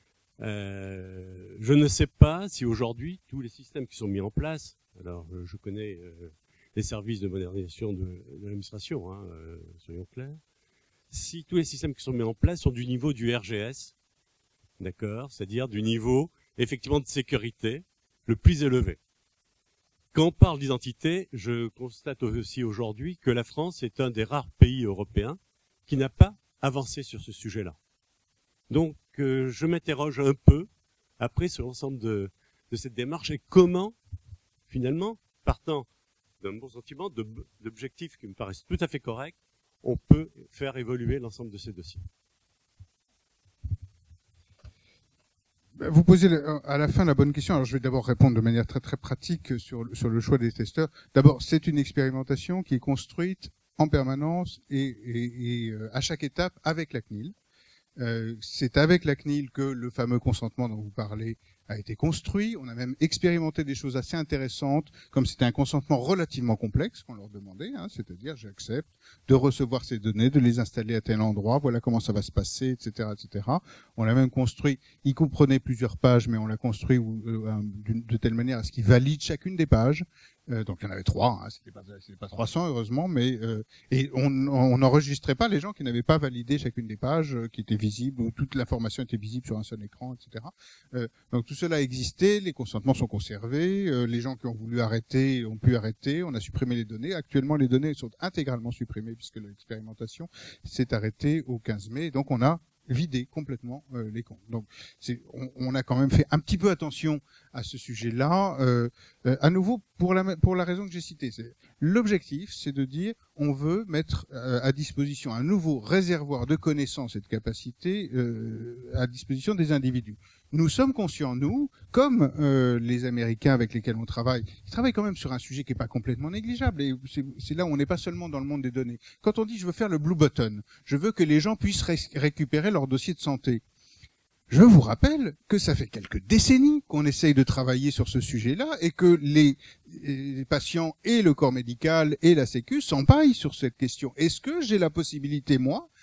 Euh, je ne sais pas si aujourd'hui tous les systèmes qui sont mis en place, alors je connais euh, les services de modernisation de, de l'administration, hein, euh, soyons clairs, si tous les systèmes qui sont mis en place sont du niveau du R G S, d'accord, c'est-à-dire du niveau effectivement de sécurité le plus élevé. Quand on parle d'identité, je constate aussi aujourd'hui que la France est un des rares pays européens qui n'a pas avancé sur ce sujet-là. Donc, euh, je m'interroge un peu après sur l'ensemble de, de cette démarche et comment, finalement, partant d'un bon sentiment, d'objectifs qui me paraissent tout à fait corrects, on peut faire évoluer l'ensemble de ces dossiers. Vous posez à la fin la bonne question. Alors je vais d'abord répondre de manière très très pratique sur, sur le choix des testeurs. D'abord, c'est une expérimentation qui est construite en permanence et, et, et à chaque étape avec la C N I L. Euh, c'est avec la C N I L que le fameux consentement dont vous parlez a été construit. On a même expérimenté des choses assez intéressantes, comme c'était un consentement relativement complexe qu'on leur demandait, hein, c'est-à-dire j'accepte de recevoir ces données, de les installer à tel endroit, voilà comment ça va se passer, et cetera, et cetera. On l'a même construit, il comprenait plusieurs pages, mais on l'a construit euh, de telle manière à ce qu'il valide chacune des pages. Euh, donc il y en avait trois, hein, c'était pas, c'était pas trois cents heureusement, mais euh, et on n'enregistrait pas les gens qui n'avaient pas validé chacune des pages, euh, qui étaient visibles, où toute l'information était visible sur un seul écran, et cetera. Euh, donc tout cela existait, les consentements sont conservés, euh, les gens qui ont voulu arrêter ont pu arrêter, on a supprimé les données. Actuellement, les données sont intégralement supprimées puisque l'expérimentation s'est arrêtée au quinze mai, donc on a vidé complètement euh, les comptes. Donc, c'est, on, on a quand même fait un petit peu attention à ce sujet-là. Euh, euh, à nouveau, pour la pour la raison que j'ai citée, c'est l'objectif, c'est de dire, on veut mettre euh, à disposition un nouveau réservoir de connaissances et de capacités euh, à disposition des individus. Nous sommes conscients, nous, comme euh, les Américains avec lesquels on travaille, ils travaillent quand même sur un sujet qui n'est pas complètement négligeable. Et c'est, c'est là où on n'est pas seulement dans le monde des données. Quand on dit je veux faire le blue button, je veux que les gens puissent ré- récupérer leur dossier de santé. Je vous rappelle que ça fait quelques décennies qu'on essaye de travailler sur ce sujet-là et que les, les patients et le corps médical et la Sécu s'empaillent sur cette question. Est-ce que j'ai la possibilité, moi,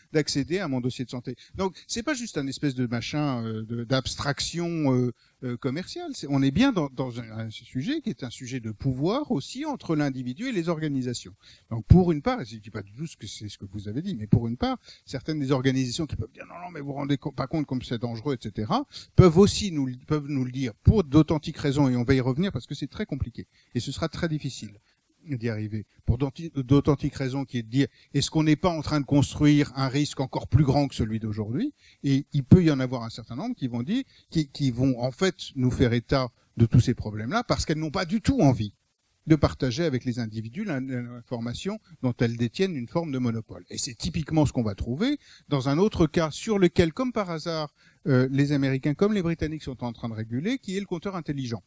d'accéder à mon dossier de santé. Donc, c'est pas juste un espèce de machin euh, de- d'abstraction euh, euh, commerciale. C'est- on est bien dans, dans un, un sujet qui est un sujet de pouvoir aussi entre l'individu et les organisations. Donc, pour une part, et je ne dis pas du tout ce que c'est ce que vous avez dit, mais pour une part, certaines des organisations qui peuvent dire non, non, mais vous vous rendez co- pas compte comme c'est dangereux, et cetera, peuvent aussi nous, le- peuvent nous le dire pour d'authentiques raisons, et on va y revenir parce que c'est très compliqué et ce sera très difficile d'y arriver. Pour d'anti- d'authentiques raisons qui est de dire est-ce qu'on n'est pas en train de construire un risque encore plus grand que celui d'aujourd'hui? Et il peut y en avoir un certain nombre qui vont dire, qui, qui vont en fait nous faire état de tous ces problèmes-là parce qu'elles n'ont pas du tout envie de partager avec les individus l'information dont elles détiennent une forme de monopole. Et c'est typiquement ce qu'on va trouver dans un autre cas sur lequel, comme par hasard, euh, les Américains comme les Britanniques sont en train de réguler, qui est le compteur intelligent.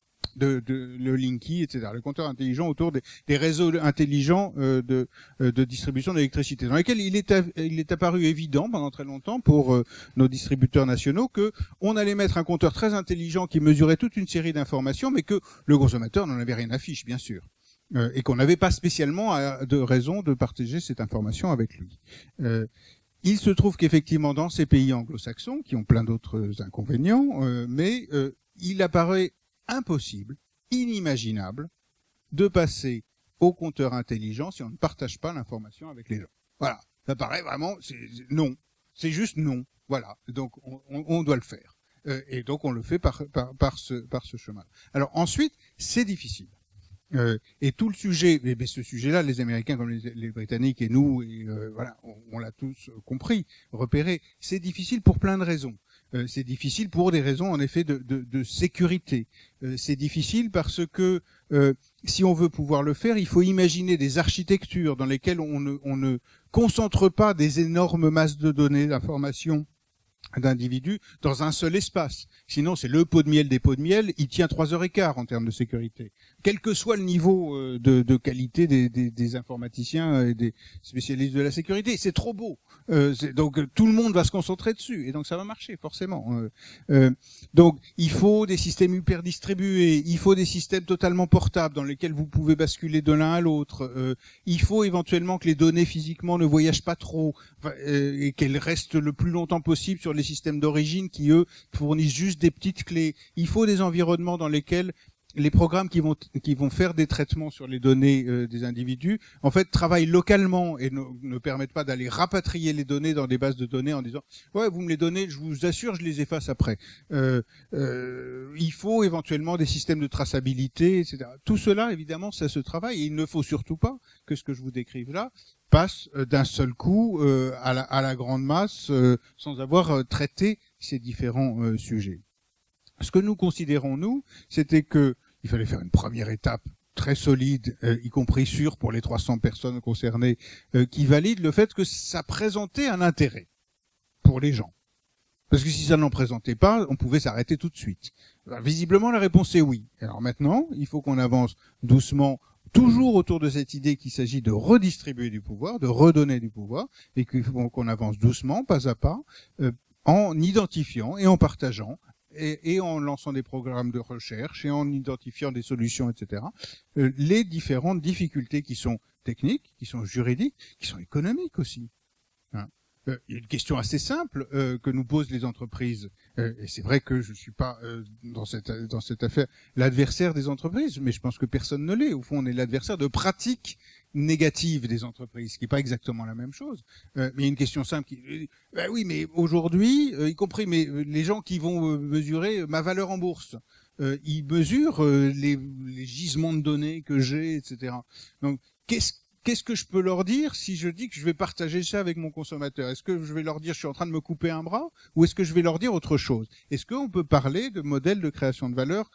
De, de le Linky, et cetera, le compteur intelligent autour des, des réseaux intelligents euh, de, euh, de distribution d'électricité, dans lesquels il est, a, il est apparu évident pendant très longtemps pour euh, nos distributeurs nationaux que on allait mettre un compteur très intelligent qui mesurait toute une série d'informations, mais que le consommateur n'en avait rien à fiche, bien sûr, euh, et qu'on n'avait pas spécialement à, de raison de partager cette information avec lui. Euh, il se trouve qu'effectivement, dans ces pays anglo-saxons, qui ont plein d'autres inconvénients, euh, mais euh, il apparaît impossible, inimaginable, de passer au compteur intelligent si on ne partage pas l'information avec les gens. Voilà, ça paraît vraiment, c'est non, c'est juste non. Voilà, donc on, on, on doit le faire, euh, et donc on le fait par, par, par ce, par ce chemin. Alors ensuite, c'est difficile. Euh, et tout le sujet, mais, mais ce sujet-là, les Américains comme les, les Britanniques et nous, et, euh, voilà, on, on l'a tous compris, repéré. C'est difficile pour plein de raisons. Euh, c'est difficile pour des raisons en effet de, de, de sécurité. Euh, c'est difficile parce que euh, si on veut pouvoir le faire, il faut imaginer des architectures dans lesquelles on ne, on ne concentre pas des énormes masses de données, d'informations d'individus dans un seul espace. Sinon, c'est le pot de miel des pots de miel, il tient trois heures et quart en termes de sécurité. Quel que soit le niveau euh, de, de qualité des, des, des informaticiens et des spécialistes de la sécurité, c'est trop beau. Euh, donc tout le monde va se concentrer dessus, et donc ça va marcher forcément. Euh, euh, donc il faut des systèmes hyper distribués, il faut des systèmes totalement portables dans lesquels vous pouvez basculer de l'un à l'autre. Euh, il faut éventuellement que les données physiquement ne voyagent pas trop euh, et qu'elles restent le plus longtemps possible sur les systèmes d'origine qui eux fournissent juste des petites clés. Il faut des environnements dans lesquels les programmes qui vont qui vont faire des traitements sur les données euh, des individus, en fait, travaillent localement et ne, ne permettent pas d'aller rapatrier les données dans des bases de données en disant ouais, vous me les donnez, je vous assure, je les efface après. Euh, euh, il faut éventuellement des systèmes de traçabilité, et cetera. Tout cela, évidemment, ça se travaille. Et il ne faut surtout pas que ce que je vous décrive là passe euh, d'un seul coup euh, à, la, à la grande masse euh, sans avoir euh, traité ces différents euh, sujets. Ce que nous considérons, nous, c'était que il fallait faire une première étape très solide, euh, y compris sûre pour les trois cents personnes concernées, euh, qui valide le fait que ça présentait un intérêt pour les gens. Parce que si ça n'en présentait pas, on pouvait s'arrêter tout de suite. Alors, visiblement, la réponse est oui. Alors maintenant, il faut qu'on avance doucement, toujours autour de cette idée qu'il s'agit de redistribuer du pouvoir, de redonner du pouvoir, et qu'il faut qu'on avance doucement, pas à pas, euh, en identifiant et en partageant Et, et en lançant des programmes de recherche et en identifiant des solutions, et cetera, euh, les différentes difficultés qui sont techniques, qui sont juridiques, qui sont économiques aussi. Hein. Euh, il y a une question assez simple euh, que nous posent les entreprises, euh, et c'est vrai que je ne suis pas euh, dans cette dans cette affaire l'adversaire des entreprises, mais je pense que personne ne l'est. Au fond, on est l'adversaire de pratiques négative des entreprises, ce qui n'est pas exactement la même chose. Euh, mais il y a une question simple qui dit, ben oui, mais aujourd'hui, euh, y compris mais, euh, les gens qui vont euh, mesurer ma valeur en bourse, euh, ils mesurent euh, les, les gisements de données que j'ai, et cetera. Donc, qu'est-ce Qu'est-ce que je peux leur dire si je dis que je vais partager ça avec mon consommateur? Est-ce que je vais leur dire je suis en train de me couper un bras, ou est-ce que je vais leur dire autre chose? Est-ce qu'on peut parler de modèle de création de valeur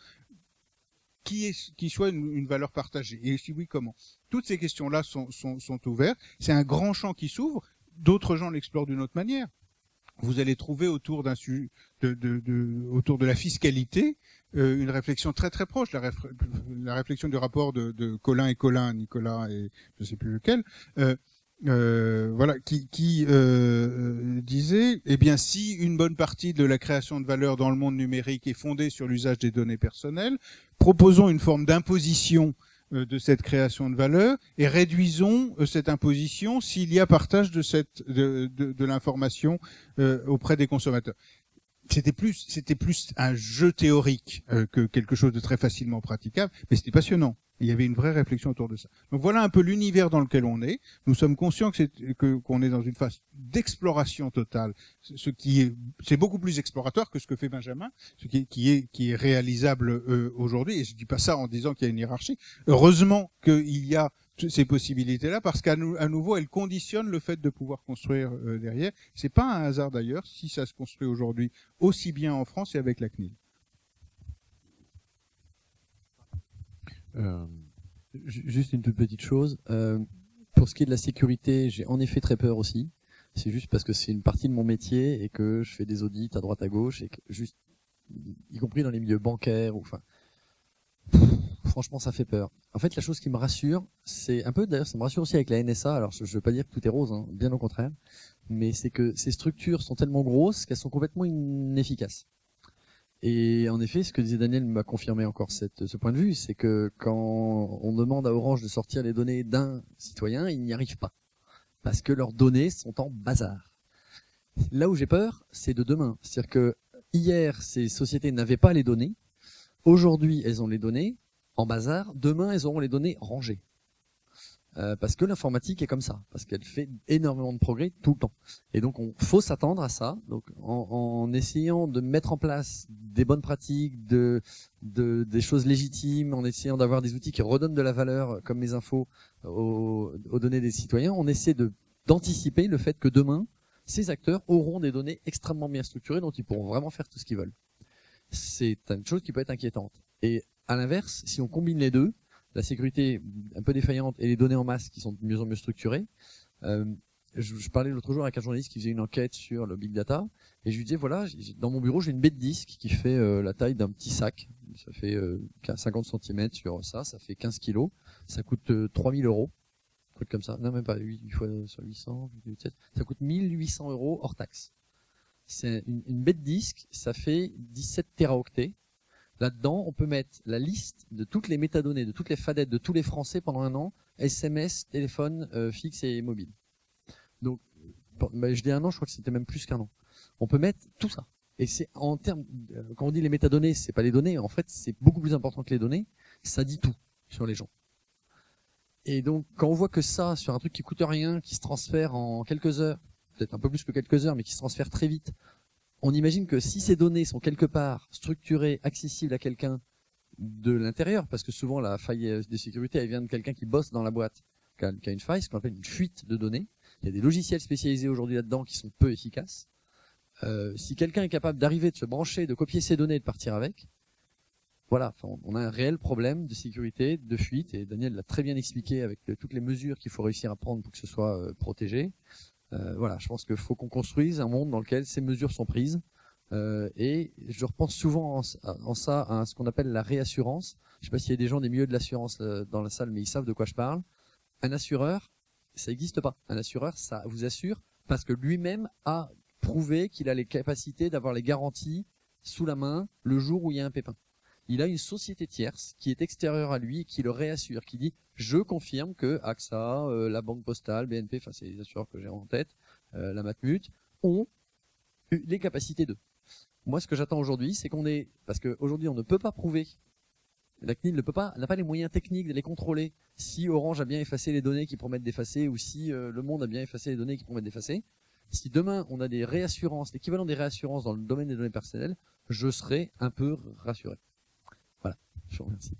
qui, est, qui soit une, une valeur partagée? Et si oui, comment? Toutes ces questions-là sont, sont, sont ouvertes. C'est un grand champ qui s'ouvre. D'autres gens l'explorent d'une autre manière. Vous allez trouver autour d'un sujet, de, de, de, autour de la fiscalité, euh, une réflexion très très proche. La, réf, la réflexion du rapport de, de Colin et Colin, Nicolas et je ne sais plus lequel, euh, euh, voilà, qui, qui euh, disait, eh bien, si une bonne partie de la création de valeur dans le monde numérique est fondée sur l'usage des données personnelles, proposons une forme d'imposition euh, de cette création de valeur et réduisons euh, cette imposition s'il y a partage de cette de, de, de l'information euh, auprès des consommateurs. C'était plus c'était plus un jeu théorique euh, que quelque chose de très facilement praticable, mais c'était passionnant. Il y avait une vraie réflexion autour de ça. Donc voilà un peu l'univers dans lequel on est. Nous sommes conscients que c'est, que, qu'on est dans une phase d'exploration totale. Ce qui est, c'est beaucoup plus exploratoire que ce que fait Benjamin, ce qui est, qui est, qui est réalisable euh, aujourd'hui. Et je dis pas ça en disant qu'il y a une hiérarchie. Heureusement qu'il y a ces possibilités-là, parce qu'à nou- à nouveau, elles conditionnent le fait de pouvoir construire euh, derrière. C'est pas un hasard d'ailleurs si ça se construit aujourd'hui aussi bien en France et avec la C N I L. Euh, juste une toute petite chose. Euh, pour ce qui est de la sécurité, j'ai en effet très peur aussi. C'est juste parce que c'est une partie de mon métier et que je fais des audits à droite à gauche et que juste, y compris dans les milieux bancaires ou enfin, franchement, ça fait peur. En fait, la chose qui me rassure, c'est un peu d'ailleurs, ça me rassure aussi avec la N S A. Alors, je, je veux pas dire que tout est rose, hein, bien au contraire, mais c'est que ces structures sont tellement grosses qu'elles sont complètement inefficaces. Et en effet, ce que disait Daniel m'a confirmé encore cette, ce point de vue, c'est que quand on demande à Orange de sortir les données d'un citoyen, ils n'y arrivent pas. Parce que leurs données sont en bazar. Là où j'ai peur, c'est de demain. C'est-à-dire que hier, ces sociétés n'avaient pas les données. Aujourd'hui, elles ont les données en bazar. Demain, elles auront les données rangées. Euh, parce que l'informatique est comme ça, parce qu'elle fait énormément de progrès tout le temps. Et donc, on faut s'attendre à ça. Donc, en, en essayant de mettre en place des bonnes pratiques, de, de des choses légitimes, en essayant d'avoir des outils qui redonnent de la valeur, comme les infos, aux, aux données des citoyens, on essaie de d'anticiper le fait que demain, ces acteurs auront des données extrêmement bien structurées, dont ils pourront vraiment faire tout ce qu'ils veulent. C'est une chose qui peut être inquiétante. Et à l'inverse, si on combine les deux, la sécurité un peu défaillante et les données en masse qui sont de mieux en mieux structurées. Euh, je, je parlais l'autre jour avec un journaliste qui faisait une enquête sur le big data et je lui disais voilà, j'ai, dans mon bureau j'ai une baie de disque qui fait euh, la taille d'un petit sac, ça fait euh, cinquante centimètres sur ça, ça fait quinze kilos, ça coûte euh, trois mille euros, un truc comme ça, non même pas, huit fois sur huit cents, ça coûte mille huit cents euros hors taxe. C'est une, une baie de disque, ça fait dix-sept téraoctets. Là-dedans, on peut mettre la liste de toutes les métadonnées, de toutes les fadettes de tous les Français pendant un an, S M S, téléphone euh, fixe et mobile. Donc, bah, je dis un an, je crois que c'était même plus qu'un an. On peut mettre tout ça. Et c'est en termes, euh, quand on dit les métadonnées, c'est pas les données. En fait, c'est beaucoup plus important que les données. Ça dit tout sur les gens. Et donc, quand on voit que ça, sur un truc qui coûte rien, qui se transfère en quelques heures, peut-être un peu plus que quelques heures, mais qui se transfère très vite, on imagine que si ces données sont quelque part structurées, accessibles à quelqu'un de l'intérieur, parce que souvent la faille de sécurité, elle vient de quelqu'un qui bosse dans la boîte, qui a, qui a une faille, ce qu'on appelle une fuite de données. Il y a des logiciels spécialisés aujourd'hui là-dedans qui sont peu efficaces. Euh, si quelqu'un est capable d'arriver, de se brancher, de copier ces données et de partir avec, voilà, enfin, on a un réel problème de sécurité, de fuite, et Daniel l'a très bien expliqué avec le, toutes les mesures qu'il faut réussir à prendre pour que ce soit euh, protégé. Euh, voilà, je pense qu'il faut qu'on construise un monde dans lequel ces mesures sont prises. Euh, et je repense souvent en, en ça à ce qu'on appelle la réassurance. Je ne sais pas s'il y a des gens des milieux de l'assurance euh, dans la salle, mais ils savent de quoi je parle. Un assureur, ça n'existe pas. Un assureur, ça vous assure parce que lui-même a prouvé qu'il a les capacités d'avoir les garanties sous la main le jour où il y a un pépin. Il a une société tierce qui est extérieure à lui et qui le réassure, qui dit « je confirme que A X A, euh, la Banque Postale, B N P, enfin c'est les assureurs que j'ai en tête, euh, la Matmut, ont les capacités d'eux ». Moi, ce que j'attends aujourd'hui, c'est qu'on ait, parce qu'aujourd'hui on ne peut pas prouver, la C N I L ne peut pas, n'a pas les moyens techniques de les contrôler si Orange a bien effacé les données qu'ils promettent d'effacer ou si euh, Le Monde a bien effacé les données qu'ils promettent d'effacer. Si demain on a des réassurances, l'équivalent des réassurances dans le domaine des données personnelles, je serai un peu rassuré. Voilà, je vous remercie.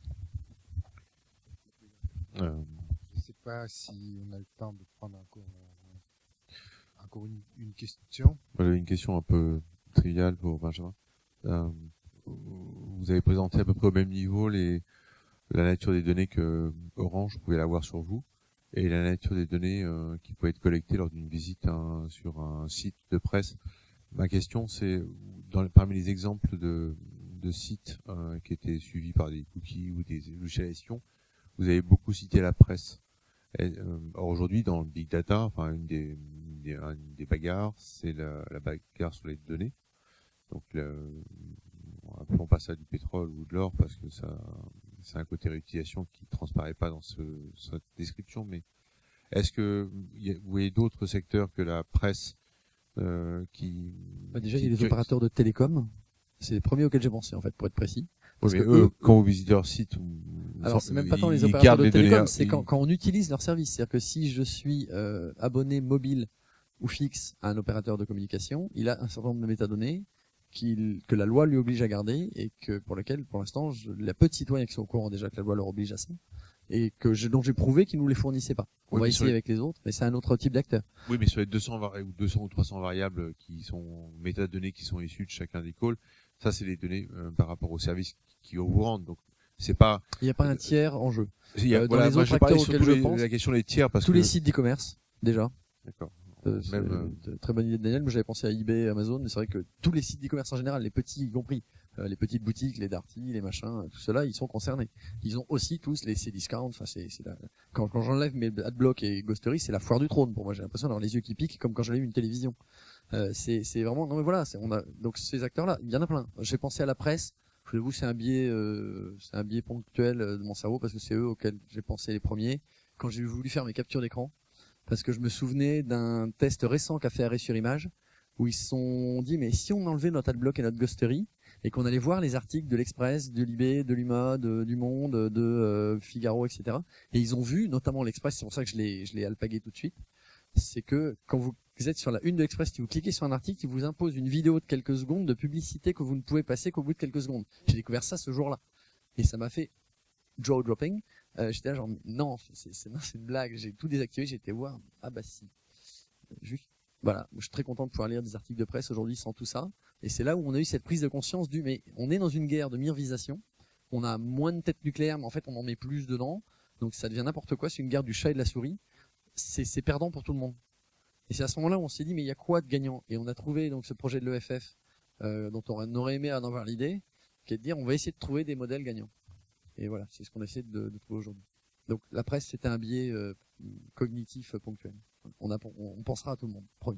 Euh, je ne sais pas si on a le temps de prendre encore, euh, encore une, une question. Voilà, une question un peu triviale pour Benjamin. Euh, vous avez présenté à peu près au même niveau les, la nature des données que Orange pouvait avoir sur vous et la nature des données euh, qui pouvaient être collectées lors d'une visite un, sur un site de presse. Ma question, c'est dans, parmi les exemples de, de sites euh, qui étaient suivis par des cookies ou des logiciels à gestion, vous avez beaucoup cité la presse. Et, euh, or aujourd'hui, dans le big data, enfin une des, une des, une des bagarres, c'est la, la bagarre sur les données. Donc, le, appelons pas ça du pétrole ou de l'or parce que ça, c'est un côté réutilisation qui transparaît pas dans ce, cette description, mais est-ce que y a, vous voyez d'autres secteurs que la presse euh, qui bah déjà qui, il y a les qui... opérateurs de télécom, c'est les premiers auxquels j'ai pensé en fait pour être précis. Parce oui, que eux, eux, quand vous visitez leur site, vous, alors c'est même pas tant les ils opérateurs de les télécom, données, c'est ils... quand, quand on utilise leur service. C'est-à-dire que si je suis euh, abonné mobile ou fixe à un opérateur de communication, il a un certain nombre de métadonnées qu'il, que la loi lui oblige à garder et que pour lesquelles, pour l'instant, je, la peu de citoyens qui sont au courant déjà que la loi leur oblige à ça et que je, dont j'ai prouvé qu'ils nous les fournissaient pas. On oui, va essayer les... avec les autres, mais c'est un autre type d'acteur. Oui, mais sur les deux cents vari... ou deux cents ou trois cents variables qui sont métadonnées qui sont issues de chacun des calls, ça c'est les données euh, par rapport au service qui vous rendent. Donc c'est pas. Il n'y a pas un tiers en jeu. Il y a, euh, voilà, dans les moi, autres acteurs auxquels je les, pense, la question des tiers parce tous que les sites d'e-commerce déjà. D'accord. Euh, Même, euh... Très bonne idée de Daniel. Moi, j'avais pensé à eBay, Amazon, mais c'est vrai que tous les sites d'e-commerce en général, les petits y compris, euh, les petites boutiques, les Darty, les machins, tout cela, ils sont concernés. Ils ont aussi tous les Cdiscount. Enfin, c'est, c'est la... quand, quand j'enlève mes Adblock et Ghostery, c'est la foire du trône pour moi. J'ai l'impression d'avoir les yeux qui piquent, comme quand j'allume une télévision. Euh, c'est, c'est vraiment. Non mais voilà, c'est, on a donc ces acteurs-là. Il y en a plein. J'ai pensé à la presse. Je vous avoue, c'est un biais, euh, c'est un biais ponctuel de mon cerveau parce que c'est eux auxquels j'ai pensé les premiers quand j'ai voulu faire mes captures d'écran. Parce que je me souvenais d'un test récent qu'a fait Arrêt sur Image, où ils se sont dit, mais si on enlevait notre Adblock et notre Ghostery, et qu'on allait voir les articles de l'Express, de Libé, de l'Uma, de, du Monde, de euh, Figaro, et cetera. Et ils ont vu, notamment l'Express, c'est pour ça que je l'ai, je l'ai alpagué tout de suite, c'est que quand vous êtes sur la une de l'Express, si vous cliquez sur un article, il vous impose une vidéo de quelques secondes de publicité que vous ne pouvez passer qu'au bout de quelques secondes. J'ai découvert ça ce jour-là. Et ça m'a fait jaw dropping. Euh, j'étais là genre non c'est, c'est, non, c'est une blague, j'ai tout désactivé, j'ai été voir, ah bah si, juste, voilà, je suis très content de pouvoir lire des articles de presse aujourd'hui sans tout ça, et c'est là où on a eu cette prise de conscience du, mais on est dans une guerre de mirvisation, on a moins de têtes nucléaires, mais en fait on en met plus dedans, donc ça devient n'importe quoi, c'est une guerre du chat et de la souris, c'est, c'est perdant pour tout le monde. Et c'est à ce moment-là où on s'est dit, mais il y a quoi de gagnant? Et on a trouvé donc ce projet de l'E F F, euh, dont on aurait aimé en avoir l'idée, qui est de dire, on va essayer de trouver des modèles gagnants. Et voilà, c'est ce qu'on essaie de, de trouver aujourd'hui. Donc la presse, c'était un biais euh, cognitif euh, ponctuel. On, a, on, on pensera à tout le monde, promis.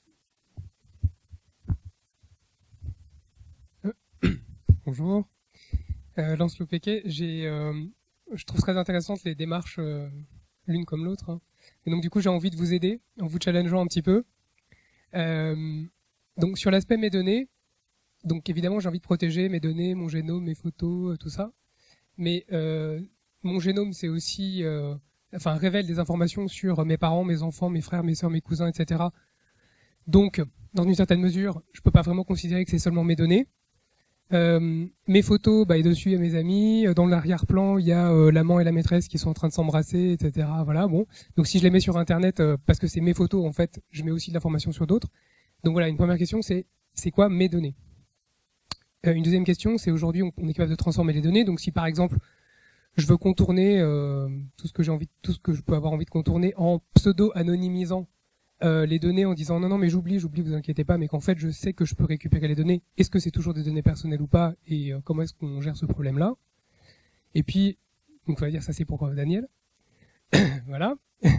Euh, bonjour, euh, Lancelot Péquet. J'ai, euh, je trouve très intéressantes les démarches euh, l'une comme l'autre. Hein. Et donc du coup, j'ai envie de vous aider en vous challengeant un petit peu. Euh, donc sur l'aspect mes données, donc évidemment, j'ai envie de protéger mes données, mon génome, mes photos, euh, tout ça. Mais euh, mon génome, c'est aussi, euh, enfin, révèle des informations sur mes parents, mes enfants, mes frères, mes sœurs, mes cousins, et cetera. Donc, dans une certaine mesure, je peux pas vraiment considérer que c'est seulement mes données. Euh, mes photos, bah, et dessus il y a mes amis. Dans l'arrière-plan, il y a euh, l'amant et la maîtresse qui sont en train de s'embrasser, et cetera. Voilà, bon. Donc, si je les mets sur Internet, euh, parce que c'est mes photos, en fait, je mets aussi de l'information sur d'autres. Donc voilà, une première question, c'est c'est quoi mes données? Euh, une deuxième question, c'est aujourd'hui, on, on est capable de transformer les données. Donc, si par exemple, je veux contourner euh, tout ce que j'ai envie, tout ce que je peux avoir envie de contourner en pseudo-anonymisant euh, les données, en disant non, non, mais j'oublie, j'oublie, vous inquiétez pas, mais qu'en fait, je sais que je peux récupérer les données. Est-ce que c'est toujours des données personnelles ou pas, et euh, comment est-ce qu'on gère ce problème-là? Et puis, donc, on va dire ça, c'est pour euh, Daniel. Voilà.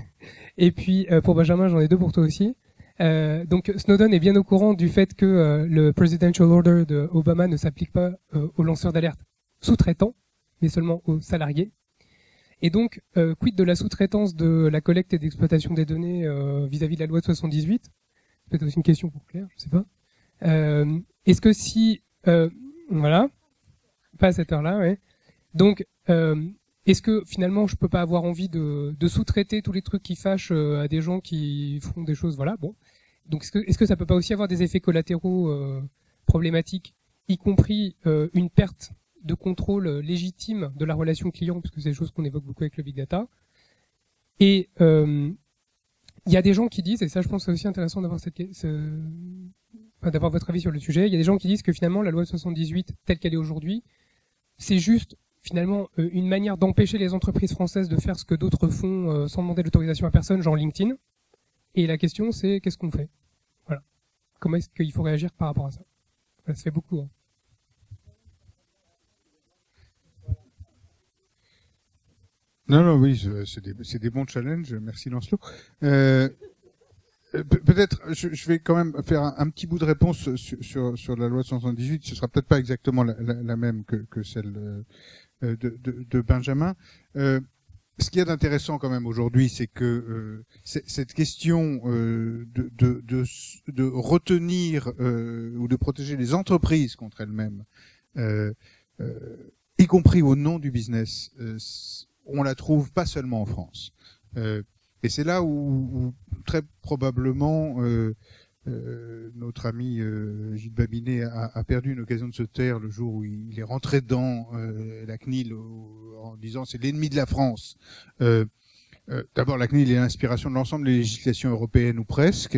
Et puis, euh, pour Benjamin, j'en ai deux pour toi aussi. Euh, donc Snowden est bien au courant du fait que euh, le Presidential Order de Obama ne s'applique pas euh, aux lanceurs d'alerte sous-traitants, mais seulement aux salariés. Et donc, euh, quid de la sous-traitance de la collecte et d'exploitation des données euh, vis-à-vis de la loi de soixante-dix-huit? C'est peut-être aussi une question pour Claire, je sais pas. Euh, est-ce que si... Euh, voilà, pas à cette heure-là, ouais. Donc, euh, est-ce que finalement je peux pas avoir envie de, de sous-traiter tous les trucs qui fâchent euh, à des gens qui font des choses, voilà, bon. Donc est-ce que, est-ce que ça peut pas aussi avoir des effets collatéraux euh, problématiques, y compris euh, une perte de contrôle légitime de la relation client, parce que c'est des choses qu'on évoque beaucoup avec le big data. Et il euh, y a des gens qui disent, et ça je pense que c'est aussi intéressant d'avoir cette, ce, enfin, d'avoir votre avis sur le sujet, il y a des gens qui disent que finalement la loi de soixante-dix-huit telle qu'elle est aujourd'hui, c'est juste finalement euh, une manière d'empêcher les entreprises françaises de faire ce que d'autres font euh, sans demander l'autorisation à personne, genre LinkedIn. Et la question, c'est qu'est-ce qu'on fait? Voilà. Comment est-ce qu'il faut réagir par rapport à ça? Voilà, ça fait beaucoup. Hein. Non, non, oui, c'est des, c'est des bons challenges. Merci Lancelot. Euh, Peut-être, je, je vais quand même faire un, un petit bout de réponse sur, sur, sur la loi de soixante-dix-huit. Ce sera peut-être pas exactement la, la, la même que, que celle de, de, de Benjamin. Euh, ce qu'il y a d'intéressant quand même aujourd'hui, c'est que euh, cette question euh, de, de, de, de retenir euh, ou de protéger les entreprises contre elles-mêmes, euh, euh, y compris au nom du business, euh, on la trouve pas seulement en France. Euh, et c'est là où, où très probablement euh, euh, notre ami euh, Gilles Babinet a, a perdu une occasion de se taire le jour où il est rentré dans euh, la C N I L au, en disant c'est l'ennemi de la France. Euh, euh, D'abord, la C N I L est l'inspiration de l'ensemble des législations européennes ou presque.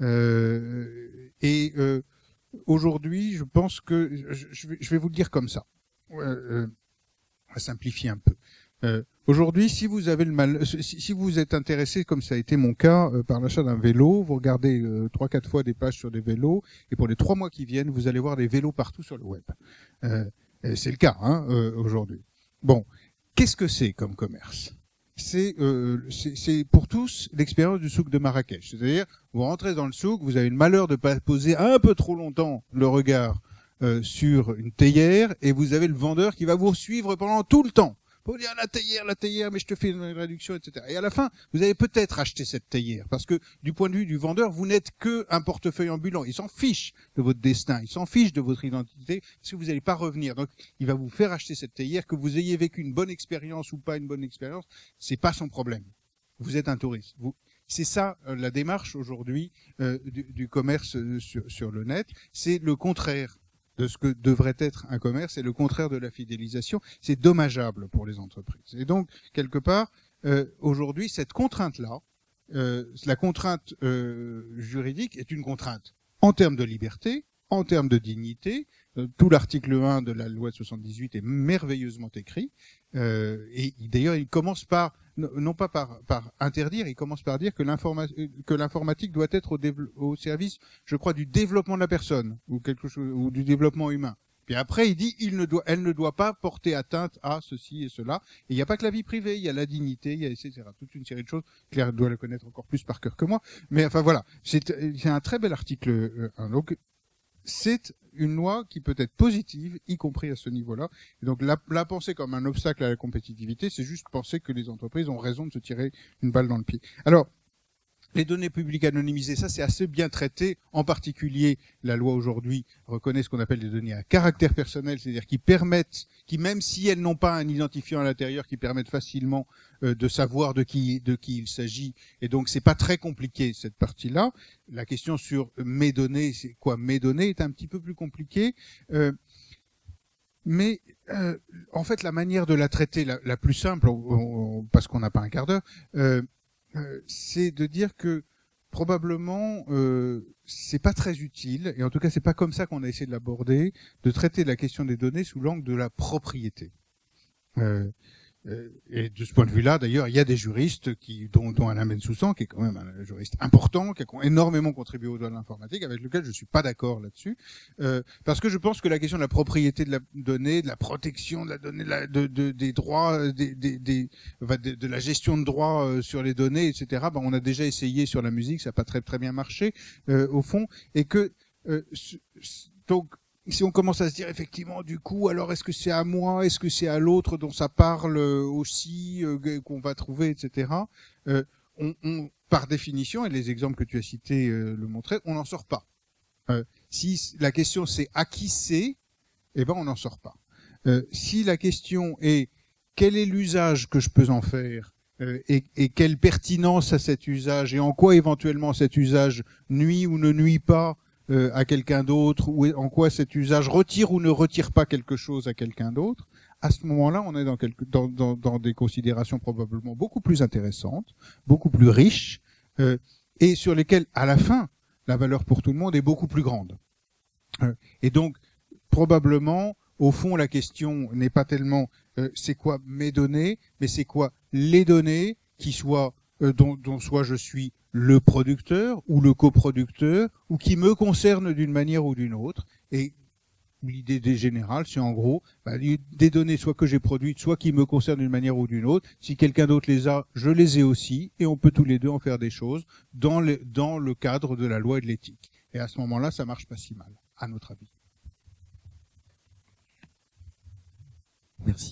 Euh, et euh, aujourd'hui, je pense que je, je, vais, je vais vous le dire comme ça. Euh, on va simplifier un peu. Euh, Aujourd'hui, si vous avez le mal, si, si vous êtes intéressé, comme ça a été mon cas, euh, par l'achat d'un vélo, vous regardez euh, trois, quatre fois des pages sur des vélos, et pour les trois mois qui viennent, vous allez voir des vélos partout sur le web. Euh, c'est le cas hein, euh, aujourd'hui. Bon, qu'est-ce que c'est comme commerce? C'est euh, c'est pour tous l'expérience du souk de Marrakech. C'est-à-dire, vous rentrez dans le souk, vous avez le malheur de pas poser un peu trop longtemps le regard euh, sur une théière, et vous avez le vendeur qui va vous suivre pendant tout le temps. Vous dire la théière, la théière, mais je te fais une réduction, et cetera. Et à la fin, vous allez peut-être acheter cette théière, parce que du point de vue du vendeur, vous n'êtes que un portefeuille ambulant. Il s'en fiche de votre destin, il s'en fiche de votre identité, parce que vous n'allez pas revenir. Donc, il va vous faire acheter cette théière, que vous ayez vécu une bonne expérience ou pas une bonne expérience, c'est pas son problème. Vous êtes un touriste. Vous, c'est ça euh, la démarche aujourd'hui euh, du, du commerce euh, sur, sur le net. C'est le contraire de ce que devrait être un commerce, et le contraire de la fidélisation. C'est dommageable pour les entreprises. Et donc, quelque part, euh, aujourd'hui, cette contrainte-là, euh, la contrainte euh, juridique est une contrainte en termes de liberté, en termes de dignité. Euh, tout l'article un de la loi de soixante-dix-huit est merveilleusement écrit. Euh, et d'ailleurs, il commence par, non pas par, par interdire, il commence par dire que l'informatique doit être au, au service, je crois, du développement de la personne, ou quelque chose, ou du développement humain. Puis après, il dit, il ne doit, elle ne doit pas porter atteinte à ceci et cela. Et il n'y a pas que la vie privée, il y a la dignité, il y a et cetera. Toute une série de choses. Claire doit le connaître encore plus par cœur que moi. Mais enfin voilà, c'est un très bel article. Euh, un, donc, c'est une loi qui peut être positive, y compris à ce niveau-là. Et donc la, la penser comme un obstacle à la compétitivité, c'est juste penser que les entreprises ont raison de se tirer une balle dans le pied. Alors, les données publiques anonymisées, ça c'est assez bien traité. En particulier, la loi aujourd'hui reconnaît ce qu'on appelle des données à caractère personnel, c'est-à-dire qui permettent, qui même si elles n'ont pas un identifiant à l'intérieur, qui permettent facilement euh, de savoir de qui de qui il s'agit. Et donc c'est pas très compliqué cette partie-là. La question sur mes données, c'est quoi mes données, est un petit peu plus compliquée. Euh, mais euh, en fait, la manière de la traiter la, la plus simple, on, on, parce qu'on n'a pas un quart d'heure. Euh, Euh, c'est de dire que probablement euh, c'est pas très utile, et en tout cas c'est pas comme ça qu'on a essayé de l'aborder, de traiter la question des données sous l'angle de la propriété. Euh, euh, et de ce point de vue-là, d'ailleurs, il y a des juristes qui, dont, dont Alain Bensoussan, qui est quand même un juriste important, qui a énormément contribué au droit de l'informatique, avec lequel je suis pas d'accord là-dessus, euh, parce que je pense que la question de la propriété de la donnée, de la protection de la donnée, de, la, de, de des droits, des, des, des, de, de la gestion de droits euh, sur les données, et cetera. Ben, on a déjà essayé sur la musique, ça n'a pas très très bien marché euh, au fond, et que euh, donc si on commence à se dire effectivement du coup, alors est-ce que c'est à moi, est-ce que c'est à l'autre dont ça parle aussi, euh, qu'on va trouver, et cetera. Euh, on, on, par définition, et les exemples que tu as cités euh, le montraient, on n'en sort pas. Euh, si la question c'est à qui c'est, eh ben on n'en sort pas. Euh, si la question est quel est l'usage que je peux en faire, euh, et, et quelle pertinence a cet usage, et en quoi éventuellement cet usage nuit ou ne nuit pas Euh, à quelqu'un d'autre, ou en quoi cet usage retire ou ne retire pas quelque chose à quelqu'un d'autre, à ce moment-là, on est dans, quelque, dans, dans, dans des considérations probablement beaucoup plus intéressantes, beaucoup plus riches, euh, et sur lesquelles, à la fin, la valeur pour tout le monde est beaucoup plus grande. Euh, et donc, probablement, au fond, la question n'est pas tellement euh, c'est quoi mes données, mais c'est quoi les données qui soient euh, dont, dont soit je suis le producteur ou le coproducteur, ou qui me concerne d'une manière ou d'une autre. Et l'idée des générales, c'est en gros bah, des données soit que j'ai produites, soit qui me concernent d'une manière ou d'une autre. Si quelqu'un d'autre les a, je les ai aussi, et on peut tous les deux en faire des choses dans le, dans le cadre de la loi et de l'éthique. Et à ce moment-là, ça marche pas si mal, à notre avis. Merci.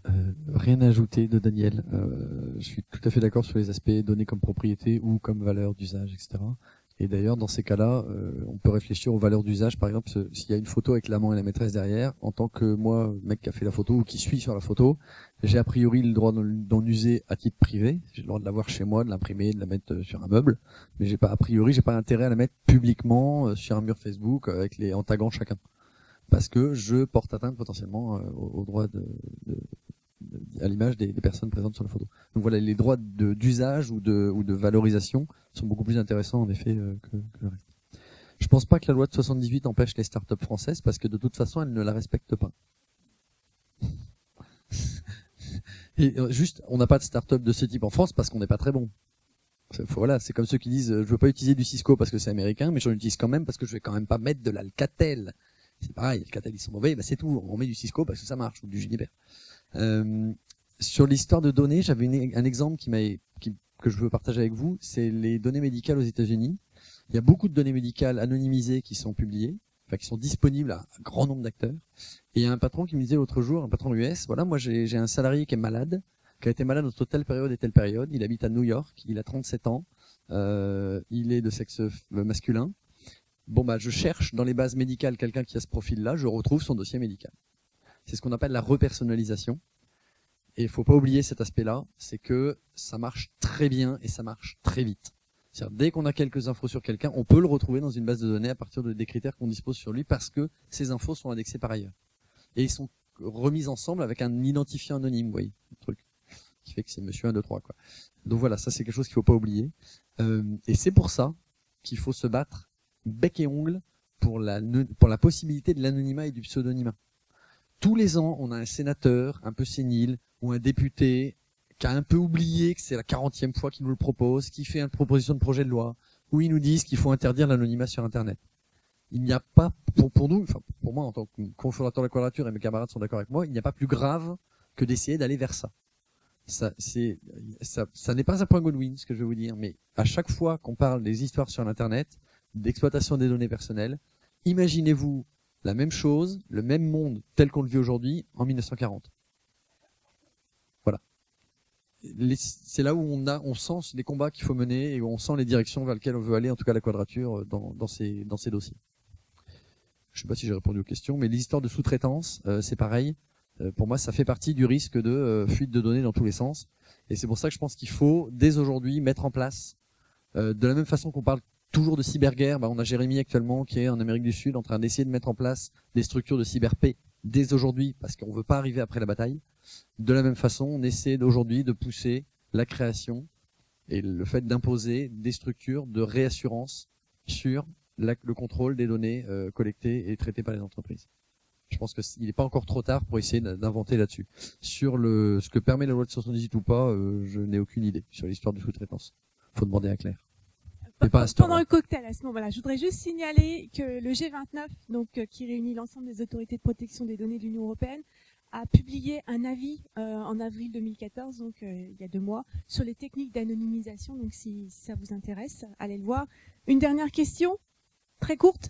Euh, rien à ajouter de Daniel. Euh, je suis tout à fait d'accord sur les aspects données comme propriété ou comme valeur d'usage, et cetera. Et d'ailleurs, dans ces cas-là, euh, on peut réfléchir aux valeurs d'usage. Par exemple, s'il y a une photo avec l'amant et la maîtresse derrière, en tant que moi, mec qui a fait la photo ou qui suit sur la photo, j'ai a priori le droit d'en user à titre privé. J'ai le droit de l'avoir chez moi, de l'imprimer, de la mettre sur un meuble. Mais j'ai pas, a priori, j'ai pas intérêt à la mettre publiquement euh, sur un mur Facebook euh, avec les en taguant chacun. Parce que je porte atteinte potentiellement euh, au, au droit de, de à l'image des, des personnes présentes sur la photo. Donc voilà, les droits de, d'usage ou de, ou de valorisation sont beaucoup plus intéressants en effet euh, que, que le reste. Je pense pas que la loi de soixante-dix-huit empêche les startups françaises parce que de toute façon, elles ne la respectent pas. Et euh, juste, on n'a pas de start-up de ce type en France parce qu'on n'est pas très bon. Faut, voilà, c'est comme ceux qui disent, euh, je veux pas utiliser du Cisco parce que c'est américain, mais j'en utilise quand même parce que je vais quand même pas mettre de l'Alcatel. C'est pareil, l'Alcatel ils sont mauvais, bah c'est tout. On met du Cisco parce que ça marche ou du Juniper. Euh, sur l'histoire de données, j'avais une, un exemple qui m'a, qui, que je veux partager avec vous, c'est les données médicales aux États-Unis. Il y a beaucoup de données médicales anonymisées qui sont publiées, enfin qui sont disponibles à un grand nombre d'acteurs. Et il y a un patron qui me disait l'autre jour, un patron U S, voilà, moi j'ai, j'ai un salarié qui est malade, qui a été malade entre telle période et telle période. Il habite à New York, il a trente-sept ans, euh, il est de sexe masculin. Bon bah je cherche dans les bases médicales quelqu'un qui a ce profil-là, je retrouve son dossier médical. C'est ce qu'on appelle la repersonnalisation. Et il faut pas oublier cet aspect-là, c'est que ça marche très bien et ça marche très vite. C'est-à-dire, dès qu'on a quelques infos sur quelqu'un, on peut le retrouver dans une base de données à partir de, des critères qu'on dispose sur lui parce que ces infos sont indexées par ailleurs. Et ils sont remis ensemble avec un identifiant anonyme, vous voyez, le truc, qui fait que c'est monsieur un, deux, trois, quoi. Donc voilà, ça c'est quelque chose qu'il faut pas oublier. Euh, et c'est pour ça qu'il faut se battre bec et ongle pour la, pour la possibilité de l'anonymat et du pseudonymat. Tous les ans, on a un sénateur un peu sénile ou un député qui a un peu oublié que c'est la quarantième fois qu'il nous le propose, qui fait une proposition de projet de loi où ils nous disent qu'il faut interdire l'anonymat sur Internet. Il n'y a pas, pour, pour nous, enfin pour moi en tant que cofondateur de la Quadrature, et mes camarades sont d'accord avec moi, il n'y a pas plus grave que d'essayer d'aller vers ça. Ça, c'est, ça, ça n'est pas un point Godwin, ce que je vais vous dire, mais à chaque fois qu'on parle des histoires sur l'Internet, d'exploitation des données personnelles, imaginez-vous la même chose, le même monde tel qu'on le vit aujourd'hui en mille neuf cent quarante. Voilà. Les, c'est là où on a, on sent les combats qu'il faut mener et où on sent les directions vers lesquelles on veut aller, en tout cas la Quadrature, dans, dans ces, dans ces dossiers. Je sais pas si j'ai répondu aux questions, mais les histoires de sous-traitance, euh, c'est pareil. Euh, pour moi, ça fait partie du risque de euh, fuite de données dans tous les sens. Et c'est pour ça que je pense qu'il faut, dès aujourd'hui, mettre en place, euh, de la même façon qu'on parle toujours de cyberguerre, bah on a Jérémy actuellement qui est en Amérique du Sud en train d'essayer de mettre en place des structures de cyberpaix dès aujourd'hui parce qu'on veut pas arriver après la bataille. De la même façon, on essaie d'aujourd'hui de pousser la création et le fait d'imposer des structures de réassurance sur la, le contrôle des données euh, collectées et traitées par les entreprises. Je pense qu'il n'est pas encore trop tard pour essayer d'inventer là-dessus. Sur le ce que permet la loi de soixante-dix-huit ou pas, euh, je n'ai aucune idée sur l'histoire du sous-traitance. Faut demander à Claire. Pas Pendant le cocktail, à ce moment-là, je voudrais juste signaler que le G vingt-neuf, donc euh, qui réunit l'ensemble des autorités de protection des données de l'Union européenne, a publié un avis euh, en avril deux mille quatorze, donc euh, il y a deux mois, sur les techniques d'anonymisation. Donc si, si ça vous intéresse, allez le voir. Une dernière question, très courte.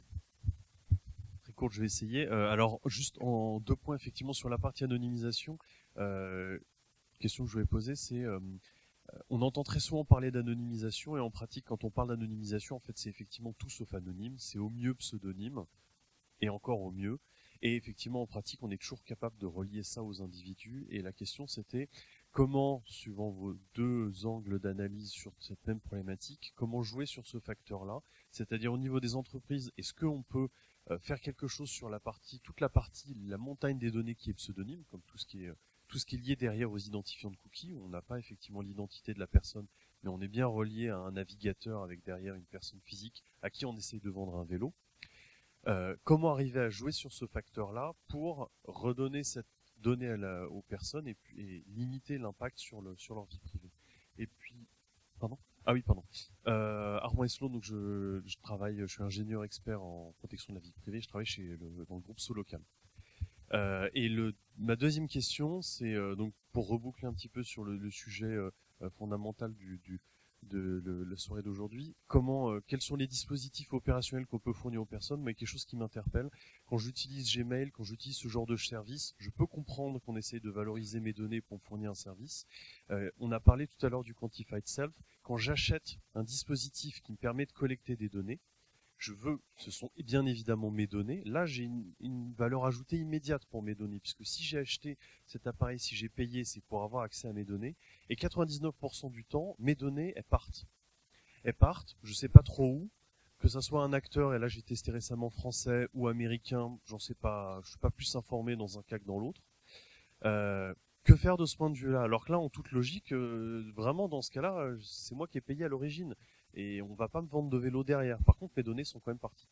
Très courte, je vais essayer. Euh, alors juste en deux points effectivement sur la partie anonymisation. Euh, question que je voulais poser, c'est euh, on entend très souvent parler d'anonymisation et en pratique, quand on parle d'anonymisation, en fait, c'est effectivement tout sauf anonyme. C'est au mieux pseudonyme et encore au mieux. Et effectivement, en pratique, on est toujours capable de relier ça aux individus. Et la question, c'était comment, suivant vos deux angles d'analyse sur cette même problématique, comment jouer sur ce facteur-là, c'est-à-dire au niveau des entreprises, est-ce qu'on peut euh, faire quelque chose sur la partie, toute la partie, la montagne des données qui est pseudonyme, comme tout ce qui est tout ce qui est lié derrière aux identifiants de cookies, où on n'a pas effectivement l'identité de la personne, mais on est bien relié à un navigateur avec derrière une personne physique à qui on essaye de vendre un vélo. Euh, comment arriver à jouer sur ce facteur-là pour redonner cette donnée à la, aux personnes et, puis, et limiter l'impact sur, le, sur leur vie privée. Et puis, pardon Ah oui, pardon. Euh, Armand Eslon, donc je, je travaille, je suis ingénieur expert en protection de la vie privée, je travaille chez le, dans le groupe Solocal. Euh, et le, ma deuxième question, c'est euh, donc pour reboucler un petit peu sur le, le sujet euh, fondamental du, du, de le, la soirée d'aujourd'hui. Comment, euh, quels sont les dispositifs opérationnels qu'on peut fournir aux personnes? Mais quelque chose qui m'interpelle. Quand j'utilise Gmail, quand j'utilise ce genre de service, je peux comprendre qu'on essaye de valoriser mes données pour me fournir un service. Euh, on a parlé tout à l'heure du Quantified Self. Quand j'achète un dispositif qui me permet de collecter des données, je veux, ce sont bien évidemment mes données. Là, j'ai une, une valeur ajoutée immédiate pour mes données, puisque si j'ai acheté cet appareil, si j'ai payé, c'est pour avoir accès à mes données. Et quatre-vingt-dix-neuf pour cent du temps, mes données, elles partent. Elles partent, je sais pas trop où, que ça soit un acteur, et là j'ai testé récemment français ou américain, j'en sais pas, je suis pas plus informé dans un cas que dans l'autre. Euh, que faire de ce point de vue-là? Alors que là, en toute logique, euh, vraiment dans ce cas-là, c'est moi qui ai payé à l'origine. Et on va pas me vendre de vélo derrière. Par contre, mes données sont quand même parties.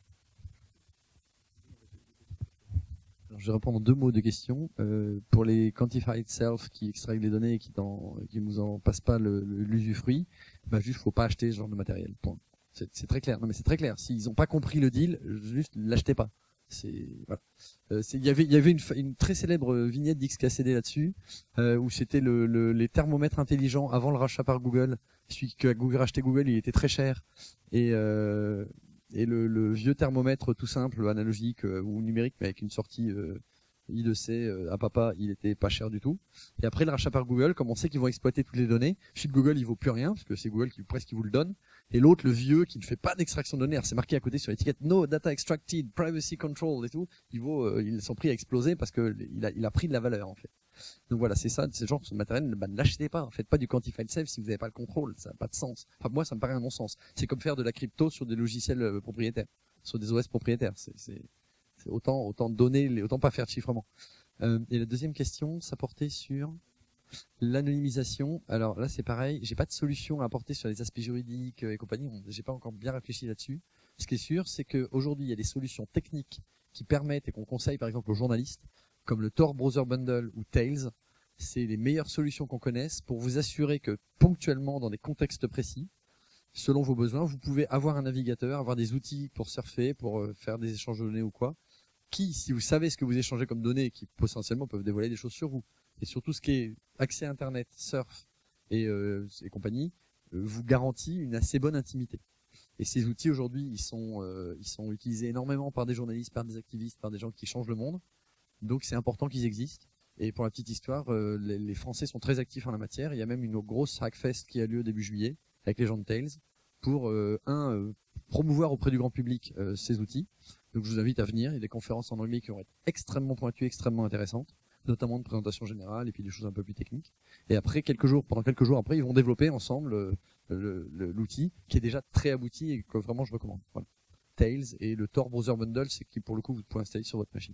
Alors, je vais répondre en deux mots de questions. Euh, pour les Quantified Self qui extraient les données et qui ne qui nous en passent pas le, le, l'usufruit, bah juste faut pas acheter ce genre de matériel. Point. C'est, c'est très clair. Non mais c'est très clair. S'ils n'ont pas compris le deal, juste l'achetez pas. C'est voilà. Euh, c'est, il y avait il y avait une, une très célèbre vignette d'X K C D là-dessus euh, où c'était le, le, les thermomètres intelligents avant le rachat par Google. Celui que Google rachetait Google, il était très cher et euh, et le, le vieux thermomètre tout simple, analogique euh, ou numérique, mais avec une sortie euh, I deux C euh, à papa, il était pas cher du tout. Et après le rachat par Google, comme on sait qu'ils vont exploiter toutes les données, celui de Google il vaut plus rien parce que c'est Google qui presque qui vous le donne. Et l'autre, le vieux, qui ne fait pas d'extraction de données, alors c'est marqué à côté sur l'étiquette No Data Extracted, Privacy Control et tout, il vaut, euh, ils sont pris à exploser parce que il a, il a pris de la valeur en fait. Donc voilà, c'est ça, c'est genre ce matériel, bah, ne l'achetez pas, faites pas du Quantified Self si vous n'avez pas le contrôle, ça n'a pas de sens. Enfin moi, ça me paraît un non-sens. C'est comme faire de la crypto sur des logiciels euh, propriétaires, sur des O S propriétaires. C'est, c'est, c'est autant, autant donner, autant pas faire de chiffrement. Euh, et la deuxième question, ça portait sur l'anonymisation. Alors là, c'est pareil. J'ai pas de solution à apporter sur les aspects juridiques et compagnie. J'ai pas encore bien réfléchi là-dessus. Ce qui est sûr, c'est qu'aujourd'hui, il y a des solutions techniques qui permettent et qu'on conseille, par exemple, aux journalistes, comme le Tor Browser Bundle ou Tails. C'est les meilleures solutions qu'on connaisse pour vous assurer que ponctuellement, dans des contextes précis, selon vos besoins, vous pouvez avoir un navigateur, avoir des outils pour surfer, pour faire des échanges de données ou quoi, qui, si vous savez ce que vous échangez comme données, qui potentiellement peuvent dévoiler des choses sur vous, et surtout ce qui est accès à Internet, surf et, euh, et compagnie, euh, vous garantit une assez bonne intimité. Et ces outils aujourd'hui, ils sont, euh, ils sont utilisés énormément par des journalistes, par des activistes, par des gens qui changent le monde. Donc c'est important qu'ils existent. Et pour la petite histoire, euh, les, les Français sont très actifs en la matière. Il y a même une grosse hackfest qui a lieu début juillet avec les gens de Tails pour euh, un euh, promouvoir auprès du grand public euh, ces outils. Donc je vous invite à venir. Il y a des conférences en anglais qui vont être extrêmement pointues, extrêmement intéressantes, notamment de présentation générale et puis des choses un peu plus techniques. Et après quelques jours, pendant quelques jours après, ils vont développer ensemble euh, le, le, l'outil qui est déjà très abouti et que vraiment je recommande. Voilà. Tails et le Tor Browser Bundle, c'est qui pour le coup vous pouvez installer sur votre machine.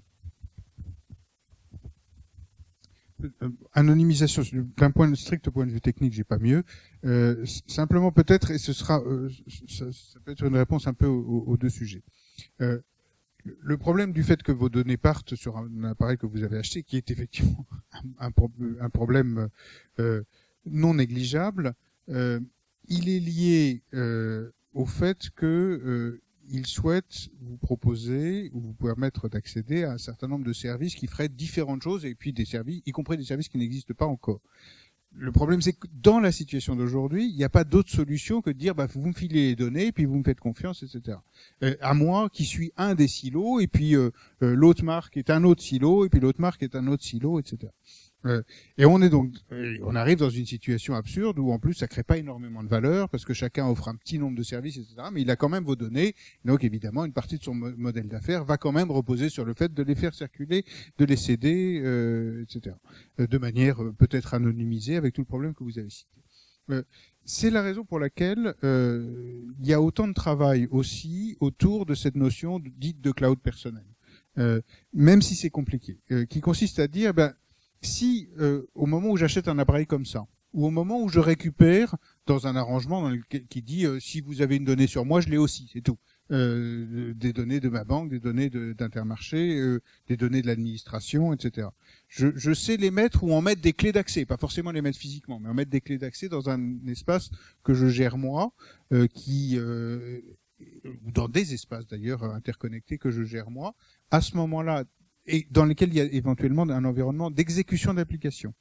Euh, anonymisation, d'un point de strict point de vue technique, j'ai pas mieux. Euh, simplement peut-être, et ce sera, euh, ça, ça peut être une réponse un peu aux, aux deux sujets. Euh, le problème du fait que vos données partent sur un appareil que vous avez acheté, qui est effectivement un, un, un problème euh, non négligeable, euh, il est lié euh, au fait que euh, il souhaite vous proposer ou vous permettre d'accéder à un certain nombre de services qui feraient différentes choses, et puis des services, y compris des services qui n'existent pas encore. Le problème, c'est que dans la situation d'aujourd'hui, il n'y a pas d'autre solution que de dire, bah, vous me filez les données, puis vous me faites confiance, et cetera. Euh, à moi, qui suis un des silos, et puis euh, euh, l'autre marque est un autre silo, et puis l'autre marque est un autre silo, et cetera. Euh, et on est donc, on arrive dans une situation absurde où en plus ça crée pas énormément de valeur parce que chacun offre un petit nombre de services, et cetera. Mais il a quand même vos données, donc évidemment une partie de son mo- modèle d'affaires va quand même reposer sur le fait de les faire circuler, de les céder, euh, et cetera. Euh, de manière euh, peut-être anonymisée avec tout le problème que vous avez cité. Euh, c'est la raison pour laquelle euh, il y a autant de travail aussi autour de cette notion de, dite de cloud personnel, euh, même si c'est compliqué, euh, qui consiste à dire ben si euh, au moment où j'achète un appareil comme ça, ou au moment où je récupère dans un arrangement dans lequel, qui dit euh, si vous avez une donnée sur moi, je l'ai aussi, c'est tout. Euh, des données de ma banque, des données de, d'Intermarché, euh, des données de l'administration, et cetera. Je, je sais les mettre ou en mettre des clés d'accès, pas forcément les mettre physiquement, mais en mettre des clés d'accès dans un espace que je gère moi, euh, qui euh, ou dans des espaces d'ailleurs interconnectés que je gère moi. À ce moment-là, et dans lesquels il y a éventuellement un environnement d'exécution d'application.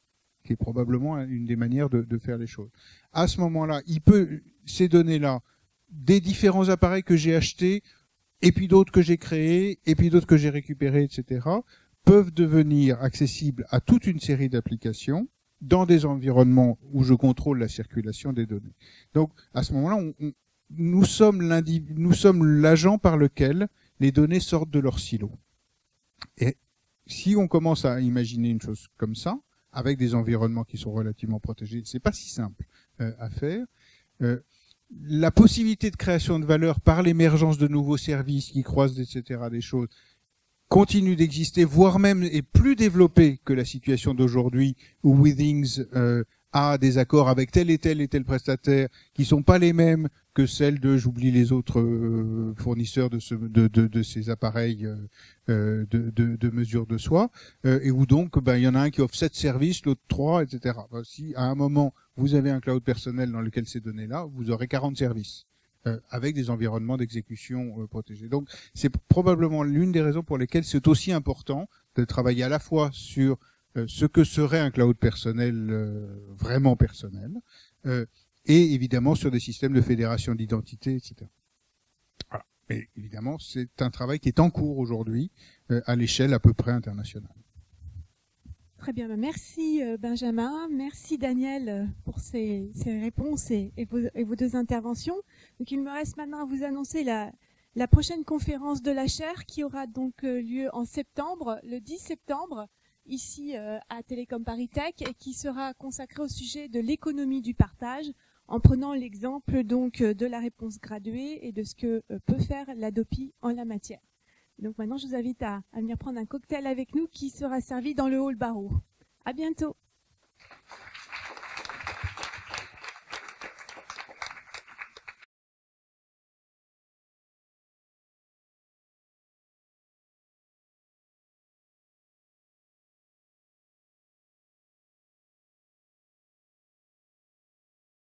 qui est probablement une des manières de, de faire les choses. À ce moment-là, il peut, ces données-là, des différents appareils que j'ai achetés, et puis d'autres que j'ai créés, et puis d'autres que j'ai récupérés, et cetera, peuvent devenir accessibles à toute une série d'applications dans des environnements où je contrôle la circulation des données. Donc, à ce moment-là, on, on, nous sommes l'indiv- nous sommes l'agent par lequel les données sortent de leur silo. Et si on commence à imaginer une chose comme ça, avec des environnements qui sont relativement protégés, c'est pas si simple euh, à faire. Euh, la possibilité de création de valeur par l'émergence de nouveaux services qui croisent, et cetera, des choses, continue d'exister, voire même est plus développée que la situation d'aujourd'hui où Withings euh, a des accords avec tel et tel et tel prestataire qui sont pas les mêmes que celles de, j'oublie les autres euh, fournisseurs de, ce, de, de, de ces appareils euh, de, de, de mesure de soi, euh, et où donc ben, il y en a un qui offre sept services, l'autre trois, et cetera. Ben, si à un moment vous avez un cloud personnel dans lequel ces données-là, vous aurez quarante services. Euh, avec des environnements d'exécution euh, protégés. Donc, c'est probablement l'une des raisons pour lesquelles c'est aussi important de travailler à la fois sur euh, ce que serait un cloud personnel euh, vraiment personnel, euh, et évidemment sur des systèmes de fédération d'identité, et cetera. Voilà. Mais évidemment, c'est un travail qui est en cours aujourd'hui euh, à l'échelle à peu près internationale. Très bien, merci Benjamin, merci Daniel pour ces, ces réponses et, et, vos, et vos deux interventions. Donc il me reste maintenant à vous annoncer la, la prochaine conférence de la chaire qui aura donc lieu en septembre, le dix septembre, ici euh, à Télécom Paris Tech, et qui sera consacrée au sujet de l'économie du partage, en prenant l'exemple donc de la réponse graduée et de ce que euh, peut faire l'Adopi en la matière. Donc maintenant, je vous invite à, à venir prendre un cocktail avec nous qui sera servi dans le hall Barreau. À bientôt.